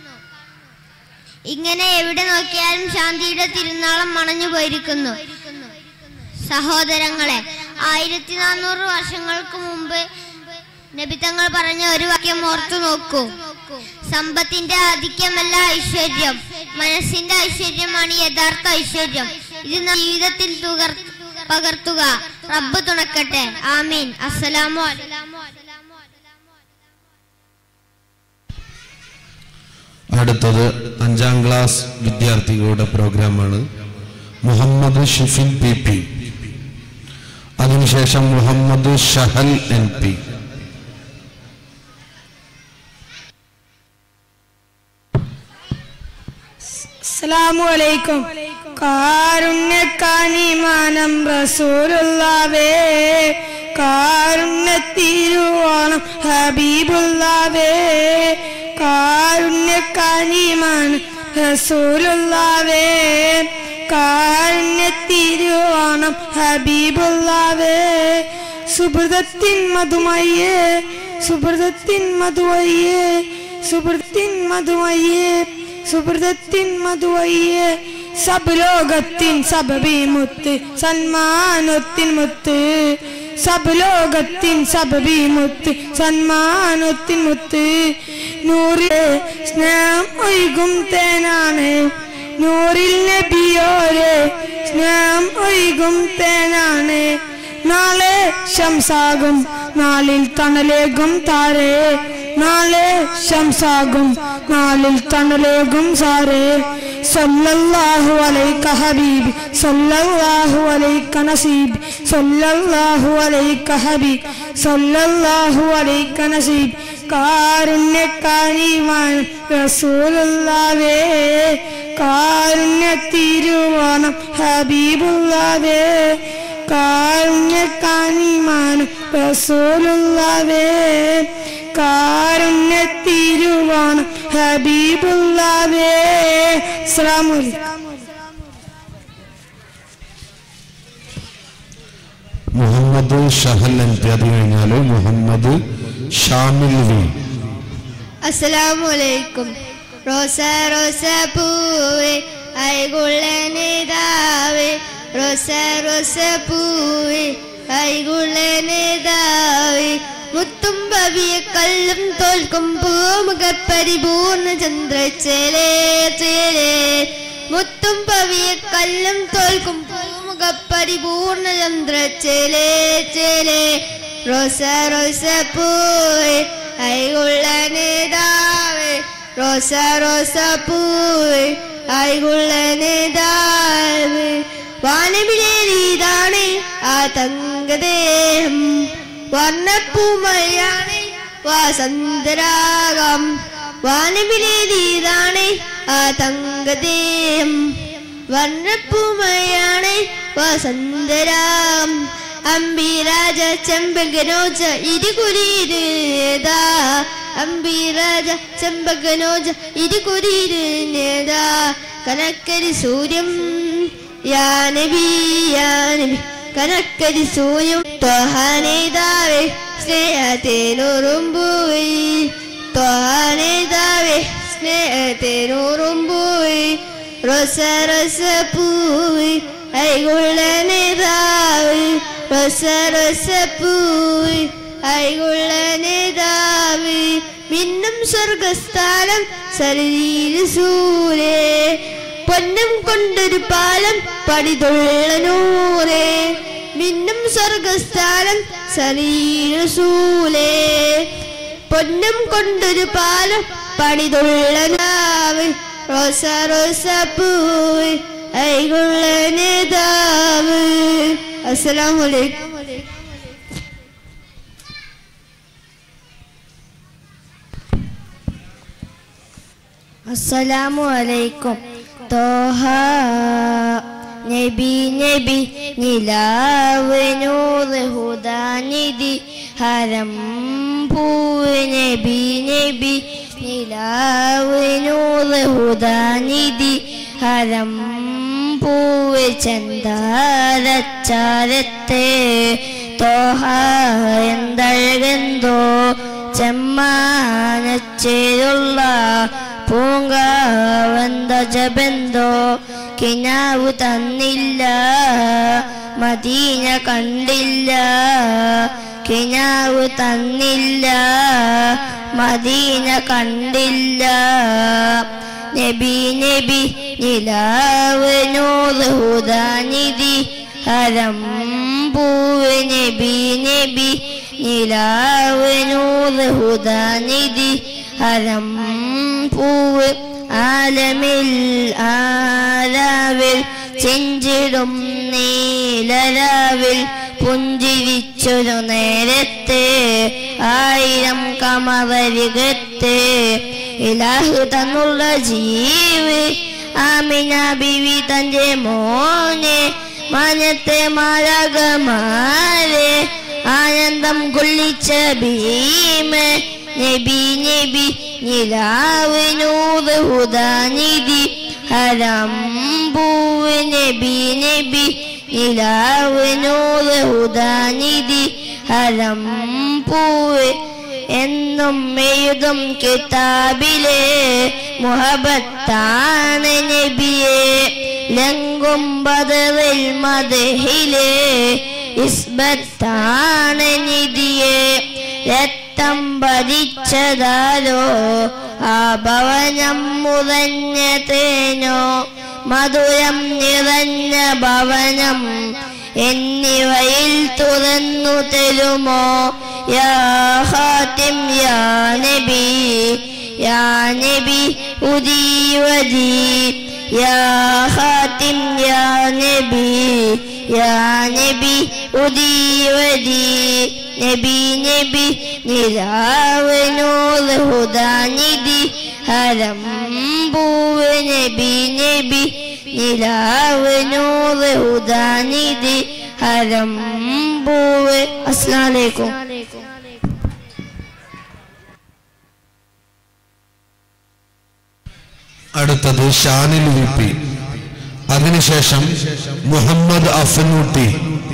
ഇങ്ങനെ എവിടെ നോക്കിയാലും ശാന്തിയുടെ തിരുനാളം മണഞ്ഞു പോയിരിക്കുന്നു. സഹോദരങ്ങളെ, ആയിരത്തി നാനൂറ് വർഷങ്ങൾക്ക് മുമ്പ് നബിതങ്ങൾ പറഞ്ഞ ഒരു വാക്യം ഓർത്തു നോക്കൂ. സമ്പത്തിന്റെ ആധിക്യമല്ല ഐശ്വര്യം, മനസ്സിന്റെ ഐശ്വര്യമാണ് യഥാർത്ഥ ഐശ്വര്യം. ഇത് ജീവിതത്തിൽ പകർത്തുക. റബ്ബ് തുണക്കട്ടെ. ആമീൻ. അസ്സലാമു അലൈക്കും. അടുത്തത് അഞ്ചാം ക്ലാസ് വിദ്യാർത്ഥികളുടെ പ്രോഗ്രാമാണ്. മുഹമ്മദ് ഷിഫിൻ പി പി, അതിനുശേഷം മുഹമ്മദ് ഷഹൽ എൻ പി. അസ്സലാമു അലൈക്കും. കാരുണ്യക്കാനിമാനം റസൂലുള്ളാവേ, കാരുണ്യത്തിരുവോണം ഹബീബുള്ളാവേ, കാരുണ്യക്കാനിമാനം റസൂലുള്ളാവേ, കാരുണ്യത്തിരുവോണം ഹബീബുള്ളാവേ. സുബ്രതത്തിൻ മധുമയ്യേ, സുബ്രതത്തിൻ മധുവയ്യേ, സുബ്രതത്തിൻ മധുവയ്യേ, സുബ്രതത്തിൻ മധുവയ്യേ. സബ് ലോകത്തിൻ സബബി മുത്ത്, സന്മാനത്തിൻ മുത്ത്, സബ് ലോകത്തിൻ സബബി മുത്ത്, സന്മാനത്തിൻ മുത്ത്. നൂറിലെ സ്നേഹം ഒഴുകും തേനാണ്, നൂറിൽ നബിയോരെ സ്നേഹം ഒഴുകും തേനാണ്. നാളെ ശംസാകും, നാളിൽ തണലേകും താരേ, നാളെ ശംസാകും, നാളിൽ തണലേകും സാരേ. സല്ലല്ലാഹു അലൈക ഹബീബി, സല്ലല്ലാഹു അലൈക നസീബി, സല്ലല്ലാഹു അലൈക ഹബീബി, സല്ലല്ലാഹു അലൈക നസീബി. കാരുണ്യക്കാനിമാൻ റസൂലുള്ളാവേ, കാരുണ്യത്തിരുവോണം ഹബീബുള്ളാവേ, കാരുണ്യക്കാനിമാൻ റസൂലുള്ളാവേ, കാരുണ്യത്തിരുവോണം ഹബീബുള്ളാവേ. അസ്സലാമു അലൈക്കും. മുഹമ്മദ് ഷഹൽ എൻ പി, അത് കഴിഞ്ഞാല് മുഹമ്മദ് ഷാമിൽ വി. അസ്സലാമു അലൈക്കും. റോസ റോസ പൂവേ ഐഗുള്ളനിതാവേ, റോസ റോസ പൂവേ ഐഗുള്ളനിതാവേ. മുത്തും ഭവിയെ കല്ലും തോൽക്കും പൂമുഖ പരിപൂർണ ചന്ദ്രച്ചേലേ ചേലേ, മുത്തും ഭവിയെ കല്ലും തോൽക്കും പൂമുഖ പരിപൂർണ ചന്ദ്രച്ചേലേ ചേലേ. റോസ റോസ പൂവേ ഐഗുള്ളനിതാവേ, റോസ റോസ പൂവേ ഐഗുള്ളനിതാവേ. വാനവിലേതാണ് ആ തങ്കദേഹം, വർണ്ണപ്പൂമയാണ് വസന്തരാഗം. വാനവിലേതാണ് ആ തങ്കദേഹം, വർണ്ണപ്പൂമയാണ് വസന്തരാഗം. അംബിരാജ ചെമ്പകനോജ ഇരുകുരീരേതാ, അംബിരാജ ചെമ്പകനോജ ഇരുകുരീരേതാ. കനക്കരി സൂര്യം യാ നബി യാ നബി, കനക്കരി സൂര്യം ത്വഹാനേതാവേ സ്നേഹത്തേനുറുമ്പൂവി, ത്വഹാനേതാവേ സ്നേഹത്തേനുറുമ്പൂവി. റോസ റോസ പൂവി ഐഗുള്ളനിതാവേ, റോസ റോസ പൂവി ഐഗുള്ളനിതാവേ. മിന്നും സ്വർഗസ്ഥാനം ശരീര സൂരേ, പൊന്നും കൊണ്ടൊരു പാലം പടിതുള്ള നൂറേ. മിന്നും സ്വർഗസ്ഥാനം ശരീര സൂലേ, പൊന്നും കൊണ്ടൊരു പാലം പടിതുള്ള നാവ്. റോസ റോസപ്പൂവ് ഐകുള്ള നേതാവ്. അസ്സലാമു അലൈക്കും. അസ്സലാമു അലൈക്കും. തോഹ നബി നബി നിലാവ് നൂറ് ഹുദാനിധി ഹരം പൂവ് നബി നബി നിലാവ് നൂറ് ഹുദാനിധി ഹരം പൂവ് ചന്ദാരച്ചാരത്തെ തോഹ എന്തഴകെന്തോ ചെമ്മാനച്ചേരുള്ള പൂങ്കാവന്ത ജപെന്തോ കിനാവു തന്നില്ല മദീന കണ്ടില്ല കിനാവു തന്നില്ല മദീന കണ്ടില്ല. നബി നബി നിലാവ് നൂറ് ഹുദാനിധി ഹരം പൂവ് നബി നബി നിലാവ് നൂറ് ഹുദാനിധി ഹരം പൂവ് ആലമിൽ ആരാവിൽ ചെഞ്ചിടും നീലരാവിൽ പുഞ്ചിരിച്ചൊരു നേരത്തെ ആയിരം കമവരികത്തെ ഇലാഹു തന്നുള്ള ജീവ് ആമിന ബിവി തന്റെ മോനെ മാനത്തെ മാരകമാരെ ആനന്ദം കൊള്ളിച്ച ഭീമേ നബി നബി നിലാവ് നൂറ് ഹുദാനിധി ഹരം പൂവ് നബി നബി നിലാവ് നൂറ് ഹുദാനിധി ഹരം പൂവ് എന്നും എഴുതും കിതാബിലെ മുഹബത്താണ് നബിയെ ലങ്കും ബദറിൽ മദഹിലെ ഇസ്ബത്താണ് നിധിയെ രക്തം ഭരിച്ചതാരോ ആ ഭവനം മുതഞ്ഞ തേനോ മധുരം നിറഞ്ഞ ഭവനം എന്നിവയിൽ തുറന്നു തരുമോ യാ ഖാതിം യാ നബി യാ നബി ഉദീവദി യാ ഖാതിം യാ നബി യാ നബി ഉദീവദി നബി നബി നിലാവ് നൂറ് ഹുദാനിധി ഹരം പൂവ് നബി നബി നിലാവ് നൂറ് ഹുദാനിധി ഹരം പൂവ്. അസ്സലാമു അലൈക്കും. അടുത്തത് ഷാനിൽ വി പി, അതിനുശേഷം മുഹമ്മദ് അഫ്നൂട്ടി.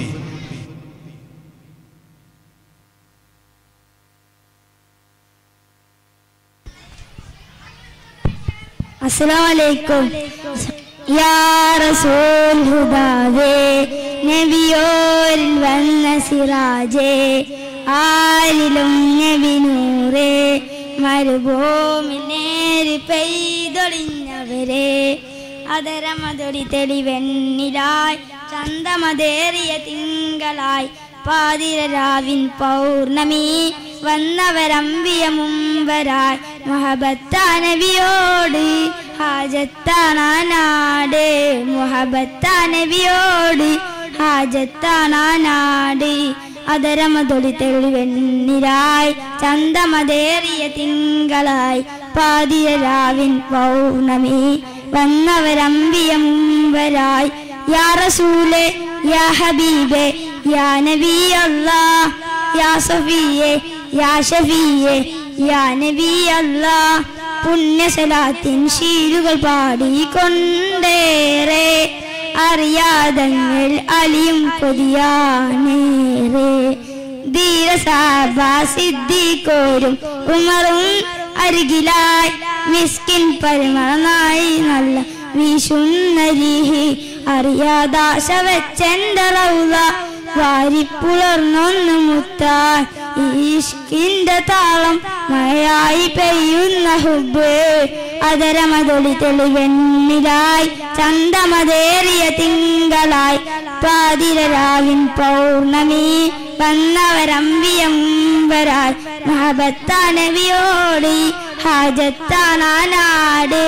അസ്സലാമു അലൈക്കും. യാ റസൂൽ ഹുദാവേ നബിയോരിൽ വന്ന സിറാജേ ആരിലും നബി നൂറേ മരുഭൂമി നേരി പെയ്തൊളിഞ്ഞവരെ അതരമതൊടി തെളിവെണ്ണിലായി ചന്തമതേറിയ തിങ്കളായി പാതിരരാവിൻ പൗർണമി വന്നവരമ്പിയ മുമ്പരായി മുഹബത്താ നബിയോട് ഹാജത്താനാട് മുഹബത്താ നബിയോട് ഹാജത്താനാട് അതരമതൊടി തെളിവെണ്ണിലായി ചന്തമതേറിയ തിങ്കളായി പാതിരരാവിൻ പൗർണമി വന്നവരമ്പിയ മുമ്പരായി യാ റസൂലേ യാ ഹബീബേ യാ നബി അല്ലാഹ് യാ സഫിയേ യാ ഷഫിയേ യാ നബി അല്ലാഹ് പുണ്യസലാത്തിൻ ശീലുകൾ പാടിക്കൊണ്ടേറെ അറിയാതങ്ങൾ അലിയും കൊതിയാനേറെ ധീരസാബ സിദ്ദീഖോരും ഉമറും അരികിലായി മിസ്കിൻ പരിമളനായി നല്ല വീശുന്നരിഹി അറിയാദാശ വെച്ചെന്റെ റൗള വാരിപ്പുലർന്നൊന്ന് മുത്താൻ ഈഷ്കിന്റെ താളം മഴയായി പെയ്യുന്ന ഹുബ് അതരമതൊളി തെളിവെണ്ണിലായി ചന്തമതേറിയ തിങ്കളായി പാതിരരാവിൻ പൗർണമി വന്നവരമ്പിയ മുമ്പരായി മുഹബത്താ നബിയോട് ഹാജത്താനാട്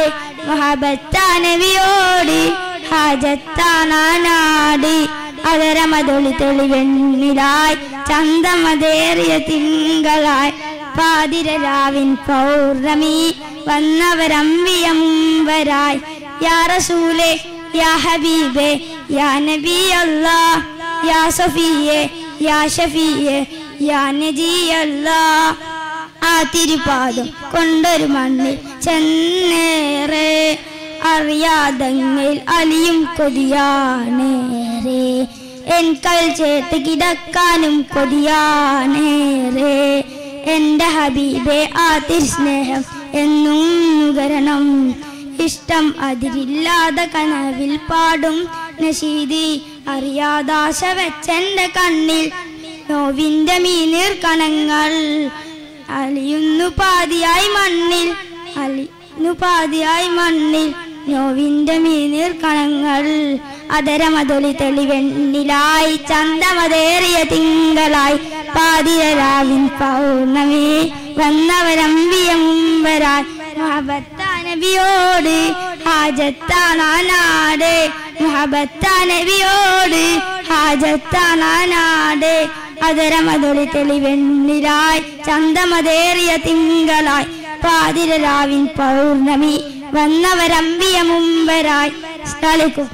മഹബത്താനവിയോട് ഹാജത്താനാടി അതരമതൊളി തെളിവെണ്ണിലായി ചന്തമതേറിയ തിങ്കളായി പാതിരരാവിൻ പൗർണമി വന്നവരമ്പിയംവരായി യാ റസൂലേ യാ ഹബീബേ യാ നബി അല്ലാഹ് യാ സഫിയേ യാ ഷഫിയേ യാ നജി അല്ലാഹ് ആ തിരുപാദം കൊണ്ടൊരു മണ്ണിൽ ചെന്നേറെ അറിയാതങ്ങിൽ അലിയും കൊതിയാനേറെ എൻ കൽ ചേർത്ത് കിടക്കാനും കൊതിയാനേറെ എൻ്റെ ഹബീബെ ആ തിരുസ്നേഹം എന്നും നുകരണം ഇഷ്ടം അതിരില്ലാതെ കനവിൽ പാടും നശീദി അറിയാതാശ വെച്ചെൻ്റെ കണ്ണിൽ നോവിൻ്റെ മീനീർ കണങ്ങൾ അലിയുന്നു പാതിയായി മണ്ണിൽ അലിയുന്നു പാതിയായി മണ്ണിൽ നോവിൻ്റെ മീനീർ കണങ്ങൾ അതരമതൊളി തെളിവെണ്ണിലായി ചന്തമതേറിയ തിങ്കളായി പാതിരരാവിൻ പൗർണമി വന്നവരമ്പിയ മുമ്പരായി മുഹബത്താനബിയോട് ഹാജത്താനാട് മുഹബത്താനബിയോട് ഹാജത്താനാട് അതരമതൊളി തെളിവെണ്ണിലായി ചന്തമതേറിയ തിങ്കളായി പാതിരരാവിൻ പൗർണമി വന്നവരമ്പിയ മുമ്പരായി സ്ഥലിക്കും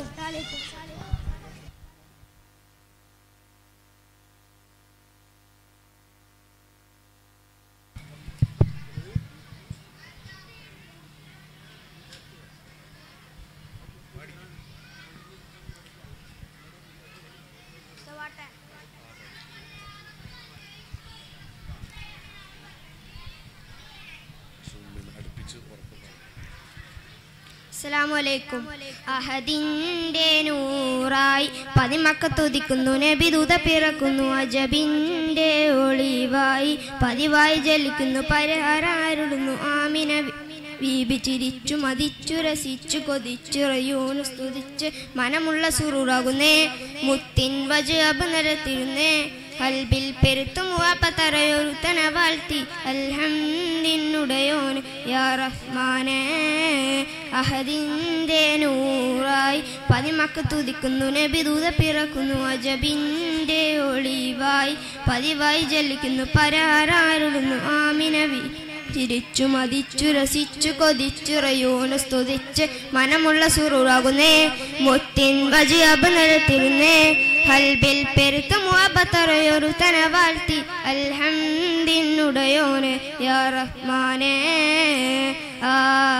അസ്സലാമു അഹദിന്റെ നൂറായി പതിമക്കത്തുദിക്കുന്നു നബി ദൂത പിറക്കുന്നു അജബിന്റെ ഒളിവായി പതിവായി ജലിക്കുന്നു പരിഹാരരുടുന്നു ആമിന വീബി ചിരിച്ചു മതിച്ചു രസിച്ചു കൊതിച്ചു റയൂന് സ്തുതിച്ച് മനമുള്ള സുറുറാകുന്നേ മുത്തിൻ വജ് അപനരത്തിരുന്നേ കൽബിൽ പെരുത്തും വാപ്പത്തറയൊരുത്തന വാഴ്ത്തി അൽഹംദിനുടയോന് യാ റഹ്മാനേ അഹദിന്റെ നൂറായി പതിമക്ക് തുതിക്കുന്നു നബി ദൂത പിറക്കുന്നു അജബിന്റെ ഒളിവായി പതിവായി ജലിക്കുന്നു പരാരാരുടുന്നു ആമിനവി ചിരിച്ചു മതിച്ചു രസിച്ചു കൊതിച്ചു റയൂന് സ്തുതിച്ച് മനമുള്ള സുറുറാകുന്നേ മുത്തിൻ വജ് അപനരത്തിരുന്നേ കൽബിൽ പെരുത്ത മുഅബത്തറയൊരു തന വാഴ്ത്തി അൽഹംദിനുടയോന് യാ റഹ്മാനേ ആ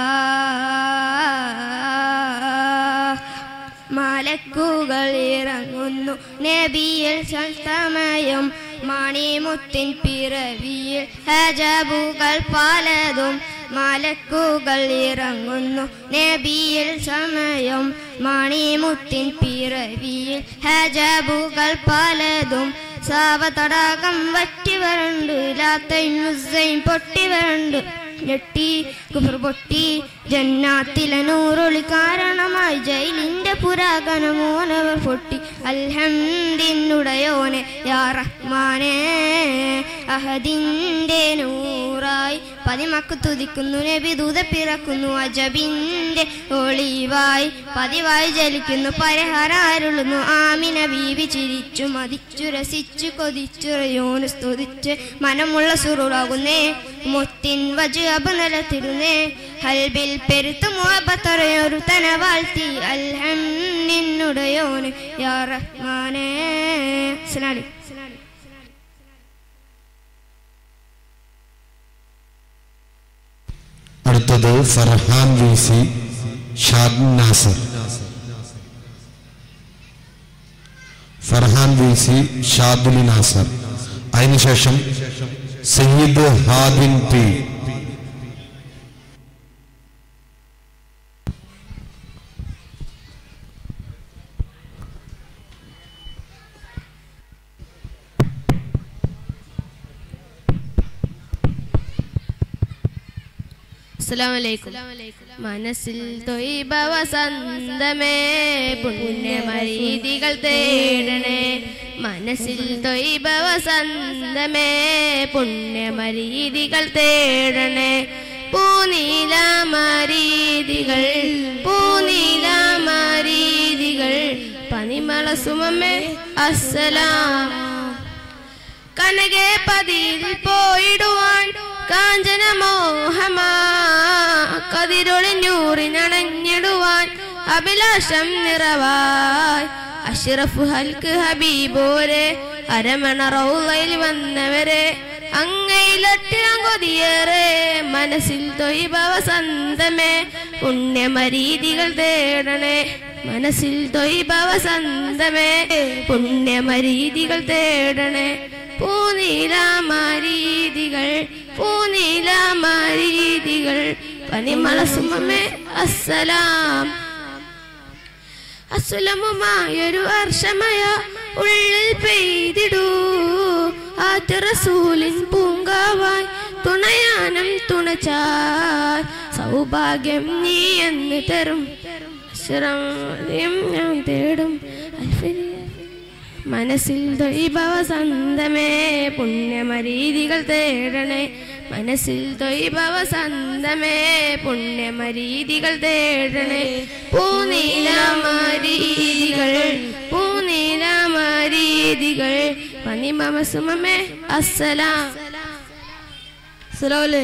മലക്കുകൾ ഇറങ്ങുന്നു നബിയിൽ സമയം മണിമുത്തിൻ പിറവിയിൽ ഹജബുകൾ പലതും മലക്കുകൾ ഇറങ്ങുന്നു നബിയിൽ സമയം മണിമുത്തിൻ പിറവിയിൽ ഹജബുകൾ പലതും സാവതടാകം വറ്റി വരണ്ടു ലാത്തൈൻ പൊട്ടി വരണ്ടു ഞെട്ടി കുഫർ പൊട്ടി ജന്നാത്തിലെ നൂറൊളി കാരണമായി ജയിലിന്റെ പുരാതനമോനവർ പൊട്ടി അൽഹംദിനുടയോനെ യാ റഹ്മാനേ അഹദിന്റെ നൂറായി പതിമക്ക് തുതിക്കുന്നു നബി ദൂത പിറക്കുന്നു അജബിന്റെ ഒളിവായി പതിവായി ജലിക്കുന്നു പരിഹാരരുളുന്നു ആമിന ബീവി ചിരിച്ചു മതിച്ചു രസിച്ചു കൊതിച്ചു റയൂന് സ്തുതിച്ച് മനമുള്ള സുറുറാകുന്നേ മുത്തിൻ വജ് അപനരത്തിരുന്നേ കൽബിൽ പെരുത്തു മുഅബത്തറയൊരു തന വാഴ്ത്തി അൽഹംദിനുടയോന് യാ റഹ്മാനേ സലാലി അടുത്തത് Farhan V C Shad Nasar Farhan V C Shadul Nasar അതിനുശേഷം സയ്യിദ് ഹാദിൻ പി മനസ്സിൽ തൊയ്ബ വസന്തമേ പുണ്യമരീതികൾ തേടണേ മനസ്സിൽ തൊയ്ബ വസന്തമേ പുണ്യമരീതികൾ തേടണേ പൂനീലാമാരീതികൾ പൂനീലാമാരീതികൾ പനിമള സുമമേ അസ്സലാം. കനകെ പതിയിൽ പോയിടുവാൻ കാഞ്ചന മോഹമാ കതിരൊളിഞ്ഞൂറിനണഞ്ഞിടുവാൻ അഭിലാഷം നിറവായി അഷ്റഫ് ഹൽക്ക് ഹബീബോരെ അരമണ റൗളയിൽ വന്നവരെ അങ്ങയിലൊട്ടിടാൻ കൊതിയേറെ മനസ്സിൽ തൊയ്ബ വസന്തമേ പുണ്യമരീതികൾ തേടണേ മനസ്സിൽ തൊയ്ബ വസന്തമേ പുണ്യമരീതികൾ തേടണേ പൂനീലാമാരീതികൾ പൂനീലാമാരീതികൾ പനിമള സുമമേ അസ്സലാം. അസുലമുമായൊരു വർഷമയ ഉള്ളിൽ പെയ്തിടൂ ആറ്റ റസൂലിൻ പൂങ്കാവായി തുണയാനം തുണച്ചാൽ സൗഭാഗ്യം നീ എന്ന് തരും ശ്രമം ഞാൻ തേടും മനസ്സിൽ തൊയ്ബ വസന്തമേ പുണ്യമരീതികൾ തേടണേ മനസ്സിൽ തൊയ്ബ വസന്തമേ പുണ്യമരീതികൾ തേടണേ പൂനീലാമാരീതികൾ പൂനീലാമാരീതികൾ പനിമമ സുമമേ അസ്സലാം. സലാലേ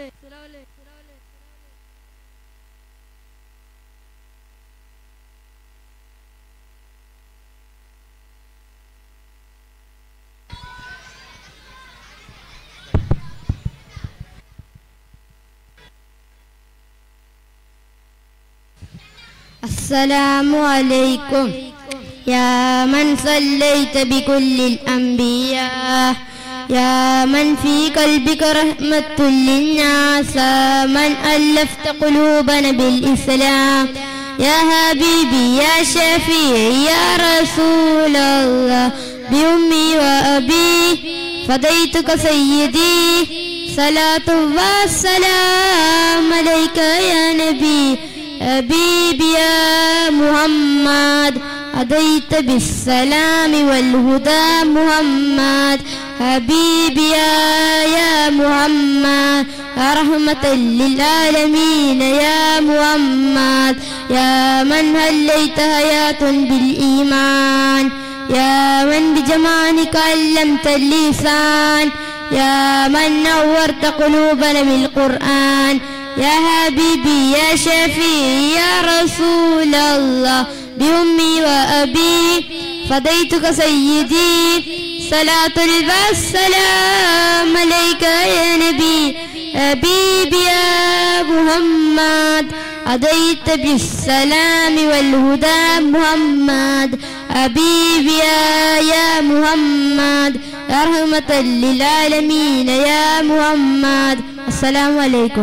السلام عليكم يا من صليت بكل الأنبياء يا من في قلبك رحمة للناس من ألفت قلوبنا بالإسلام يا حبيبي يا شفيعي يا رسول الله بأمي وأبي فديتك سيدي صلاة والسلام عليك يا نبي حبيبي يا محمد أديت بالسلام والهدى محمد حبيبي يا يا محمد يا رحمة للعالمين يا محمد يا من هليت حياة بالإيمان يا من بجمالك علمت اللسان يا من نورت قلوبنا بالقرآن يا حبيبي يا شفيعي يا رسول الله بأمي وأبي فديتك سيدي صلاة والسلام عليك يا نبي حبيبي يا محمد أديت بالسلام والهدى محمد حبيبي يا يا محمد يا رحمة للعالمين يا محمد السلام عليكم.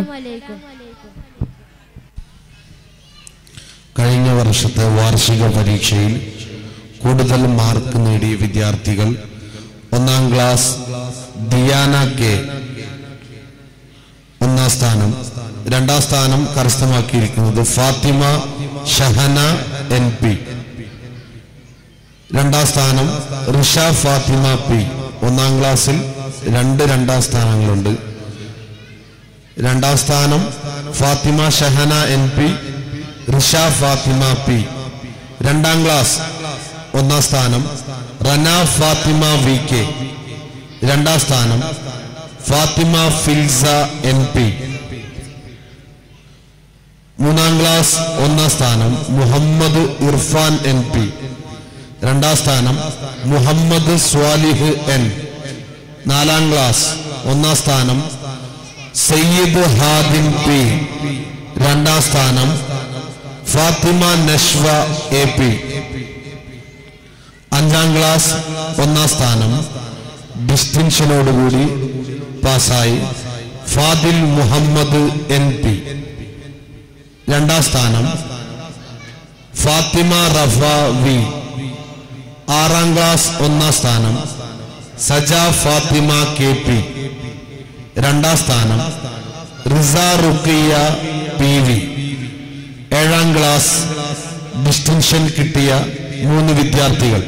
കഴിഞ്ഞ വർഷത്തെ വാർഷിക പരീക്ഷയിൽ കൂടുതൽ മാർക്ക് നേടിയ വിദ്യാർത്ഥികൾ ഒന്നാം ക്ലാസ് ദിയാന കെ ഒന്നാം സ്ഥാനം, രണ്ടാം സ്ഥാനം കരസ്ഥമാക്കിയിരിക്കുന്നത് ഫാത്തിമ ഷഹന എൻ പി, രണ്ടാം സ്ഥാനം റിഷ ഫാത്തിമ പി. ഒന്നാം ക്ലാസ്സിൽ രണ്ട് രണ്ടാം സ്ഥാനങ്ങളുണ്ട്. രണ്ടാം സ്ഥാനം Fathima Shahana N P, Risha Fathima P. രണ്ടാം ക്ലാസ് ഒന്നാം സ്ഥാനം റന ഫാത്തിമ വി കെ, രണ്ടാം സ്ഥാനം ഫാത്തിമ ഫിൽസ എൻ പി. മൂന്നാം ക്ലാസ് ഒന്നാം സ്ഥാനം മുഹമ്മദ് ഇർഫാൻ എൻ പി, രണ്ടാം സ്ഥാനം മുഹമ്മദ് സ്വാലിഹ് എൻ. നാലാം ക്ലാസ് ഒന്നാം സ്ഥാനം സയ്യിദ് ഹാദിം പി, രണ്ടാം സ്ഥാനം ഫാത്തിമ നഷ്വ എ പി. അഞ്ചാം ക്ലാസ് ഒന്നാം സ്ഥാനം ഡിസ്റ്റിങ്ഷനോടുകൂടി പാസ്സായി ഫാദിൽ മുഹമ്മദ് എൻ പി. രണ്ടാം സ്ഥാനം ഫാത്തിമ റഫ വി. ആറാം ക്ലാസ് ഒന്നാം സ്ഥാനം സജ ഫാത്തിമ കെ പി, രണ്ടാം സ്ഥാനം റിസ റുഖിയ പി വി. ഏഴാം ക്ലാസ് ഡിസ്റ്റിങ്ഷൻ കിട്ടിയ മൂന്ന് വിദ്യാർത്ഥികൾ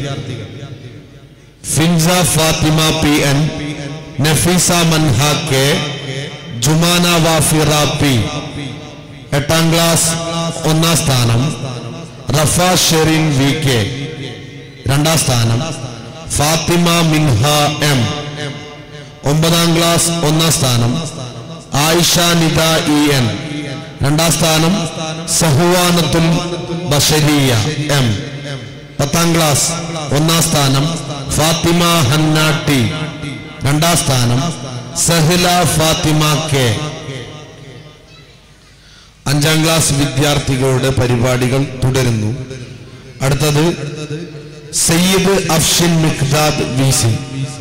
Finsa Fathima P N, Nafeesa Manha K, Jumana Wafira P എട്ടാം ക്ലാസ് ഒന്നാം സ്ഥാനം. റഫ ഷെറിൻ വി കെ രണ്ടാം സ്ഥാനം. ഫാത്തിമ മിൻഹ എം ഒമ്പതാം ക്ലാസ് ഒന്നാം സ്ഥാനം. ആയിഷ നിദ ഇ എൻ രണ്ടാം സ്ഥാനം. സഹുവാനത്തുൽ ബഷരിയ എം പത്താം ക്ലാസ് ഒന്നാം സ്ഥാനം. ഫാത്തിമ ഹന്ന ടി രണ്ടാം സ്ഥാനം. സഹല ഫാത്തിമ കെ. അഞ്ചാം ക്ലാസ് വിദ്യാർത്ഥികളുടെ പരിപാടികൾ തുടരുന്നു. അടുത്തത് സയ്യിദ് അഫ്ഷിൻ മിഖ്ദാദ് വി സി.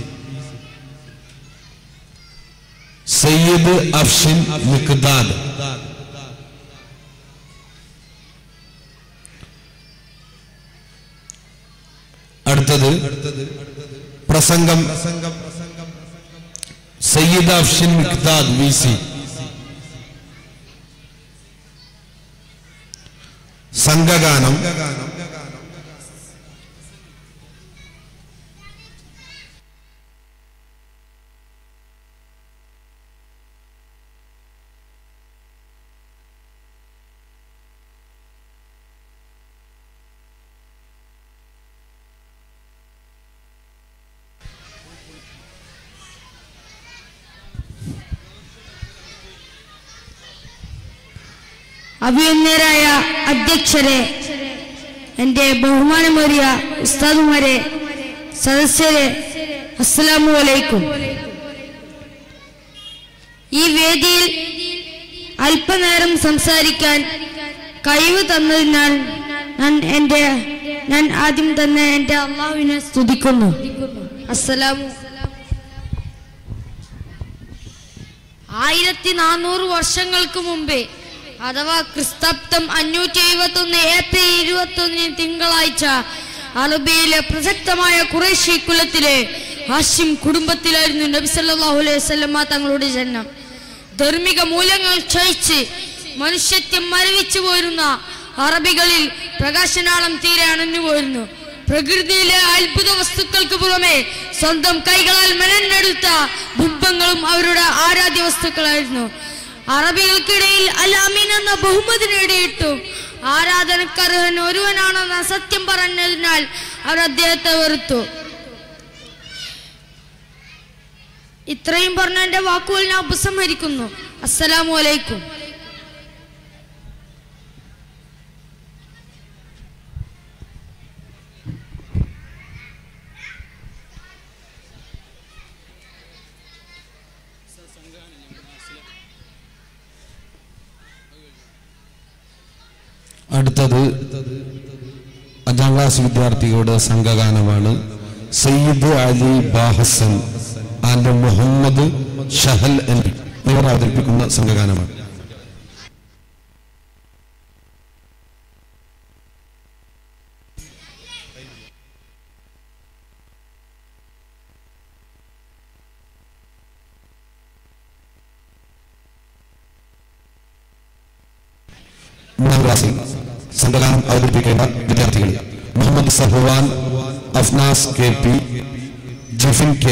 സയ്യിദ് അഫ്ഷിൻ മിഖ്ദാദ്. അടുത്തത് പ്രസംഗം സയ്യിദ് അഫ്ഷിൻ മിഖ്ദാദ് വി സി. സംഘഗാനം അഭിനന്ദരായ അധ്യക്ഷരെ, എൻ്റെ ബഹുമാനമേറിയ ഉസ്താദുമാരെ, സദസ്യരെ, അസ്സലാമു അലൈക്കും. ഈ വേദിയിൽ അല്പനേരം സംസാരിക്കാൻ കഴിവ് തന്നതിനാൽ ഞാൻ എൻ്റെ ഞാൻ ആദ്യം തന്നെ എൻ്റെ അള്ളാഹുവിനെ സ്തുതിക്കുന്നു. അസ്സലാമു. ആയിരത്തി നാനൂറ് വർഷങ്ങൾക്ക് മുമ്പേ അഥവാ ക്രിസ്തബ്ദം അഞ്ഞൂറ്റി എഴുപത്തി ഒന്ന് ഏപ്രിൽ ഇരുപത്തി ഒന്നിന് തിങ്കളാഴ്ച അറബിയിലെ പ്രസക്തമായ ഖുറൈശി കുലത്തിലെ ഹാഷിം കുടുംബത്തിലായിരുന്നു നബി സല്ലല്ലാഹു അലൈഹി വസല്ലമ തങ്ങളുടെ ജനനം. ധാർമ്മിക മൂല്യങ്ങൾ ക്ഷയിച്ച് മനുഷ്യത്വം മരവിച്ചു പോരുന്ന അറബികളിൽ പ്രകാശനാളം തീരെ അണഞ്ഞു പോയിരുന്നു. പ്രകൃതിയിലെ അത്ഭുത വസ്തുക്കൾക്ക് പുറമെ സ്വന്തം കൈകളാൽ മെനഞ്ഞെടുത്ത ബിംബങ്ങളും അവരുടെ ആരാധ്യ വസ്തുക്കളായിരുന്നു. അറബികൾക്കിടയിൽ അൽ അമീൻ എന്ന ബഹുമതി നേടിയിട്ടു ആരാധനക്കർഹൻ ഒരുവനാണെന്ന സത്യം പറഞ്ഞതിനാൽ അവർ അദ്ദേഹത്തെ വെറുത്തു. ഇത്രയും പറഞ്ഞ എന്റെ വാക്കുകൾ ഞാൻ ഉപസംഹരിക്കുന്നു. അസ്സലാമു അലൈക്കും. അടുത്തത് അഞ്ചാം ക്ലാസ് വിദ്യാർത്ഥികളുടെ സംഘഗാനമാണ്. സയ്യിദ് അലി ബാഹസൻ ആൻഡ് മുഹമ്മദ് ഷഹൽ എന്നിവർ അവതരിപ്പിക്കുന്ന സംഘഗാനമാണ്. മൂന്നാം ക്ലാസ്സിൽ സംഘഗാനം അവതരിപ്പിക്കേണ്ട വിദ്യാർത്ഥികൾ Muhammad Sahwan, Afnas K P, Jafin K.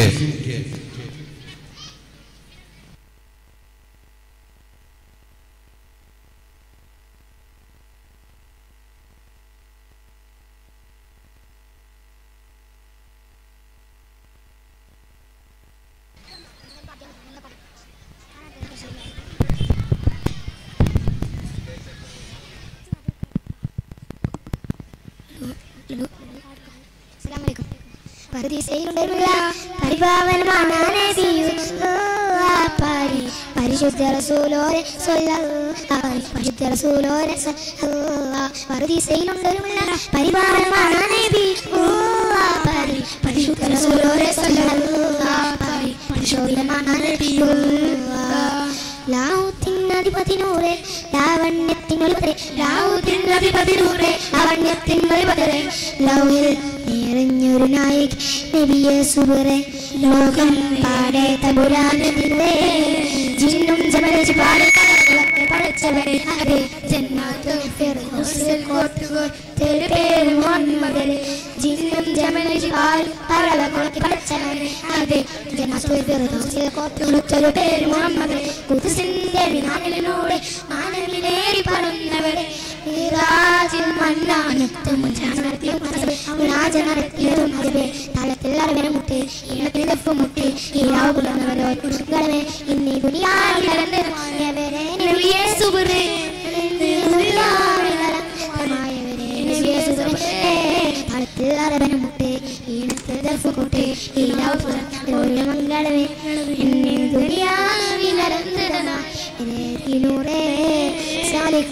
പരിപാവനമാണ് പരിശുദ്ധ റസൂലോരെ പരിശുദ്ധ റസൂലോരെ പറുദീസയിലുണ്ടൊരുമുള്ള പരിപാവനമാണ് പരിശുദ്ധ റസൂലോരെ പരിശോധനമാണ് ലാഹുത്തിനധിപതിനൂറെ ലാവണ്യത്തിനൊളിപതരെ ലാഹുത്തിനധിപതിനൂറെ ലാവണ്യത്തിനൊളിപതരെ ലൗഹിൽ നിറഞ്ഞൊരു നായകി നബിയെ സുബറെ ലോകം പാടെ തബുരാനതിരെ ജിന്നും ജമരജ് പാടെ കടകളൊക്കെ പടച്ചവരെ അതെ ജന്നാത്തുൽ ഫിർദൗസിൽ കോട്ടുകോർ തേടുപേര് മുഹമ്മദരെ ജിന്നും ജമരജ് പാൽ കടകളൊക്കെ പടച്ചവരെ അഹദ് ജനാത്തുൽ ഫിർദൗസിലെ കോപ്പിയൊളിച്ചൊരു പേര് മുഹമ്മദ് ഖുദ്സിന്റെ വിനാലിനോട് മാനവിലേറി പടന്നവരെ മിറാജിൽ മന്നാനത്തും ജാനത്തിൽ നടത്തിയതും മതവേ താളത്തിൽ അറിവനെ മുട്ടി ഈണത്തിൽ ദഫ് മുട്ടി ഈരാവ് പുലർന്നവരോ കുടുംബങ്ങളെ ഇന്നീ ദുനിയാവിലരന്ന് എവരെ നബിയെ സുബ്രേ താളത്തിൽ അറിവനെ മുട്ടി ഈണത്തിൽ ദഫ് മുട്ടി ഈരാവ് പുലർന്നവരോ മംഗളമേ ഇന്നീ ദുനിയാവിലരന്ന് നൂറേ സാലിക്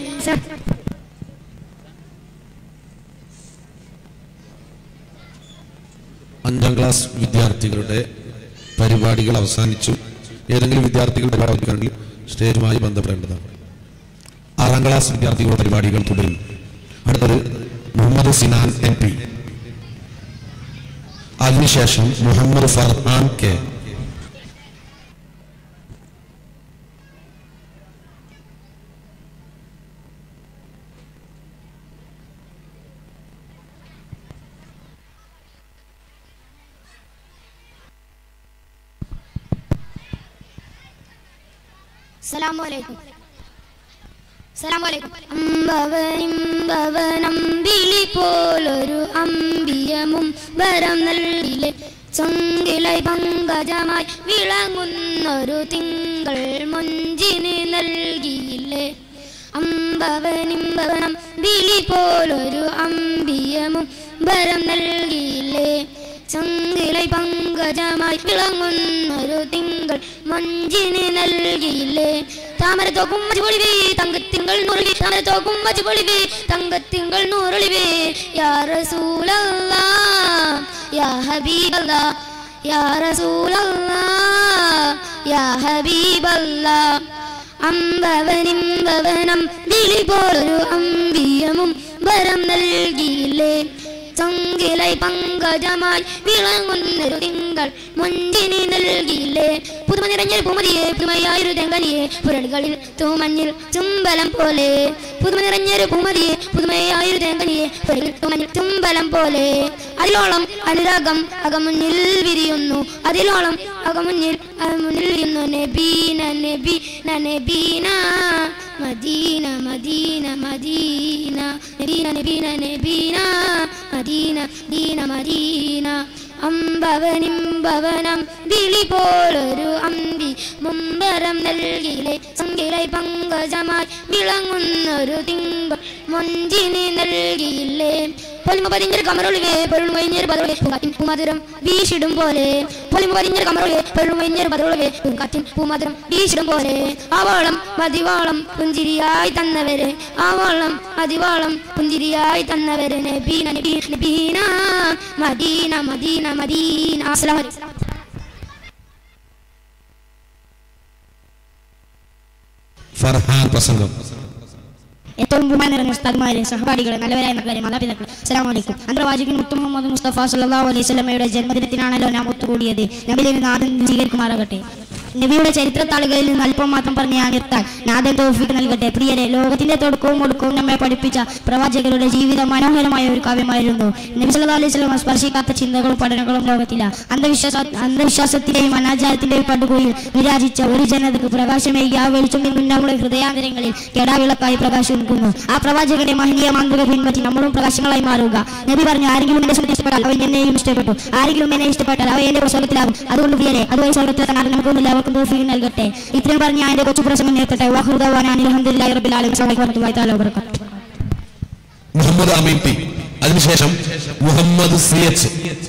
അഞ്ചാം ക്ലാസ് വിദ്യാർത്ഥികളുടെ പരിപാടികൾ അവസാനിച്ചു. ഏതെങ്കിലും വിദ്യാർത്ഥികൾ പരിപാടി അവതരിപ്പിക്കണമെങ്കിൽ സ്റ്റേജുമായി ബന്ധപ്പെടേണ്ടതാണ്. ആറാം ക്ലാസ് വിദ്യാർത്ഥികളുടെ പരിപാടികൾ തുടരും. അടുത്തത് മുഹമ്മദ് സിനാൻ എൻ പി, അതിനുശേഷം മുഹമ്മദ് ഫർഹാൻ കെ. അസ്സലാമു അലൈക്കും. അമ്പവനിമ്പവനമ്പിളി പോലൊരു അമ്പിയമും വരം നൽകിലെ ചൊങ്കിളൈ പങ്കജമായി വിളങ്ങുന്നൊരു തിങ്കൾ മൊഞ്ചിന് നൽകിയില്ലേ. അമ്പവനിമ്പവനം വിളി പോലൊരു അമ്പിയമും വരം നൽകിയില്ലേ. ചങ്കിളൈ പങ്കജമായി വിളങ്ങുന്നൊരു തിങ്കൾ മൊഞ്ചിന് നൽകിയില്ലേ. താമരത്തോക്കും മച്ചുപൊളിവേ തങ്കത്തിങ്കൾ നൂറിവേ താമരത്തോക്കും മച്ചുപൊളിവേ തങ്കത്തിങ്കൾ നൂറൊളിവേ. യാ റസൂലല്ലാഹ് യാ ഹബീബല്ലാഹ് യാ റസൂലല്ലാഹ് യാ ഹബീബല്ലാഹ്. അമ്പവനിമ്പവനം വിളി പോലൊരു അമ്പിയമും വരം നൽകിയില്ലേ. ചങ്കിളൈ പങ്കജമായി വിളങ്ങുന്നൊരു തിങ്കൾ മൊഞ്ചിന് നൽകിയില്ലേ. പുതുമ നിറഞ്ഞൊരു പൂമതിയെ പുതുമയായൊരു തെങ്കനിയെ പുരളികളിൽ തൂമഞ്ഞിൽ ചുംബലം പോലെ. പുതുമ നിറഞ്ഞൊരു പൂമതിയെ പുതുമയായൊരു തെങ്കനിയെ പുരളിൽ തൂമഞ്ഞിൽ ചുംബലം പോലെ. അതിലോളം അനുരാഗം അകമുന്നിൽ വിരിയുന്നു അതിലോളം അകമുന്നിൽ മുന്നിൽ വിരിയുന്നു. നബീന നബീന നബീന മദീന മദീന മദീന നബീന നബീന നബീന മദീന ദീന മദീന. അമ്പവനിമ്പവനം വിളി പോലൊരു അമ്പി മുമ്പരം നൽകിയിലെ ചങ്കിളൈ പങ്കജമായി വിളങ്ങുന്നൊരു തിങ്കൾ മൊഞ്ചിന് നൽകിയില്ലേ. പൊലിമ പതിഞ്ഞൊരു കമറൊളിവേ പൊരുളും കഴിഞ്ഞൊരു പതറൊളി പൂങ്കാറ്റിൻ പൂമധുരം വീശിടും പോലെ. പൊലിമ പതിഞ്ഞൊരു കമറൊളിവേ പൊരുളും കഴിഞ്ഞൊരു പതറൊളിവേ പൂങ്കാറ്റിൻ പൂമധുരം വീശിടും പോലെ. ആവോളം മതിവാളം പുഞ്ചിരിയായി തന്നവരെ ആവോളം മതിവാളം പുഞ്ചിരിയായി തന്നവരെ നബീന നബീന നബീന മദീന മദീന മദീന. അസ്സലാമു അലൈക്കും. ഫർഹാൻ പ്രസംഗം. ഏറ്റവും ബഹുമാനം നിറഞ്ഞ ഉസ്താദുമാരെ സഹപാഠികളെ നല്ലവരായ മക്കളെ മാതാപിതാക്കളെ അസ്സലാമു അലൈക്കും. അന്തർവാചകൻ മുത്തു മുഹമ്മദ് മുസ്തഫ സല്ലല്ലാഹു അലൈഹി വസല്ലമയുടെ ജന്മദിനത്തിനാണല്ലോ നാം ഒത്തുകൂടിയത്. നബിയിൽ നിന്ന് ആദ്യം സ്വീകരിക്കുമാറാകട്ടെ. നബിയുടെ ചരിത്രത്താളുകളിൽ നിന്ന് അല്പം മാത്രം പറഞ്ഞ് ഞാൻ നിർത്താൻ നാഥൻ തൗഫീഖ് നൽകട്ടെ. പ്രിയരെ, ലോകത്തിന്റെ തുടക്കവും ഒടുക്കവും നമ്മെ പഠിപ്പിച്ച പ്രവാചകരുടെ ജീവിതം മനോഹരമായ ഒരു കാവ്യമായിരുന്നു. നബി സല്ലല്ലാഹു അലൈഹി വസല്ലം സ്പർശിക്കാത്ത ചിന്തകളും പഠനങ്ങളും ലോകത്തില്ല. അന്ധവിശ്വാസ അന്ധവിശ്വാസത്തിന്റെയും അനാചാരത്തിന്റെയും പടുകുയിൽ വിരാജിച്ച ഒരു ജനതക്ക് പ്രകാശമേകി ആ വെളിച്ചം ഇന്നും നമ്മുടെ ഹൃദയാന്തരങ്ങളിൽ കെടാവിളക്കായി പ്രകാശിക്കുന്നു. ആ പ്രവാചകന്റെ മഹനീയ മാതൃക പിൻപറ്റി നമ്മളും പ്രകാശങ്ങളായി മാറുക. നബി പറഞ്ഞു, ആരെങ്കിലും എന്റെ സ്വർഗത്തിൽ ഇഷ്ടപ്പെട്ടാൽ അവൻ എന്നെയും ഇഷ്ടപ്പെട്ടു, ആരെങ്കിലും എന്നെ ഇഷ്ടപ്പെട്ടാൽ അവൻ എന്റെ സ്വർഗത്തിലാകും. അതുകൊണ്ട് പ്രിയരെ, അതുവഴി സ്വർഗത്തിലെത്താൻ നമുക്കൊന്നുമില്ല തൗഫീഖ് നൽകട്ടെ. ഇത്രയും പറഞ്ഞ് ഞാൻ എന്റെ കൊച്ചു പ്രസംഗം നിർത്തട്ടെ. വഖിറു ദഅവാനാ അൽഹംദുലില്ലാഹി റബ്ബിൽ ആലമീൻ. അസ്സലാമു അലൈക്കും വറഹ്മത്തുള്ളാഹി തആല വബറകാതുഹു. മുഹമ്മദ് അമീൻ പി, അതിനുശേഷം മുഹമ്മദ് സി എച്ച്.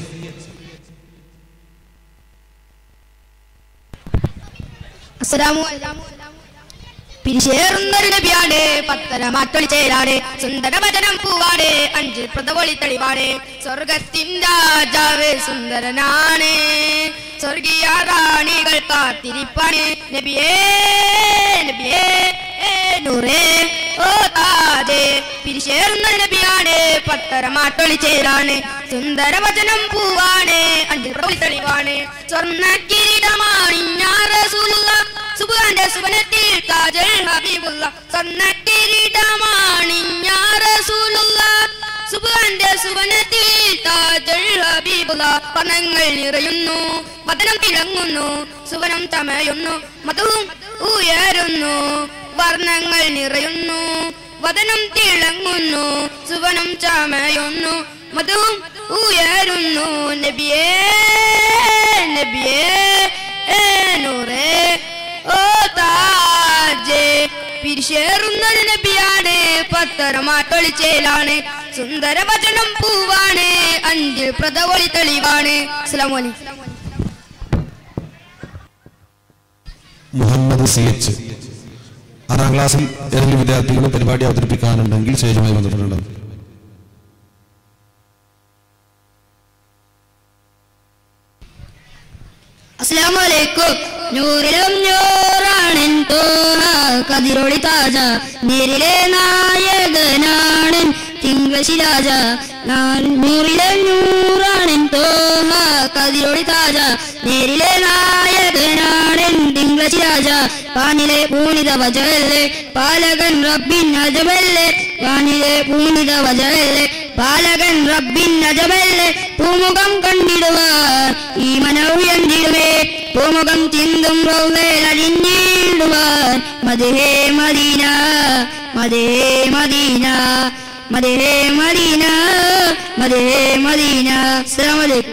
അസ്സലാമു അലൈക്കും. പിരിശേറുന്നൊരു നബിയാണ് പത്തര മാറ്റൊളി ചേരാണ് സുന്ദര വചനം പൂവാണ് അഞ്ച് പ്രതവൊളി തെളിവാണ് സ്വർഗത്തിൻ രാജാവ് സുന്ദരനാണ് സ്വർഗീയ റാണികൾ കാത്തിരിപ്പാണ് നബിയേ നബിയേ നൂറേ ഓ താജേ. പിരിശേറുന്ന നബിയാണ് പത്തര മാറ്റൊളി ചേരാണ് സുന്ദര വചനം പൂവാണ് അഞ്ച് പ്രതവൊളി തെളിവാണ് സ്വർണ്ണ കിരീടമാണ് സുബ്ഹാന്റെ സുബ്ഹാനത്തിൽ താജൽ ഹബീബുല്ലാഹ് സ്വർണ്ണ കിരീടമാണ് യാ റസൂലുള്ളാഹ് സുബ്ഹാന്റെ സുവനത്തിൽ താജുൽ ഹബീബുള്ള പദങ്ങൾ നിറയുന്നു വദനം തിളങ്ങുന്നു സുവനം തമയുന്നു മതവും ഉയരുന്നു വർണ്ണങ്ങൾ നിറയുന്നു വദനം തിളങ്ങുന്നു സുവനം ചമയുന്നു മതവും ഉയരുന്നു നബിയേ നബിയേ നൂറേ ഓ താജേ പിരിശേറുന്നത് നബിയാണ് പത്തരമാട്ടൊളിച്ചേലാണ് സുന്ദര വചനം പൂവാണ് അഞ്ച് പ്രതവളി തെളിവാണ്. അസ്സലാമു അലൈക്കും. മുഹമ്മദ് സി എച്ച് ആറാം ക്ലാസ്സിൽ ഏതെങ്കിലും വിദ്യാർത്ഥികൾ പരിപാടി അവതരിപ്പിക്കാനുണ്ടെങ്കിൽ സ്റ്റേജുമായി ബന്ധപ്പെട്ടുണ്ട്. അസ്സലാമു അലൈക്കും. നൂറിലും നൂറാണെൻ തോഹ കതിരൊളി താജ നേരിലെ നായകനാണെൻ തിങ്കളശി രാജ നൂറിലെ നൂറാണെൻ തോഹ കതിരൊളി താജ നേരിലെ നായകനാണെൻ തിങ്കളശി രാജ പാനിലെ പൂണിത വജല്ലേ പാലകൻ റബ്ബിൻ അജമല്ലേ വാനിലെ പൂണിത വജല്ലേ പാലകൻ റബ്ബിൻ അജമല്ലേ പൂമുഖം കണ്ടിടുവാൻ ഈ മനൗയന്തിടുവേ പൂമുഖം ചിന്തും റൗളയിൽ അഴിഞ്ഞിടുവാൻ മദഹേ മദീന മദഹേ മദീന മദഹേ മദീന മദഹേ മദീന. അസ്സലാമു അലൈക്കും.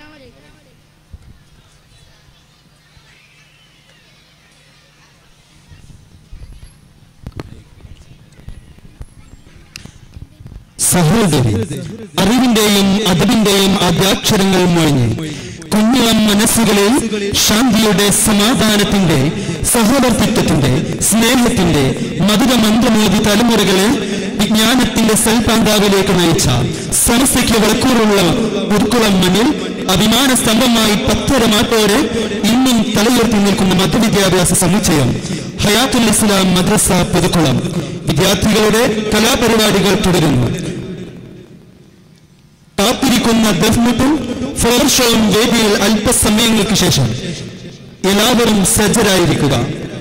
സഹോദരി അറിവിന്റെയും അദബിന്റെയും ആദ്യാക്ഷരങ്ങൾ മൊഴിഞ്ഞ് കുഞ്ഞിളം മനസ്സുകളിൽ ശാന്തിയുടെ സമാധാനത്തിന്റെ സഹവർത്തിത്വത്തിന്റെ സ്നേഹത്തിന്റെ മധുര മന്ത്രമോദി തലമുറകളെ വിജ്ഞാനത്തിന്റെ സൽപാന്താവിലേക്ക് നയിച്ച സമസ്തയ്ക്ക് വളക്കൂറുള്ള ഉൾക്കുളം മണ്ണിൽ അഭിമാന സ്തംഭമായി പത്തരമാറ്റോടെ ഇന്നും തലയുയർത്തി നിൽക്കുന്ന മതവിദ്യാഭ്യാസ സമുച്ചയം ഹയാത്തുൽ ഇസ്ലാം മദ്രസ പുതുക്കുളം വിദ്യാർത്ഥികളുടെ കലാപരിപാടികൾ തുടരുന്നു. കാത്തിരിക്കുന്ന ദഫ്മുട്ടും ഫ്ലോർ ഷോയും വേദിയിൽ അല്പസമയങ്ങൾക്ക് ശേഷം എല്ലാവരും സജ്ജരായിരിക്കുക.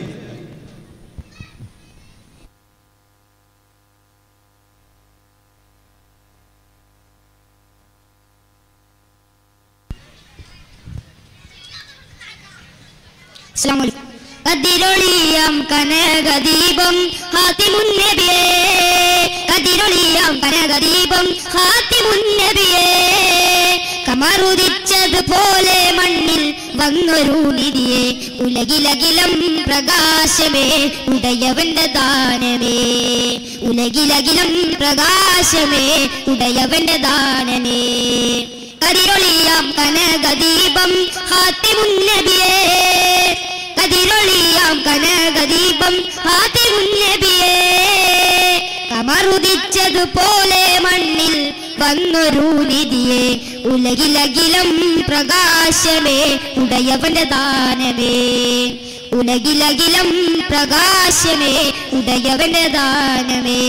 കതിരൊളിയാം കനകദീപം ഹാത്തിമുൻ നബിയേ കതിരൊളിയാം കനകദീപം ഹാത്തിമുൻ നബിയേ കമറുദിച്ചതുപോലെ മണ്ണിൽ വന്നൊരു നിധിയെ ഉലകിലകിലം പ്രകാശമേ ഉടയവന്റെ ദാനമേ ഉലകിലകിലം പ്രകാശമേ ഉടയവന്റെ ദാനമേ കതിരൊളിയാം കനകദീപം ഹാത്തിമുൻ നബിയേ കതിരൊളിയാം കനകദീപം ഹാത്തിമുൻ നബിയേ കമറുദിച്ചതുപോലെ മണ്ണിൽ വന്നൊരു നിധിയെ ഉലകിലകിലം പ്രകാശമേ ഉടയവന്റെ ദാനമേ ഉലകിലകിലം പ്രകാശമേ ഉടയവന്റെ ദാനമേ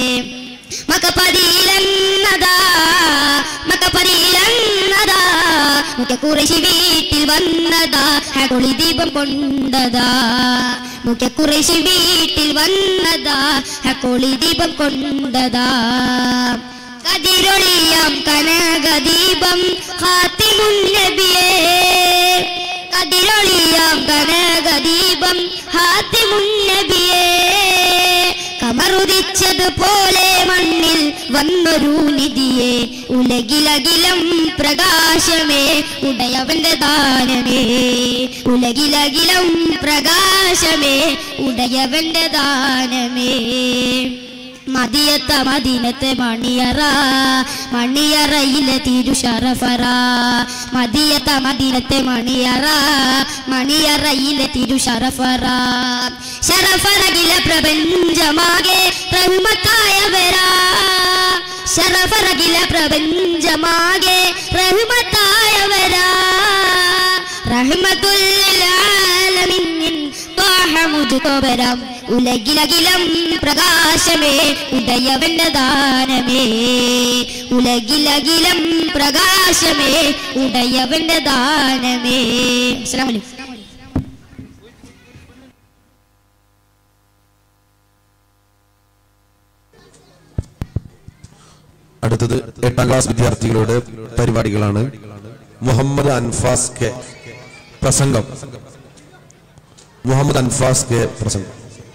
മക്കപതിയിലെന്നതാ മക്കപതിയിലെന്നതാ മുഖ്യ കുറേശി വീട്ടിൽ വന്നതാ ഹൊളി ദീപം കൊണ്ടതാ മുഖ്യ കുറേശി വീട്ടിൽ വന്നതാ ഹൊളി ദീപം കൊണ്ടതാ കതിരൊളിയാം കനകദീപം ഹാത്തിമുൻ നബിയേ കതിരൊളിയാം കനകദീപം ഹാത്തിമുൻ നബിയേ കമറുദിച്ചതുപോലെ മണ്ണിൽ വന്നൊരു നിധിയെ ഉലകിലകിലം പ്രകാശമേ ഉടയവന്റെ ദാനമേ ഉലകിലകിലം പ്രകാശമേ ഉടയവന്റെ ദാനമേ മദിയത്ത മദീനത്തെ മണിയറ മണിയറയിലെ തിരുശറഫറ മദിയത്ത മദീനത്തെ മണിയറ മണിയറയിലെ തിരുശറഫറ ശറഫറകിലെ പ്രപഞ്ചമാകെ റഹ്മത്തായവരാ ശറഫറകിലെ പ്രപഞ്ചമാകെ റഹ്മത്തായവരാ റഹ്മത്തുൽ ലിൽ ആലമീൻ ത്വാഹ മുജ്തബരം ഉലകിലകിലം പ്രകാശമേ ഉദയവന്റെ ദാനമേ ഉലകിലകിലം പ്രകാശമേ ഉദയവന്റെ ദാനമേ. അസ്സലാമു അലൈക്കും. അടുത്ത അടുത്തത് എട്ടാം ക്ലാസ് വിദ്യാർത്ഥികളുടെ പരിപാടികളാണ്. മുഹമ്മദ് അൻഫാസ് കെ പ്രസംഗം. മുഹമ്മദ് അൻഫാസ് കെ പ്രസംഗം.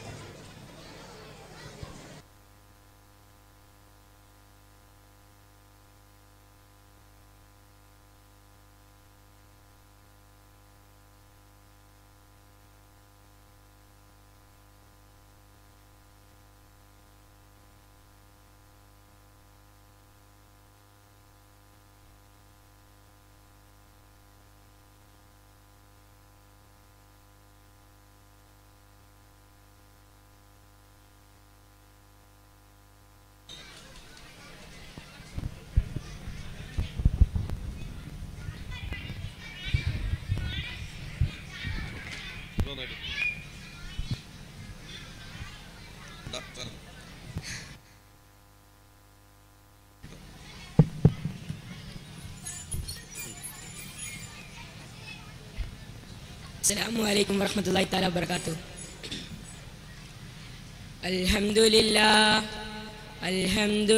السلام عليكم ورحمة الله تعالى وبركاته. الحمد لله الحمد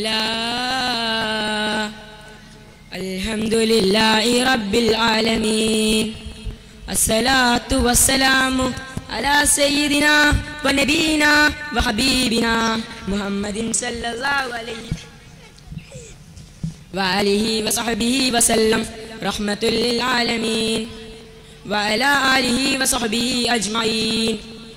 لله الحمد لله رب العالمين. الصلاة والسلام على سيدنا ونبينا وحبيبنا محمد صلى الله عليه وآله وصحبه وسلم رحمة للعالمين وعلى آله وصحبه أجمعين.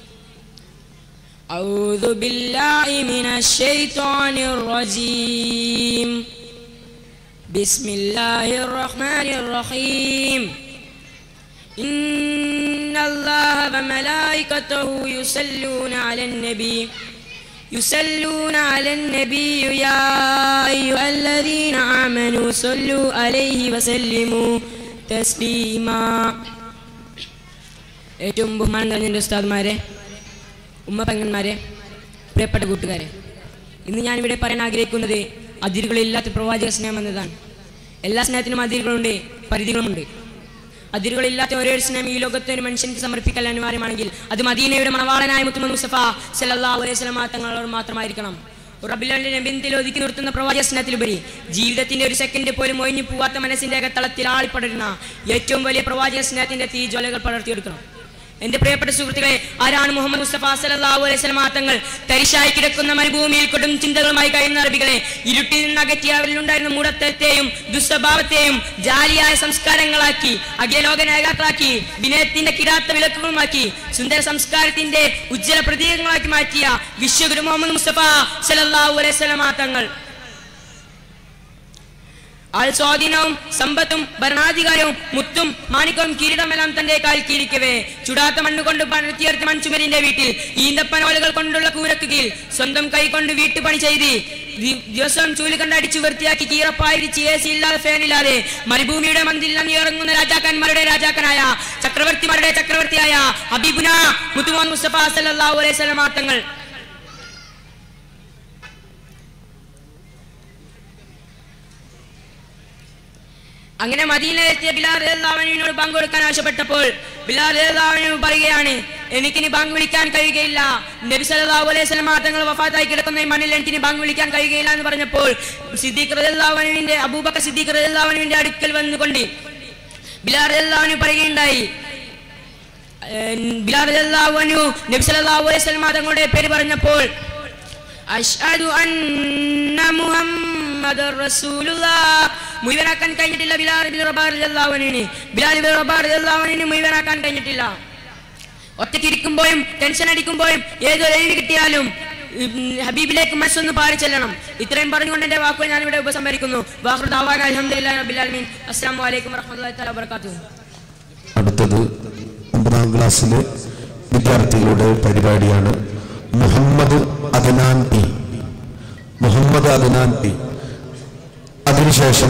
أعوذ بالله من الشيطان الرجيم. بسم الله الرحمن الرحيم. إن الله وملائكته يصلون على النبي يصلون على النبي يا أيها الذين آمنوا صلوا عليه وسلموا تسليما. ഏറ്റവും ബഹുമാനം നിറഞ്ഞ എൻ്റെ ഉസ്താദ്മാരെ, ഉമ്മ പെങ്ങന്മാരെ, പ്രിയപ്പെട്ട കൂട്ടുകാരെ, ഇന്ന് ഞാനിവിടെ പറയാൻ ആഗ്രഹിക്കുന്നത് അതിരുകളില്ലാത്ത പ്രവാചക സ്നേഹം എന്നതാണ്. എല്ലാ സ്നേഹത്തിനും അതിരുകളുണ്ട്, പരിധികളുമുണ്ട്. അതിരുകളില്ലാത്ത ഒരേ ഒരു സ്നേഹം ഈ ലോകത്തെ ഒരു മനുഷ്യർക്ക് സമർപ്പിക്കാൻ അനിവാര്യമാണെങ്കിൽ അത് മദീനയുടെ മണവാളനായ മുത്തുമുഹമ്മദ് മുസ്തഫ സല്ലല്ലാഹു അലൈഹി വസല്ലം തങ്ങളോട് മാത്രമായിരിക്കണം. റബ്ബിലെ ബിന്ദിൽ ഒതുക്കി നിർത്തുന്ന പ്രവാചക സ്നേഹത്തിലുപരി ജീവിതത്തിന്റെ ഒരു സെക്കൻഡ് പോലും ഒഴിഞ്ഞു പോവാത്ത മനസ്സിന്റെ അകത്തളത്തിൽ ആളിപ്പടരുന്ന ഏറ്റവും വലിയ പ്രവാചക സ്നേഹത്തിന്റെ തീജ്വാലകൾ പടർത്തിയെടുക്കണം. എന്റെ പ്രിയപ്പെട്ട സുഹൃത്തുക്കളെ, ആരാണ് മുഹമ്മദ് മുസ്തഫ സല്ലല്ലാഹു അലൈഹി വസല്ലം തങ്ങൾ? തരിശായി കിടക്കുന്ന മരുഭൂമിയിൽ കൊടും ചിന്തകളുമായി കഴിയുന്ന അറബികളെ ഇരുട്ടിൽ നിന്ന് അകറ്റി അവരിലുണ്ടായിരുന്ന മൂഢത്വത്തെയും ദുസ്വഭാവത്തെയും ജാലിയായ സംസ്കാരങ്ങളാക്കി അഖിലോക നേതാക്കളാക്കി വിനയത്തിന്റെ കിടാത്ത വിളക്കുകളുമാക്കി സുന്ദര സംസ്കാരത്തിന്റെ ഉജ്ജ്വല പ്രതീകങ്ങളാക്കി മാറ്റിയ വിശ്വഗുരു മുഹമ്മദ് മുസ്തഫ സല്ലല്ലാഹു അലൈഹി വസല്ലം തങ്ങൾ ആൾ സ്വാധീനവും സമ്പത്തും ഭരണാധികാരവും മുത്തും മാണിക്കവും കിരീടമെല്ലാം തന്റെ കാൽ കീഴിക്കവേ ചുടാത്ത മണ്ണുകൊണ്ട് പണിതീർത്ത മൺചുമരിന്റെ വീട്ടിൽ ഈന്തപ്പനോലകൾ കൊണ്ടുള്ള കൂരക്ക് കീഴിൽ സ്വന്തം കൈ കൊണ്ട് വീട്ടുപണി ചെയ്ത് ദിവസം ചൂല് കണ്ടടിച്ചു വൃത്തിയാക്കി കീറപ്പായിരിച്ച് എ സി ഇല്ലാതെ ഫാനില്ലാതെ മരുഭൂമിയുടെ മന്ദിരിൽ നിന്ന് ഇറങ്ങുന്ന രാജാക്കന്മാരുടെ രാജാക്കനായ ചക്രവർത്തിമാരുടെ ചക്രവർത്തിയായ ഹബീബുന മുത്തുമുഹമ്മദ് മുസ്തഫ സല്ലല്ലാഹു അലൈഹി വസല്ലം തങ്ങൾ അങ്ങനെ മദീനയിലെത്തിയ ബിലാൽ റളിയല്ലാഹു അൻഹുവിനോട് ബാങ്ക് കൊടുക്കാൻ ആവശ്യപ്പെട്ടപ്പോൾ ബിലാൽ റളിയല്ലാഹു അൻഹു പറയുകയാണ്, എനിക്കിനി ബാങ്ക് വിളിക്കാൻ കഴിയുകയില്ല. നബി സല്ലല്ലാഹു അലൈഹി വസല്ലം തങ്ങൾ വഫാത്തായി കിടക്കുന്ന ഈ മണ്ണിൽ എനിക്കിനി ബാങ്ക് വിളിക്കാൻ കഴിയുകയില്ല എന്ന് പറഞ്ഞപ്പോൾ സിദ്ദീഖ് റളിയല്ലാഹു അൻഹുവിന്റെ അബൂബക്കർ സിദ്ദീഖ് റളിയല്ലാഹു അൻഹുവിന്റെ അടുക്കൽ വന്നുകൊണ്ട് ബിലാൽ റളിയല്ലാഹു അൻഹു പറയുകയുണ്ടായി, ബിലാൽ റളിയല്ലാഹു അൻഹു നബി സല്ലല്ലാഹു അലൈഹി വസല്ലം തങ്ങളുടെ പേര് പറഞ്ഞപ്പോൾ അഷ്ഹദു അന്ന മുഹമ്മദർ റസൂലുള്ളാഹ് മുഴുവനാക്കാൻ കഴിഞ്ഞിട്ടില്ല. ബിലാൽ ഇബ്നു റബാഹ് റളിയല്ലാഹു അൻഹുവിന് ബിലാൽ ഇബ്നു റബാഹ് റളിയല്ലാഹു അൻഹുവിന് മുഴുവനാക്കാൻ കഴിഞ്ഞിട്ടില്ല. ഒറ്റയ്ക്കിരിക്കുമ്പോഴും ടെൻഷൻ അടിക്കുമ്പോഴും ഏതൊരു എഴുതി കിട്ടിയാലും ഹബീബിലേക്ക് മനസ്സൊന്ന് പാടി ചെല്ലണം. ഇത്രയും പറഞ്ഞുകൊണ്ട് എൻ്റെ വാക്കുകൾ ഞാനിവിടെ ഉപസംഹരിക്കുന്നു. വാഖിറു ദഅവാന അൽഹംദുലില്ലാഹി റബ്ബിൽ ആലമീൻ. അസ്സലാമു അലൈക്കും വറഹ്മത്തുള്ളാഹി തആല വബറകാതുഹു. അടുത്തത് ഒമ്പതാം ക്ലാസ്സിലെ വിദ്യാർത്ഥികളുടെ പരിപാടിയാണ്. മുഹമ്മദ് അദ്നാൻ പി മുഹമ്മദ് അദ്നാൻ പി അതിനുശേഷം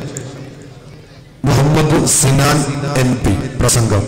മുഹമ്മദ് സിനാൻ എൻ പി പ്രസംഗം.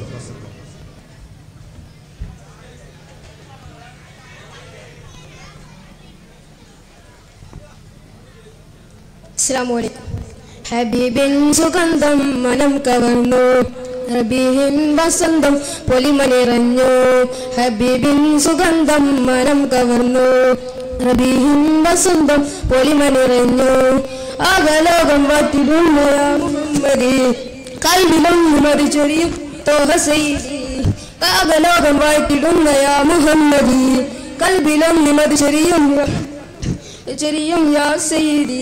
അസ്സലാമു അലൈക്കും. ഹബീബിൻ സുഗന്ധം മനം കവർന്നു, ഹബീബിൻ വസന്തം പൊലിമനിറഞ്ഞു, ഹബീബിൻ സുഗന്ധം മനം കവർന്നു, റബീഹിൻ വസന്തം പൊലിമ നിറഞ്ഞു ആകലോകം വാറ്റിടുന്നയാ മുഹമ്മദി കൽവിലൊന്നു മറിച്ചൊരിയും തോഹ സയ്യിദി ആകലോകം വാറ്റിടുന്നയാ മുഹമ്മദി കൽവിലൊന്നു മറിച്ചൊരിയും ചെറിയും യാ സയ്യിദി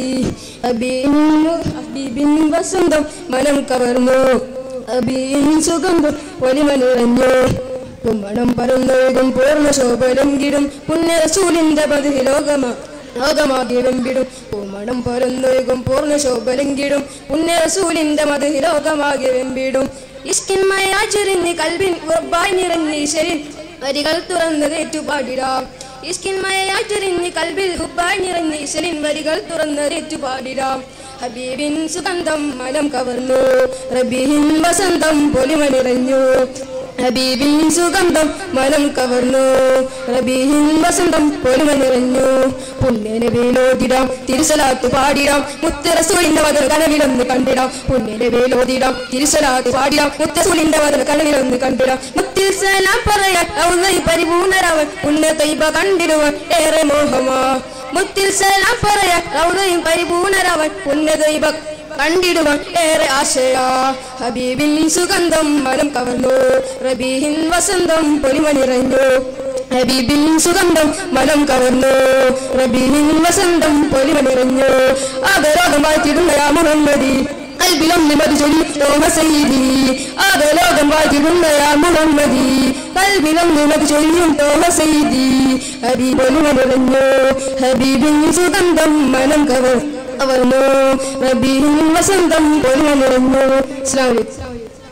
ഹബീബിൻ വസന്തം മനം കവർന്നു ഹബീബിൻ സുഗന്ധം പൊലിമ നിറഞ്ഞു കുമ്മണം പരന്നൊഴുകും പൂർണ്ണ ശോഭലംകിടും പുണ്യ റസൂലിന്റെ പതിവ് ലോകമാ ലോകമാകെ വെമ്പിടും പൂമണം പരന്നൊഴുകും പൂർണ്ണ ശോഭലംകിടും പുണ്യ റസൂലിന്റെ മതിവ് ലോകമാകെ വെമ്പിടും ഇഷ്കിന്മയാചുരിഞ്ഞ് കൽവിൻ ഉറപ്പായി നിറഞ്ഞ് ഈശ്വരൻ വരികൾ തുറന്നത് ഏറ്റുപാടിടാം ഇഷ്കിന്മയാചുരിഞ്ഞ് കൽവിൽ ഉറപ്പായി നിറഞ്ഞ് ഈശ്വരൻ വരികൾ തുറന്നത് ഏറ്റുപാടിടാം ഹബീബിൻ സുഗന്ധം മനം കവർന്നു റബീഹിൻ വസന്തം പൊലിമ നിറഞ്ഞു ഹബീബിൻ സുഗന്ധം മനം കവർന്നു റബീഹിൻ വസന്തം പൊലിമ നിറഞ്ഞു പുണ്യനബിയിലോതിടാം തിരുസലാത്ത് പാടിടാം മുത്ത് റസൂലിന്റെ വദന കനവിലൊന്ന് കണ്ടിടാം പുണ്യനബിയിലോതിടാം തിരുസലാത്ത് പാടിടാം മുത്ത് റസൂലിന്റെ വദന കനവിലൊന്ന് കണ്ടിടാം മുത്തിൽ സലാം പറയാൻ ഔലൈ പരിപൂർണരാവൻ പുണ്യ തൈബ കണ്ടിടുവാൻ ഏറെ മോഹമാ മുത്തിൽ സലാം പറയാൻ ഔലൈ പരിപൂർണരാവൻ പുണ്യ തൈബ കണ്ടിടുവാൻ ഏറെ ആശയാ ഹബീബിൻ സുഗന്ധം മനം കവർന്നു റബീഹിൻ വസന്തം പൊലിമ നിറഞ്ഞു ഹബീബിൻ സുഗന്ധം മനം കവർന്നു റബീഹിൻ വസന്തം പൊലിമ നിറഞ്ഞു ആദരോഗം വാഴ്ത്തിടുന്നയാ മുഹമ്മദി കൽബിലൊന്ന് മതിചൊല്ലി തോഹ സയ്യിദി ആദരോഗം വാഴ്ത്തിടുന്നയാ മുഹമ്മദി കൽബിലൊന്ന് മതിചൊല്ലിയും തോഹ സയ്യിദി ഹബീബ് പൊലിമ നിറഞ്ഞു ഹബീബിൻ സുഗന്ധം മനം കവർ കവർന്നു റബീഹിൻ വസന്തം പൊലിമ നിറഞ്ഞു. അസ്സലാമു അലൈക്കും.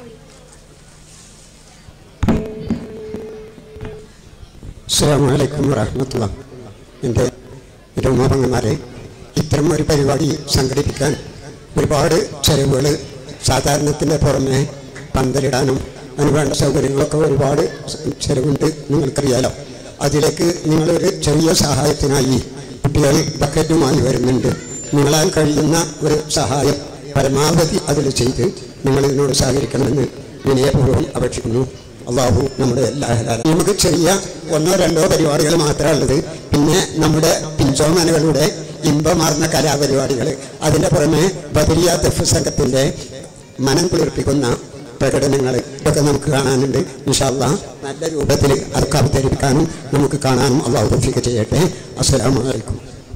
അസ്സലാമു അലൈക്കും വറഹ്മത്തുള്ളാഹി. എൻ്റെ ഇരുമാപങ്ങന്മാരെ, ഇത്തരം ഒരു പരിപാടി സംഘടിപ്പിക്കാൻ ഒരുപാട് ചെലവുകൾ സാധാരണത്തിൻ്റെ പുറമെ പന്തലിടാനും അതിന് വേണ്ട സൗകര്യങ്ങളൊക്കെ ഒരുപാട് ചെലവുണ്ട്, നിങ്ങൾക്കറിയാലോ. അതിലേക്ക് നിങ്ങളൊരു ചെറിയ സഹായത്തിനായി കുട്ടികൾ ബക്കറ്റുമായി വരുന്നുണ്ട്. നിങ്ങളാൽ കഴിയുന്ന ഒരു സഹായം പരമാവധി അതിൽ ചെയ്ത് നിങ്ങൾ ഇതിനോട് സഹകരിക്കണമെന്ന് വിനയപൂർവ്വം അപേക്ഷിക്കുന്നു. അള്ളാഹു നമ്മുടെ എല്ലാ നമുക്ക് ചെറിയ ഒന്നോ രണ്ടോ പരിപാടികൾ മാത്രമേ ഉള്ളത്. പിന്നെ നമ്മുടെ പിഞ്ചോമനകളുടെ ഇമ്പമാർന്ന കലാപരിപാടികൾ, അതിൻ്റെ പുറമെ ബദരിയ ദഫ് സംഘത്തിൻ്റെ മനം കുളിർപ്പിക്കുന്ന പ്രകടനങ്ങൾ ഇതൊക്കെ നമുക്ക് കാണാനുണ്ട്. ഇൻഷാ അല്ലാഹ് നല്ല രൂപത്തിൽ അതൊക്കെ അവതരിപ്പിക്കാനും നമുക്ക് കാണാനും അള്ളാഹു തൗഫീഖ് ചെയ്യട്ടെ. അസ്സലാമു അലൈക്കും.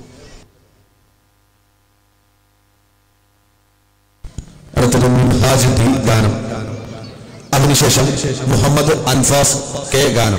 ഹാജിദി ഗാനം, അതിനുശേഷം മുഹമ്മദ് അൻഫാസ് കെ ഗാനം.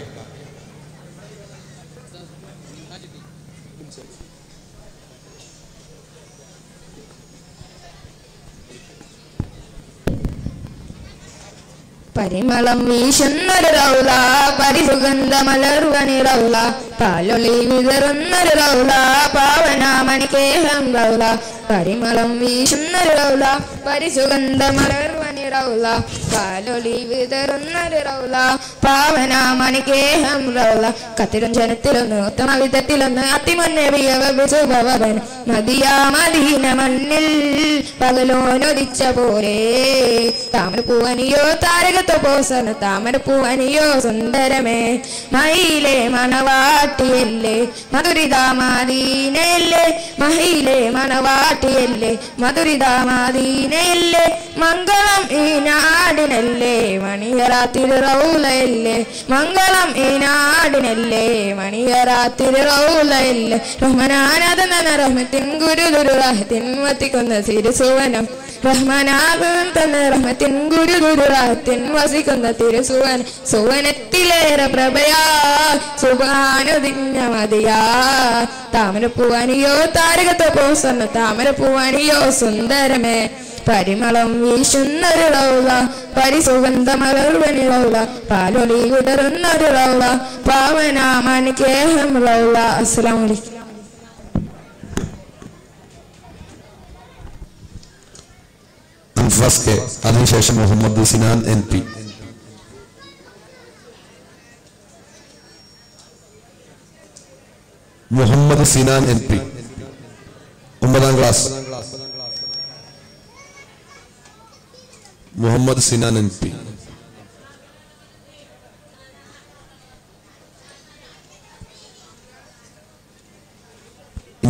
പരിമളം വീശുന്നൊരു റൗള, പരിസുഗന്ധമലർവനി റൗള, പാലൊളി വിതറുന്നൊരു റൗള, പാവനാമണിക്കേഹം റൗള. പരിമളം വീശുന്നൊരു റൗള, പരിസുഗന്ധമലർവനി റൗള, പാലൊളി വിതറുന്നൊരു റൗള, പാവനാമണിക്കേഹം റൗള. കത്തിലും ജനത്തിലൊന്ന് ഉത്തമ വിധത്തിലൊന്ന് അതിമുന്നവിയവൻ മദിയാ മദീന മണ്ണിൽ പകലോനൊതിച്ച പോലെ താമരപ്പൂവനിയോ താരകത്വപോസന താമരപ്പൂവനിയോ സുന്ദരമേ മയിലേ മണവാട്ടിയല്ലേ മധുരിതാമാദീനയല്ലേ മഹിയിലെ മണവാട്ടിയല്ലേ മധുരിതാമാദീനയല്ലേ മംഗളം ഈ നാടിനല്ലേ മണിയറാത്തിരു റൗളയല്ലേ മംഗളം ഈ നാടിനല്ലേ മണിയറാത്തിരു റൗളയല്ലേ റഹ്മനാനദന റഹ്മത്തിൻ ഗുരുദുരു റഹത്തിൻ വത്തിക്കുന്ന തിരുസുവനം റഹ്മനാകും തന്ന റഹ്മത്തിൻ ഗുരുദുരു റഹത്തിൻ വസിക്കുന്ന തിരുസുവനം സുവനത്തിലേറെ പ്രഭയാ സുബാനുദിഞ്ഞ മതിയാ താമരപ്പൂവനിയോ താരകത്വപോസന്ന താമരപ്പൂവനിയോ സുന്ദരമേ പരിമളം വീശുന്നൊരു റൗള പരിസുഗന്ധമലർവനി റൗള പാലൊളി വിടറുന്നൊരു റൗള പാവനാമണിക്കേഹം റൗള. അസ്സലാമു അലൈക്കും. അൻഫാസ് കെ, അതിനുശേഷം Muhammad Sinan N P. Muhammad Sinan N P ഒമ്പതാം class. Muhammad Sinan N P.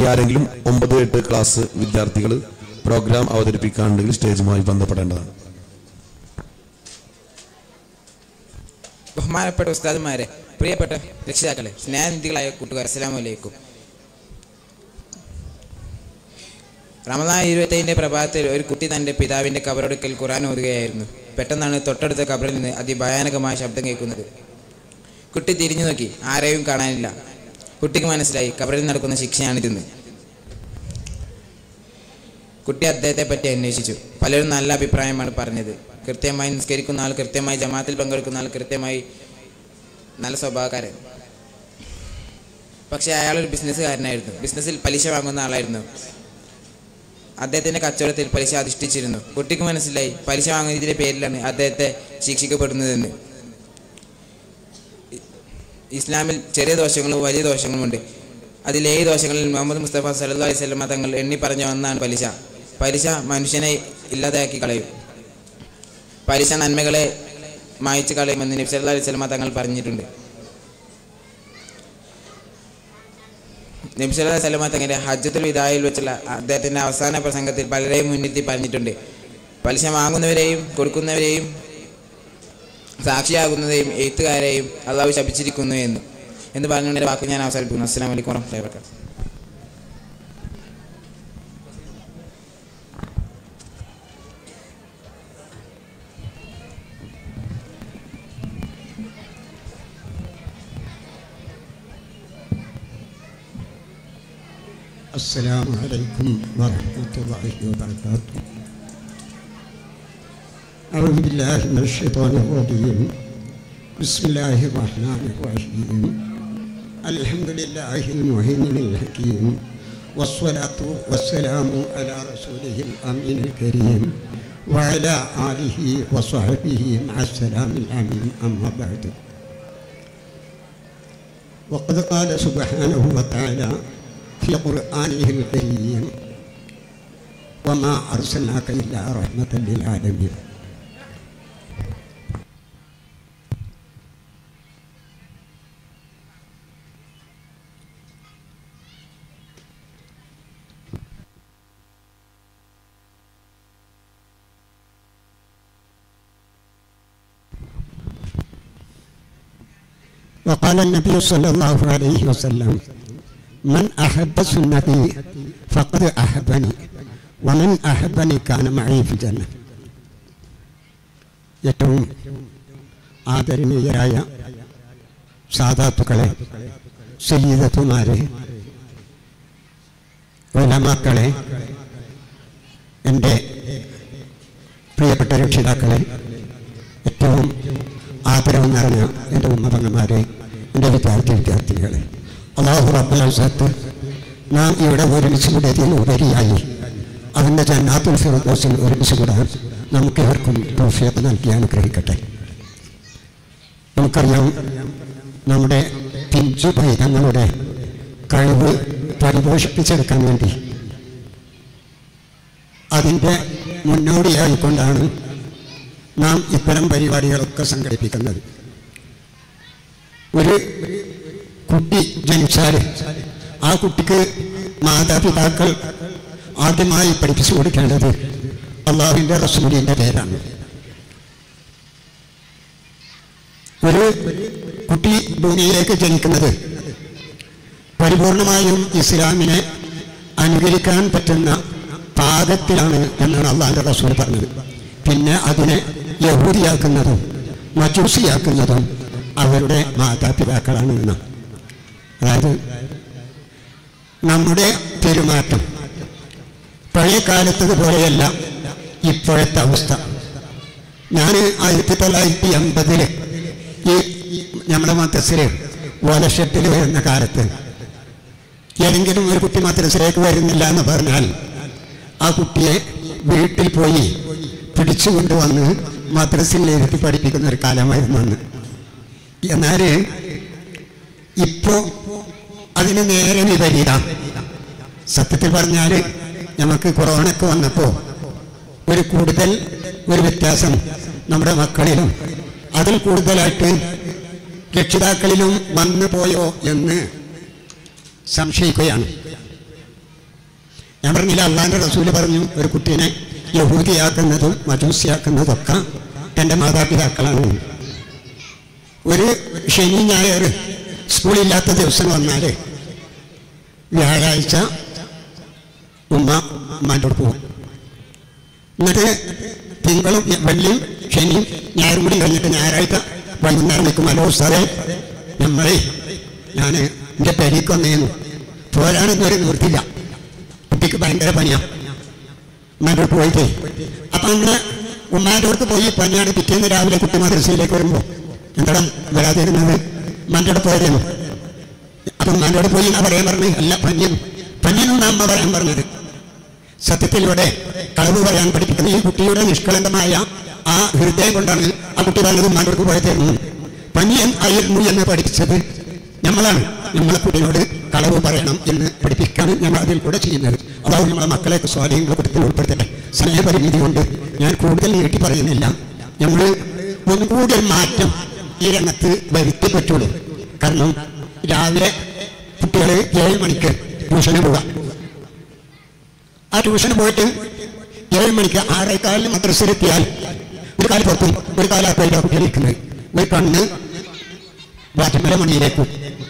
ഇനി ആരെങ്കിലും ഒമ്പത് എട്ട് ക്ലാസ് വിദ്യാർത്ഥികൾ പ്രോഗ്രാം അവതരിപ്പിക്കാനുണ്ടെങ്കിൽ സ്റ്റേജുമായി ബന്ധപ്പെടേണ്ടതാണ്. ബഹുമാനപ്പെട്ട ഉസ്താദുമാരെ, പ്രിയപ്പെട്ട രക്ഷിതാക്കളെ, സ്നേഹനിധികളായ കൂട്ടുകാർ, അസ്സലാമു അലൈക്കും. റമദാൻ ഇരുപത്തേഴിൻ്റെ പ്രഭാതത്തിൽ ഒരു കുട്ടി തൻ്റെ പിതാവിൻ്റെ കബറടുക്കൽ ഖുർആൻ ഓതുകയായിരുന്നു. പെട്ടെന്നാണ് തൊട്ടടുത്ത കബറിൽ നിന്ന് അതിഭയാനകമായ ശബ്ദം കേൾക്കുന്നത്. കുട്ടി തിരിഞ്ഞു നോക്കി, ആരെയും കാണാനില്ല. കുട്ടിക്ക് മനസ്സിലായി കബറിൽ നടക്കുന്ന ശിക്ഷയാണിതെന്ന്. കുട്ടി അദ്ദേഹത്തെ പറ്റി അന്വേഷിച്ചു. പലരും നല്ല അഭിപ്രായമാണ് പറഞ്ഞത്. കൃത്യമായി നിസ്കരിക്കുന്ന ആൾ, കൃത്യമായി ജമാഅത്തിൽ പങ്കെടുക്കുന്ന ആൾ, കൃത്യമായി നല്ല സ്വഭാവക്കാരൻ. പക്ഷേ അയാളൊരു ബിസിനസ്സുകാരനായിരുന്നു. ബിസിനസ്സിൽ പലിശ വാങ്ങുന്ന ആളായിരുന്നു. അദ്ദേഹത്തിൻ്റെ കച്ചവടത്തിൽ പലിശ അധിഷ്ഠിച്ചിരുന്നു. കുട്ടിക്ക് മനസ്സിലായി പലിശ വാങ്ങുന്നതിൻ്റെ പേരിലാണ് അദ്ദേഹത്തെ ശിക്ഷിക്കപ്പെടുന്നതെന്ന്. ഇസ്ലാമിൽ ചെറിയ ദോഷങ്ങളും വലിയ ദോഷങ്ങളുമുണ്ട്. അതിലേഴ് ദോഷങ്ങളിൽ മുഹമ്മദ് മുസ്തഫ സല്ലല്ലാഹു അലൈഹി വസല്ലം തങ്ങൾ എണ്ണി പറഞ്ഞ ഒന്നാണ് പലിശ. പലിശ മനുഷ്യനെ ഇല്ലാതാക്കി കളയും. പലിശ നന്മകളെ മായ്ച്ചു കളയുമെന്ന് നബി സല്ലല്ലാഹു അലൈഹി വസല്ലം തങ്ങൾ പറഞ്ഞിട്ടുണ്ട്. നബി സല്ലല്ലാഹു അലൈഹി വസല്ലം തങ്ങളുടെ ഹജ്ജത്തുൽ വിദായിൽ വെച്ചുള്ള അദ്ദേഹത്തിൻ്റെ അവസാന പ്രസംഗത്തിൽ പലരെയും മുൻനിർത്തി പറഞ്ഞിട്ടുണ്ട്. പലിശ വാങ്ങുന്നവരെയും കൊടുക്കുന്നവരെയും സാക്ഷിയാകുന്നതെയും എഴുത്തുകാരെയും അള്ളാഹു ശപിച്ചിരിക്കുന്നു എന്ന് എന്ന് പറഞ്ഞുകൊണ്ട് വാക്ക് ഞാൻ അവസാനിപ്പിക്കുന്നു. അസ്സലാമു അലൈക്കും വറഹ്മത്തുള്ളാഹി വബറകാതുഹു. അസ്സലാമു അലൈക്കും വറഹ്മത്തുള്ളാഹി വബറകാതുഹു. أعوذ بالله من الشيطان الرجيم. بسم الله الرحمن الرحيم. الحمد لله المهيمن الحكيم، والصلاة والسلام على رسوله الأمين الكريم وعلى آله وصحبه مع السلام الأمين. أما بعد، وقد قال سبحانه وتعالى في قرآنه الكريم: وما أرسلناك إلا رحمة للعالمين. وقال النبي صلى الله عليه وسلم: من أحب سنتي فقد أحبني ومن أحبني كان معي في الجنة. ഏറ്റവും ആദരണീയരായ സാദാത്തുക്കളെ, സയ്യിദത്തുമാരെ, ഉലമാക്കളെ, എൻ്റെ പ്രിയപ്പെട്ട രക്ഷിതാക്കളെ, ഏറ്റവും ആദരവ് നിറഞ്ഞ എൻ്റെ ഉമ്മപങ്ങന്മാരെ, എൻ്റെ വിദ്യാർത്ഥി വിദ്യാർത്ഥികളെ, അല്ലാഹു റബ്ബുൽ ഇസ്സത്ത് നാം ഇവിടെ ഒരുമിച്ച് കൂടിയതിലുപരിയായി അതിൻ്റെ ജന്നാത്തുൽ ഫിർദൗസിൽ ഒരുമിച്ച് കൂടാൻ നമുക്ക് ഏവർക്കും തൗഫീഖ് നൽകി അനുഗ്രഹിക്കട്ടെ. നമുക്കറിയാം, നമ്മുടെ പിഞ്ചു പൈതങ്ങളുടെ കഴിവ് പരിപോഷിപ്പിച്ചെടുക്കാൻ വേണ്ടി അതിൻ്റെ മുന്നോടിയായിക്കൊണ്ടാണ് നാം ഇത്തരം പരിപാടികളൊക്കെ സംഘടിപ്പിക്കുന്നത്. ഒരു കുട്ടി ജനിച്ചാൽ ആ കുട്ടിക്ക് മാതാപിതാക്കൾ ആദ്യമായി പഠിപ്പിച്ചു കൊടുക്കേണ്ടത് അള്ളാഹുവിൻ്റെ റസൂലിൻ്റെ പേരാണ്. ഒരു കുട്ടി ഭൂമിയിലേക്ക് ജനിക്കുന്നത് പരിപൂർണമായും ഇസ്ലാമിനെ അനുകരിക്കാൻ പറ്റുന്ന പാകത്തിലാണ് എന്നാണ് അള്ളാഹുവിൻ്റെ റസൂൽ പറഞ്ഞത്. പിന്നെ അതിനെ യഹൂദിയാക്കുന്നതും മജൂസിയാക്കുന്നതും അവരുടെ മാതാപിതാക്കളാണ് എന്ന്. അതായത് നമ്മുടെ പെരുമാറ്റം പഴയ കാലത്തത് പോലെയല്ല ഇപ്പോഴത്തെ അവസ്ഥ. ഞാൻ ആയിരത്തി തൊള്ളായിരത്തി എൺപതില് ഈ നമ്മുടെ മദ്രസയില് ഓലഷെട്ടിൽ വരുന്ന കാലത്ത് ഏതെങ്കിലും ഒരു കുട്ടി മദ്രസയിലേക്ക് വരുന്നില്ല എന്ന് പറഞ്ഞാൽ ആ കുട്ടിയെ വീട്ടിൽ പോയി പിടിച്ചുകൊണ്ടുവന്ന് മദ്രസയിലിരുത്തി പഠിപ്പിക്കുന്ന ഒരു കാലമായിരുന്നു അന്ന്. എന്നാൽ ഇപ്പോൾ അതിന് നേരെ വിപരീതം. സത്യത്തിൽ പറഞ്ഞാൽ നമുക്ക് കൊറോണയ്ക്ക് വന്നപ്പോൾ ഒരു കൂടുതൽ ഒരു വ്യത്യാസം നമ്മുടെ മക്കളിലും അതിൽ കൂടുതലായിട്ട് രക്ഷിതാക്കളിലും വന്നു പോയോ എന്ന് സംശയിക്കുകയാണ്. ഞാൻ പറഞ്ഞില്ല, അള്ളാഹിൻ്റെ റസൂല് പറഞ്ഞു ഒരു കുട്ടീനെ യഹൂദിയാക്കുന്നതും മജൂസിയാക്കുന്നതൊക്കെ എൻ്റെ മാതാപിതാക്കളാണ്. ഒരു ശനി ഞായർ സ്കൂളില്ലാത്ത ദിവസം വന്നാൽ വ്യാഴാഴ്ച ഉമ്മ ഉമ്മാൻ്റെ അടുത്ത് പോകും. എന്നിട്ട് തിങ്കളും വെള്ളിയും ശനിയും ഞായറും കൂടി കഴിഞ്ഞിട്ട് ഞായറാഴ്ച വൈകുന്നേരം നിൽക്കും. ഹലോ സാറേ, നമ്മളെ ഞാൻ എൻ്റെ പെരിക്ക് വന്നേന്നു, പോരാനൊന്നും ഒരു നിവൃത്തില്ല, കുട്ടിക്ക് ഭയങ്കര പനിയാണ്, ഉമ്മാൻ്റെ അടുത്ത് പോയിട്ട്. അപ്പം അങ്ങനെ ഉമ്മാൻ്റെ അടുത്ത് പോയി പനിയാണ്. പിറ്റേന്ന് രാവിലെ കുട്ടി മദ്രസയിലേക്ക് വരുമ്പോൾ എന്താണ് വരാതിരുന്നത്, ഉമ്മാൻ്റെ അടുത്ത് പോയിരുന്നു. അപ്പം ഉമ്മാൻ്റെ അടുത്ത് പോയി എന്നാ പറയാൻ പറഞ്ഞു, അല്ല പനിയും പനിയെന്നാണ് അമ്മ പറയാൻ പറഞ്ഞത്. സത്യത്തിലൂടെ കളവ് പറയാൻ പഠിപ്പിക്കുന്ന ഈ കുട്ടിയുടെ നിഷ്കളങ്കമായ ആ ഹൃദയം കൊണ്ടാണ് ആ കുട്ടി പറഞ്ഞത് ഉമ്മാൻ്റെ അടുത്ത് പോയതായിരുന്നു. പനി ആയിരുന്നു എന്ന് പഠിപ്പിച്ചത് നമ്മളാണ്. നമ്മളെ കുട്ടിയോട് കളവ് പറയണം എന്ന് പഠിപ്പിക്കാണ് നമ്മൾ അതിൽ കൂടെ ചെയ്യുന്നത്. അതാവും നമ്മളെ മക്കളെയൊക്കെ സ്വാധീനങ്ങളെ കുറ്റത്തിൽ ഉൾപ്പെടുത്തട്ടെ. സ്നേഹപരിമിതി കൊണ്ട് ഞാൻ കൂടുതൽ നീട്ടി പറയുന്നില്ല. നമ്മൾ ഒന്നുകൂടി ഒരു മാറ്റം ഈ രംഗത്ത് വരുത്തി പറ്റുള്ളൂ. കാരണം രാവിലെ കുട്ടികൾ ഏഴ് മണിക്ക് ട്യൂഷന് പോകാം. ആ ട്യൂഷന് പോയിട്ട് ഏഴ് മണിക്ക് ആറേക്കാലിന് മദ്രസയിലെത്തിയാൽ ഒരു കാലം പുറത്തും ഒരു കാലം അപ്പയിലാണ് കുട്ടികൾ ഇരിക്കുന്നത്. ഒരു കണ്ണ് വാറ്റുമല മണിയിലേക്കും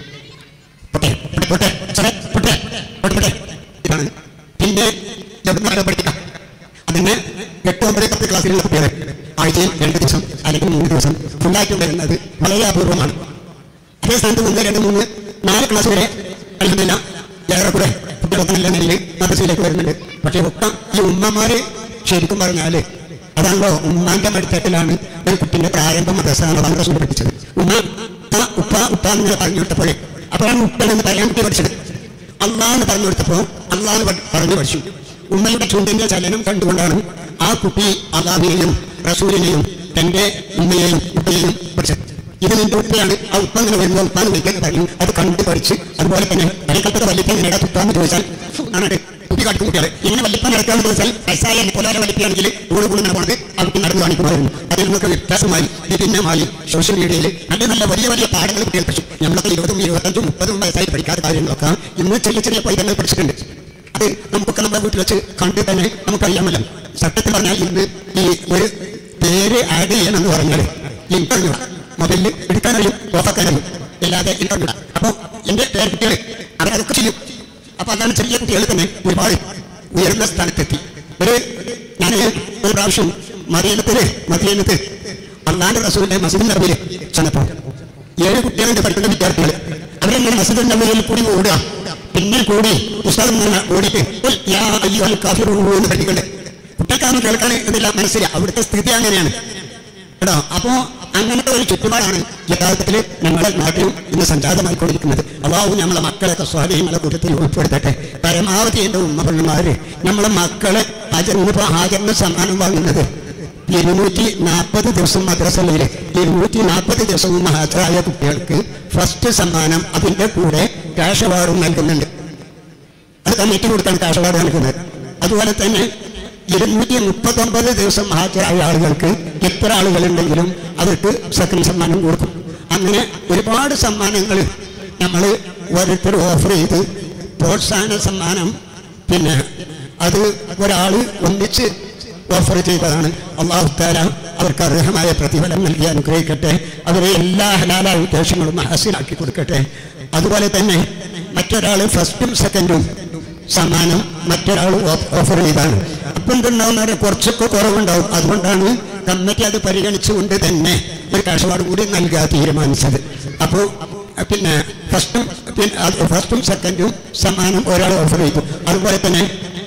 ഇതാണ്. പിന്നെ എവിടുന്നാണ് പഠിക്കാം. അതിന് എട്ട് ഒമ്പത് പത്ത് ക്ലാസ്സിലുള്ള കുട്ടികൾ ആഴ്ചയിൽ രണ്ട് ദിവസം അല്ലെങ്കിൽ മൂന്ന് ദിവസം ഫുള്ളായിട്ട് വരുന്നത് വളരെ അപൂർവമാണ്. അതേ സ്ഥാനത്ത് ഒന്ന് രണ്ട് മൂന്ന് നാല് ക്ലാസ് വരെ അൽഹംദുലില്ലാ ഏറെക്കുറെ കുട്ടികളൊക്കെ നല്ല നിലയിൽ മദ്രസയിലേക്ക് വരുന്നുണ്ട്. പക്ഷേ ഒക്കെ ഈ ഉമ്മമാര് ശരിക്കും പറഞ്ഞാൽ അതാണല്ലോ ഉമ്മാന്റെ മടിത്തട്ടിലാണ് ഒരു കുട്ടിന്റെ പ്രാരംഭ മദ്രസയാണ് മദ്രസ പഠിപ്പിച്ചത്. ഉമ്മ ഉപ്പ ഉപ്പ എന്ന് പറഞ്ഞു കൊടുത്തപ്പോഴേ അപ്പോഴാണ് ഉപ്പനെന്ന് പറയാൻ കുട്ടി പഠിച്ചത്. അള്ളാന്ന് പറഞ്ഞു കൊടുത്തപ്പോൾ അള്ളാന്ന് പറഞ്ഞു പഠിച്ചു. ഉമ്മയുടെ ചുണ്ടിന്റെ ചലനം കണ്ടുകൊണ്ടാണ് ആ കുട്ടി അള്ളാഹിനെയും റസൂലിനെയും തന്റെ ഉമ്മയെയും ഉപ്പയെയും പഠിച്ചത്. ഇത് നിന്റെ ഉപ്പയാണ്, ആ ഉപ്പ അങ്ങനെ വരുന്ന ഉപ്പാന്ന് വിളിക്കാൻ പറഞ്ഞു. അത് കണ്ട് പഠിച്ച് അതുപോലെ തന്നെ അരക്കൽപ്പത വലിപ്പം നിങ്ങളുടെ തുപ്പാന്ന് ചോദിച്ചാൽ ആണ് കുട്ടി കാട്ടും കുട്ടികളെ ഇങ്ങനെ വലിപ്പം നടക്കാമെന്ന് ചോദിച്ചാൽ പൈസായ പോലെ വലിക്കുകയാണെങ്കിൽ കൂടെ കൂടെ നടക്കുന്നത് ആ കുട്ടി നടന്നു കാണിക്കുമായിരുന്നു. അതിൽ നിന്നൊക്കെ വ്യത്യാസമായി വിഭിന്നമായി സോഷ്യൽ മീഡിയയിൽ നല്ല നല്ല വലിയ വലിയ പാഠങ്ങൾ കുട്ടികൾ പഠിച്ചു. നമ്മളൊക്കെ ഇരുപതും ഇരുപത്തഞ്ചും മുപ്പതും വയസ്സായി പഠിക്കാത്ത കാര്യങ്ങളൊക്കെ ഇന്ന് ചെറിയ ചെറിയ പൈതങ്ങൾ പഠിച്ചിട്ടുണ്ട്. അത് നമുക്കൊക്കെ നമ്മുടെ വീട്ടിൽ വെച്ച് കണ്ട് തന്നെ നമുക്കറിയാമല്ലോ. സത്യത്തിൽ പറഞ്ഞാൽ ഇന്ന് ഈ ഒരു പേര് ആഡ് ചെയ്യണമെന്ന് പറഞ്ഞാൽ ലിങ്ക് മൊബൈലിൽ എടുക്കാനറിയും ഓഫാക്കാനറിയും അല്ലാതെ ഇല്ല. അപ്പോൾ എൻ്റെ പേരക്കുട്ടികൾ അവരതൊക്കെ ചെയ്യും. അപ്പോൾ അതാണ് ചെറിയ കുട്ടികൾ തന്നെ ഒരുപാട് ഉയർന്ന സ്ഥാനത്തെത്തി. ഒരു ഞാൻ ഒരു പ്രാവശ്യം മദീനത്തില് മദീനത്ത് അള്ളാന്റെ റസൂലിന്റെ മസ്ജിദുൽ നബവിയിൽ ചെന്നപ്പോൾ ഏഴ് കുട്ടികളുടെ പഠിക്കുന്ന വിദ്യാർത്ഥികൾ അവരെങ്ങനെ മസ്ജിദുൽ നബവിയിൽ കൂടി ഓടുക, പിന്നെ കൂടി പുസ്തകം ഓടിയിട്ട് എന്ന് പഠിക്കണ്ടേ. കുട്ടികൾക്കാണ് കേൾക്കാൻ ഇതെല്ലാം മനസ്സിലായി. അവിടുത്തെ സ്ഥിതി അങ്ങനെയാണ് കേട്ടോ. അപ്പോ അങ്ങനത്തെ ഒരു ചുറ്റുപാടാണ് യഥാർത്ഥത്തിൽ ഞങ്ങളുടെ നാട്ടിലും ഇന്ന് സംജാതമായിക്കൊണ്ടിരിക്കുന്നത്. അള്ളാഹു നമ്മളെ മക്കളെയൊക്കെ സ്വാധീനങ്ങളെ കൂട്ടത്തിൽ ഉൾപ്പെടുത്തട്ടെ. പരമാവധി എൻ്റെ ഉമ്മപണ്ണന്മാര് നമ്മളെ മക്കളെ അജന്നിപ്പോ ഹാജറിന് സമ്മാനം വാങ്ങുന്നത് ഇരുന്നൂറ്റി നാൽപ്പത് ദിവസം മദ്രസയിലെ ഇരുന്നൂറ്റി നാൽപ്പത് ദിവസവും ഹാജരായ കുട്ടികൾക്ക് ഫസ്റ്റ് സമ്മാനം അതിൻ്റെ കൂടെ ക്യാഷ് അവാർഡും നൽകുന്നുണ്ട്. അത് കമ്മിറ്റി കൊടുത്താണ് ക്യാഷ് അവാർഡ് നൽകുന്നത്. അതുപോലെ തന്നെ ഇരുന്നൂറ്റി മുപ്പത്തൊമ്പത് ദിവസം ഹാജരായ ആളുകൾക്ക് എത്ര ആളുകളുണ്ടെങ്കിലും അവർക്ക് സെക്കൻഡ് സമ്മാനം കൊടുക്കും. അങ്ങനെ ഒരുപാട് സമ്മാനങ്ങൾ നമ്മൾ ഓരോരുത്തർ ഓഫർ ചെയ്ത് പ്രോത്സാഹന സമ്മാനം പിന്നെ അത് ഒരാൾ ഒന്നിച്ച് ഓഫർ ചെയ്തതാണ്. അള്ളാഹു തആല അവർക്ക് അർഹമായ പ്രതിഫലം നൽകി അനുഗ്രഹിക്കട്ടെ. അവരെ എല്ലാ ഹലാലായ ഉദ്ദേശങ്ങളും ഹാസിലാക്കി കൊടുക്കട്ടെ. അതുപോലെ തന്നെ മറ്റൊരാൾ ഫസ്റ്റും സെക്കൻഡും സമ്മാനം മറ്റൊരാൾ ഓഫർ ചെയ്താണ്. അപ്പം എന്തുണ്ടാവുന്നവരെ കുറച്ചൊക്കെ കുറവുണ്ടാവും. അതുകൊണ്ടാണ് കമ്മിറ്റി അത് പരിഗണിച്ചുകൊണ്ട് തന്നെ ഒരു ക്യാഷ് അവാർഡ് കൂടി നൽകാൻ തീരുമാനിച്ചത്. അപ്പോൾ പിന്നെ ഫസ്റ്റും പിന്നെ ഫസ്റ്റും സെക്കൻഡും സമ്മാനം ഒരാൾ ഓഫർ ചെയ്തു. അതുപോലെ തന്നെ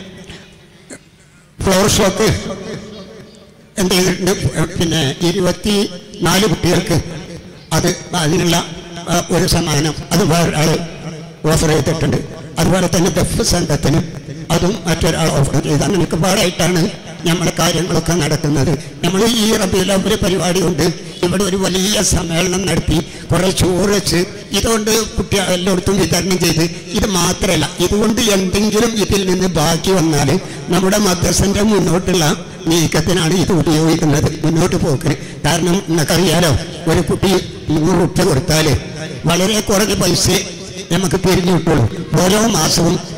ഫ്ലവർ ഷോക്ക് എന്ത് ചെയ്തിട്ടുണ്ട്, പിന്നെ ഇരുപത്തി നാല് കുട്ടികൾക്ക് അത് അതിനുള്ള ഒരു സമ്മാനം അത് വേറൊരാൾ ഓഫർ ചെയ്തിട്ടുണ്ട്. അതുപോലെ തന്നെ ദഫ് സംഘത്തിന് അതും മറ്റൊരാൾ ഓഫർ ചെയ്ത് അങ്ങനെ ഒരുപാടായിട്ടാണ് നമ്മുടെ കാര്യങ്ങളൊക്കെ നടക്കുന്നത്. നമ്മൾ ഈ റബീഉൽ അവ്വൽ പരിപാടി കൊണ്ട് ഇവിടെ ഒരു വലിയ സമ്മേളനം നടത്തി കുറേ ചോറ് വെച്ച് ഇതുകൊണ്ട് കുട്ടികൾ എല്ലായിടത്തും വിതരണം ചെയ്ത് ഇത് മാത്രമല്ല, ഇതുകൊണ്ട് എന്തെങ്കിലും ഇതിൽ നിന്ന് ബാക്കി വന്നാൽ നമ്മുടെ മദ്രസൻ്റെ മുന്നോട്ടുള്ള നീക്കത്തിനാണ് ഇത് ഉപയോഗിക്കുന്നത്, മുന്നോട്ട് പോക്കിന്. കാരണം നിങ്ങൾക്കറിയാലോ, ഒരു കുട്ടി നൂറ് റുപ്യ കൊടുത്താൽ വളരെ കുറഞ്ഞ പൈസ നമുക്ക് പിരിഞ്ഞു കിട്ടുള്ളൂ. ഓരോ മാസവും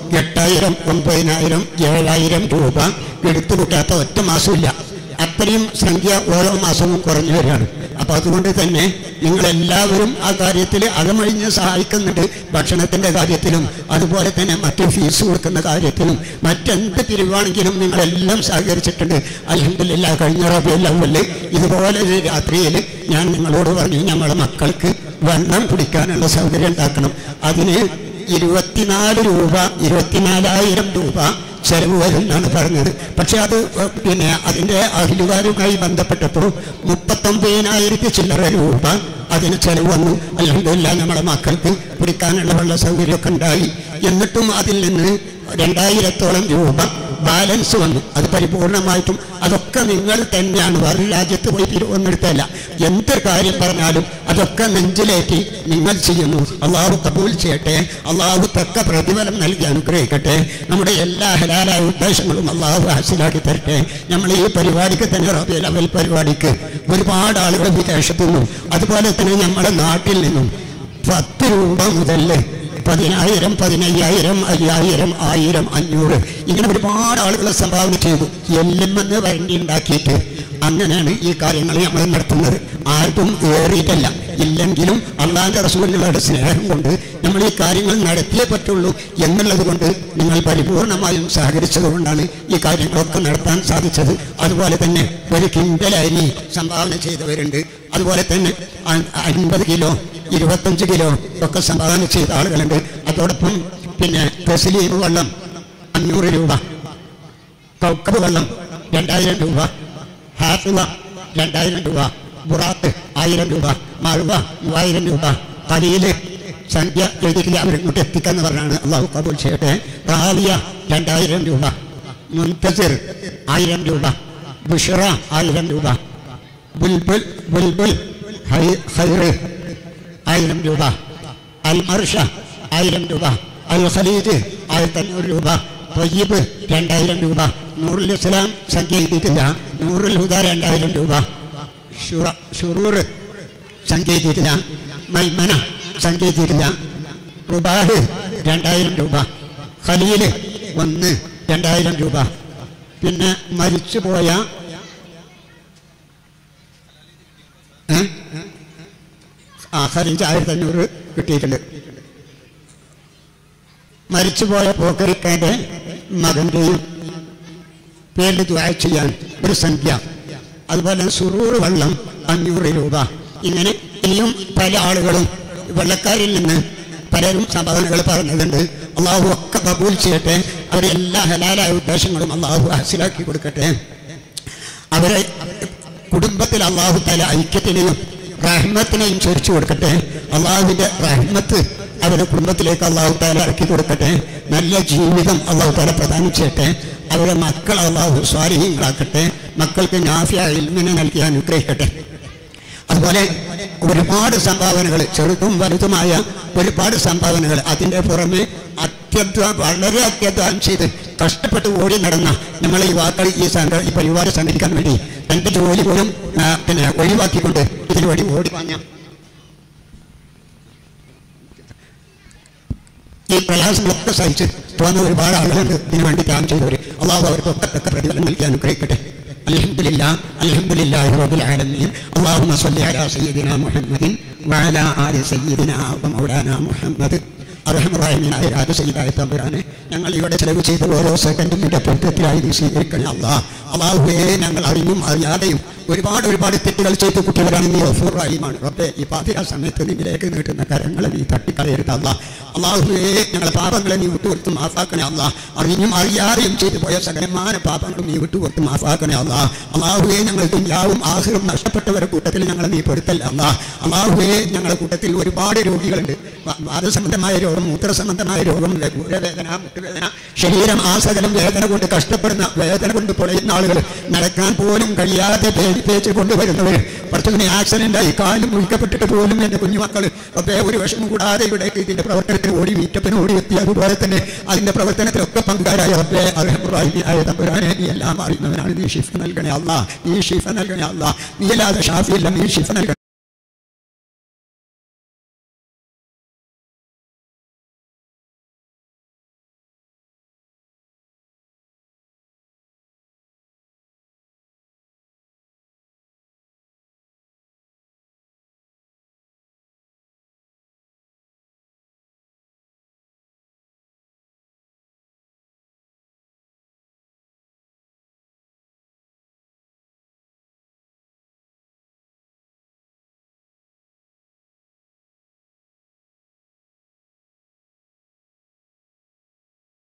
എട്ടായിരം ഒൻപതിനായിരം ഏഴായിരം രൂപ എടുത്തു കൂട്ടാത്ത ഒറ്റ മാസമില്ല. അത്രയും സംഖ്യ ഓരോ മാസവും കുറഞ്ഞു വരികയാണ്. അപ്പോൾ അതുകൊണ്ട് തന്നെ നിങ്ങളെല്ലാവരും ആ കാര്യത്തിൽ അകമഴിഞ്ഞ് സഹായിക്കുന്നുണ്ട്. ഭക്ഷണത്തിൻ്റെ കാര്യത്തിലും അതുപോലെ തന്നെ മറ്റ് ഫീസ് കൊടുക്കുന്ന കാര്യത്തിലും മറ്റെന്ത് പിരിവാണെങ്കിലും നിങ്ങളെല്ലാം സഹകരിച്ചിട്ടുണ്ട്. അൽഹംദുലില്ലാഹ് കഴിഞ്ഞ റബീഉൽ അവ്വലിൽ ഇതുപോലെ ഒരു രാത്രിയിൽ ഞാൻ നിങ്ങളോട് പറഞ്ഞു നമ്മളെ മക്കൾക്ക് വെള്ളം കുടിക്കാനുള്ള സൗകര്യം ഉണ്ടാക്കണം. അതിന് ഇരുപത്തിനാല് രൂപ ഇരുപത്തിനാലായിരം രൂപ ചെലവ് വരും എന്നാണ് പറഞ്ഞത്. പക്ഷെ അത് പിന്നെ അതിൻ്റെ അഹിലുകാരുമായി ബന്ധപ്പെട്ടപ്പോൾ മുപ്പത്തൊമ്പതിനായിരത്തി ചില്ലറ രൂപ അതിന് ചെലവ് വന്നു. അൽഹംദുലില്ലാഹ് നമ്മുടെ മക്കൾക്ക് കുടിക്കാനുള്ള വെള്ള സൗകര്യമൊക്കെ ഉണ്ടായി. എന്നിട്ടും അതിൽ നിന്ന് രണ്ടായിരത്തോളം രൂപ ബാലൻസ് വന്നു. അത് പരിപൂർണമായിട്ടും അതൊക്കെ നിങ്ങൾ തന്നെയാണ്. വേറെ രാജ്യത്ത് പോയി പിരിവൊന്നെടുത്തല്ല. എന്ത് കാര്യം പറഞ്ഞാലും അതൊക്കെ നെഞ്ചിലേറ്റി നിങ്ങൾ ചെയ്യുന്നു. അള്ളാഹു കബൂൽ ചെയ്യട്ടെ. അള്ളാഹു തക്ക പ്രതിഫലം നൽകി അനുഗ്രഹിക്കട്ടെ. നമ്മുടെ എല്ലാ ഹലാലായ ഉദ്ദേശങ്ങളും അള്ളാഹു ഹാസിലാക്കി തരട്ടെ. നമ്മൾ ഈ പരിപാടിക്ക് തന്നെ റബീഉൽ അവ്വൽ പരിപാടിക്ക് ഒരുപാട് ആളുകൾ വിദേശത്തു നിന്നും അതുപോലെ തന്നെ നമ്മുടെ നാട്ടിൽ നിന്നും പത്ത് രൂപ മുതൽ പതിനായിരം പതിനയ്യായിരം അയ്യായിരം ആയിരം അഞ്ഞൂറ് ഇങ്ങനെ ഒരുപാട് ആളുകളെ സംഭാവന ചെയ്തു. എല്ലെന്ന് വരണ്ടി ഉണ്ടാക്കിയിട്ട് അങ്ങനെയാണ് ഈ കാര്യങ്ങൾ നമ്മൾ നടത്തുന്നത്. ആർക്കും ഏറിയിട്ടല്ല. ഇല്ലെങ്കിലും അള്ളാഹിൻ്റെ റസൂലുള്ളാഹിയുടെ സ്നേഹം കൊണ്ട് നമ്മൾ ഈ കാര്യങ്ങൾ നടത്തിയേ പറ്റുള്ളൂ എന്നുള്ളത് കൊണ്ട് നിങ്ങൾ പരിപൂർണമായും സഹകരിച്ചത് കൊണ്ടാണ് ഈ കാര്യങ്ങളൊക്കെ നടത്താൻ സാധിച്ചത്. അതുപോലെ തന്നെ ഒരു കിൻഡൽ അരി സംഭാവന ചെയ്തവരുണ്ട്. അതുപോലെ തന്നെ അൻപത് കിലോ ഇരുപത്തഞ്ച് കിലോ ഒക്കെ സംഭാവന ചെയ്ത ആളുകളുണ്ട്. അതോടൊപ്പം പിന്നെ തസ്ലീം വെള്ളം അഞ്ഞൂറ് രൂപ, കൗക്കബ് വെള്ളം രണ്ടായിരം രൂപ, ഹാഫിള രണ്ടായിരം രൂപ, ബുറാത്ത് ആയിരം രൂപ, മഴുവ മൂവായിരം രൂപ, ഖലീല് സംഖ്യ എഴുതിയിട്ടില്ല അവരിങ്ങോട്ട് എത്തിക്കാന്ന് പറഞ്ഞാണ്. അള്ളാഹു കബൂൽ ചെയ്യട്ടെ. റാലിയ രണ്ടായിരം രൂപ, മുൻതസിർ ആയിരം രൂപ, ബുഷറ ആയിരം രൂപ, ബുൽബുൽ ബുൽബുൽ ഹൈറ് ആയിരം രൂപ, അൽ മർഷ ആയിരം രൂപ, അൽ ഖലീജ് ആയിരത്തി അഞ്ഞൂറ് രൂപ, ത്വയ്യിബ് രണ്ടായിരം രൂപ, നൂറുൽ ഇസ്ലാം സംഖ്യ എഴുതിയിട്ടില്ല, നൂറുൽ ഹുദ രണ്ടായിരം രൂപ, ഷുറൂർ സംഖ്യ എഴുതിയിട്ടില്ല, മൈമന സംഖ്യ എഴുതിയിട്ടില്ല, റുബാഹ് രണ്ടായിരം രൂപ, ഖലീല് ഒന്ന് രണ്ടായിരം രൂപ. പിന്നെ മരിച്ചുപോയ ആ ഖലീജ് ആയിരത്തി അഞ്ഞൂറ് കിട്ടിയിട്ടുണ്ട്. മരിച്ചുപോയ പോക്കരിക്കാൻ്റെ മകൻ്റെയും പേരിൽ ദുആ ചെയ്യാൻ ഒരു സംഖ്യ. അതുപോലെ സുറൂർ വെള്ളം അഞ്ഞൂറ് രൂപ. ഇങ്ങനെ ഇനിയും പല ആളുകളും വെള്ളക്കാരിൽ നിന്ന് പലരും സംഭാവനകൾ പറഞ്ഞതുണ്ട്. അള്ളാഹു ഒക്കെ കബൂൽ ചെയ്യട്ടെ. അവരെ എല്ലാ ഹലാലായ ഉദ്ദേശങ്ങളും അള്ളാഹു ഹാസിലാക്കി കൊടുക്കട്ടെ. അവരെ കുടുംബത്തിൽ അള്ളാഹു തല ഐക്യത്തിനെയും റഹ്മത്തിനെയും ചൊരിച്ചു കൊടുക്കട്ടെ. അള്ളാഹുവിൻ്റെ റഹ്മത്ത് അവരുടെ കുടുംബത്തിലേക്ക് അള്ളാഹു താല ഇറക്കി കൊടുക്കട്ടെ. നല്ല ജീവിതം അള്ളാഹു താല പ്രദാനം ചെയ്യട്ടെ. അവരുടെ മക്കൾ അള്ളാഹു സ്വാലിഹീങ്ങളാക്കട്ടെ. മക്കൾക്ക് നാഫിയായ ഇൽമിനെ നൽകി അനുഗ്രഹിക്കട്ടെ. അതുപോലെ ഒരുപാട് സംഭാവനകൾ, ചെറുതും വലുതുമായ ഒരുപാട് സംഭാവനകൾ. അതിൻ്റെ പുറമെ അത്യന്ത വളരെ അത്യധ്വാനം ചെയ്ത് കഷ്ടപ്പെട്ട് ഓടി നടന്ന നമ്മൾ ഈ വാക്കൾ ഈ സംഘ ഈ പരിപാടി സംഘടിക്കാൻ വേണ്ടി തൻ്റെ ജോലി പോലും പിന്നെ ഒഴിവാക്കിക്കൊണ്ട് ഇതിനു വേണ്ടി ഓടി വാങ്ങ ഈ പ്രയാസങ്ങളൊക്കെ സഹിച്ച് പോകുന്ന ഒരുപാട് ആളുകളുണ്ട്. ഇതിനു വേണ്ടി ത്യാഗം ചെയ്തവർ. അള്ളാഹു അവർക്കൊക്കെ തക്ക പ്രതിഫലം നൽകി അനുഗ്രഹിക്കട്ടെ. അൽഹംദുലില്ലാഹ് അൽഹംദുലില്ലാഹി റബ്ബിൽ ആലമീൻ. അല്ലാഹുമ്മ സ്വല്ലി അലാ സയ്യിദിനാ മുഹമ്മദിൻ വഅലാ ആലി സയ്യിദിനാ വമൗലാനാ മുഹമ്മദ്. അർഹമറാഹിമീനായ രാജസയ്യിദായ തമ്പുരാനെ, ഞങ്ങൾ ഇവിടെ ചെലവ് ചെയ്ത ഓരോ സെക്കൻഡിൻ്റെ പൊരുത്തത്തിലായി നീ സ്വീകരിക്കണേ അല്ലാഹ്. അല്ലാഹുവേ, ഞങ്ങൾ അറിഞ്ഞും അറിയാതെയും ഒരുപാട് ഒരുപാട് തെറ്റുകൾ ചെയ്ത് കുട്ടികളാണ്. നീ ഗഫൂർ റഹീമാണ് റബ്ബേ. ഈ പാതിരാ സമയത്ത് നിന്നിലേക്ക് നീട്ടുന്ന കരങ്ങളെ നീ തട്ടിക്കളയരുത് അല്ലാഹ്. അല്ലാഹുവേ, ഞങ്ങളെ പാപങ്ങളെ നീ വിട്ടുകൊടുത്ത് മാഫാക്കണേ അല്ലാഹ്. അറിഞ്ഞും അറിയാതെയും ചെയ്തു പോയ സകലമായ പാപങ്ങളും നീ വിട്ടുകൊടുത്ത് മാഫാക്കണേ അല്ലാഹ്. അല്ലാഹുവേ, ഞങ്ങൾ ദുനിയാവും ആഖിറവും നഷ്ടപ്പെട്ടവരുടെ കൂട്ടത്തിൽ ഞങ്ങളെ നീ പെടുത്തല്ല അല്ലാഹ്. അല്ലാഹുവേ, ഞങ്ങളുടെ കൂട്ടത്തിൽ ഒരുപാട് രോഗികളുണ്ട്. വാദസംബന്ധമായ രോഗം, മൂത്രസംബന്ധമായ രോഗം, ഊരവേദന, മുട്ടുവേദന, ശരീരം ആസകലം വേദന കൊണ്ട് കഷ്ടപ്പെടുന്ന, വേദന കൊണ്ട് പൊളയുന്ന ആളുകൾ, നടക്കാൻ പോലും കഴിയാതെ പേച്ച് കൊണ്ടുവരുന്നവർ, കുറച്ചുകൂടി ആക്സിഡൻ്റായി കാലും മുഴിക്കപ്പെട്ടിട്ട് പോലും എൻ്റെ കുഞ്ഞുമക്കൾ ഒക്കെ ഒരു വിഷമം കൂടാതെ ഇവിടേക്ക് ഇതിൻ്റെ പ്രവർത്തനത്തിന് ഓടി വീറ്റപ്പിന് ഓടി എത്തി. അതുപോലെ തന്നെ അതിൻ്റെ പ്രവർത്തനത്തിലൊക്കെ പങ്കാരായ റബ്ബേ അർഹമറാഹിമീനായ തമ്പുരാനെ, നീ എല്ലാം അറിയുന്നവനാണ്. നീ ഷിഫ നൽകണേ അല്ലാഹ്. നീ ഷിഫ നൽകണേ അല്ലാഹ്. നീ അല്ലാതെ ഷാഫിയില്ല. നീ ഷിഫ നൽകണേ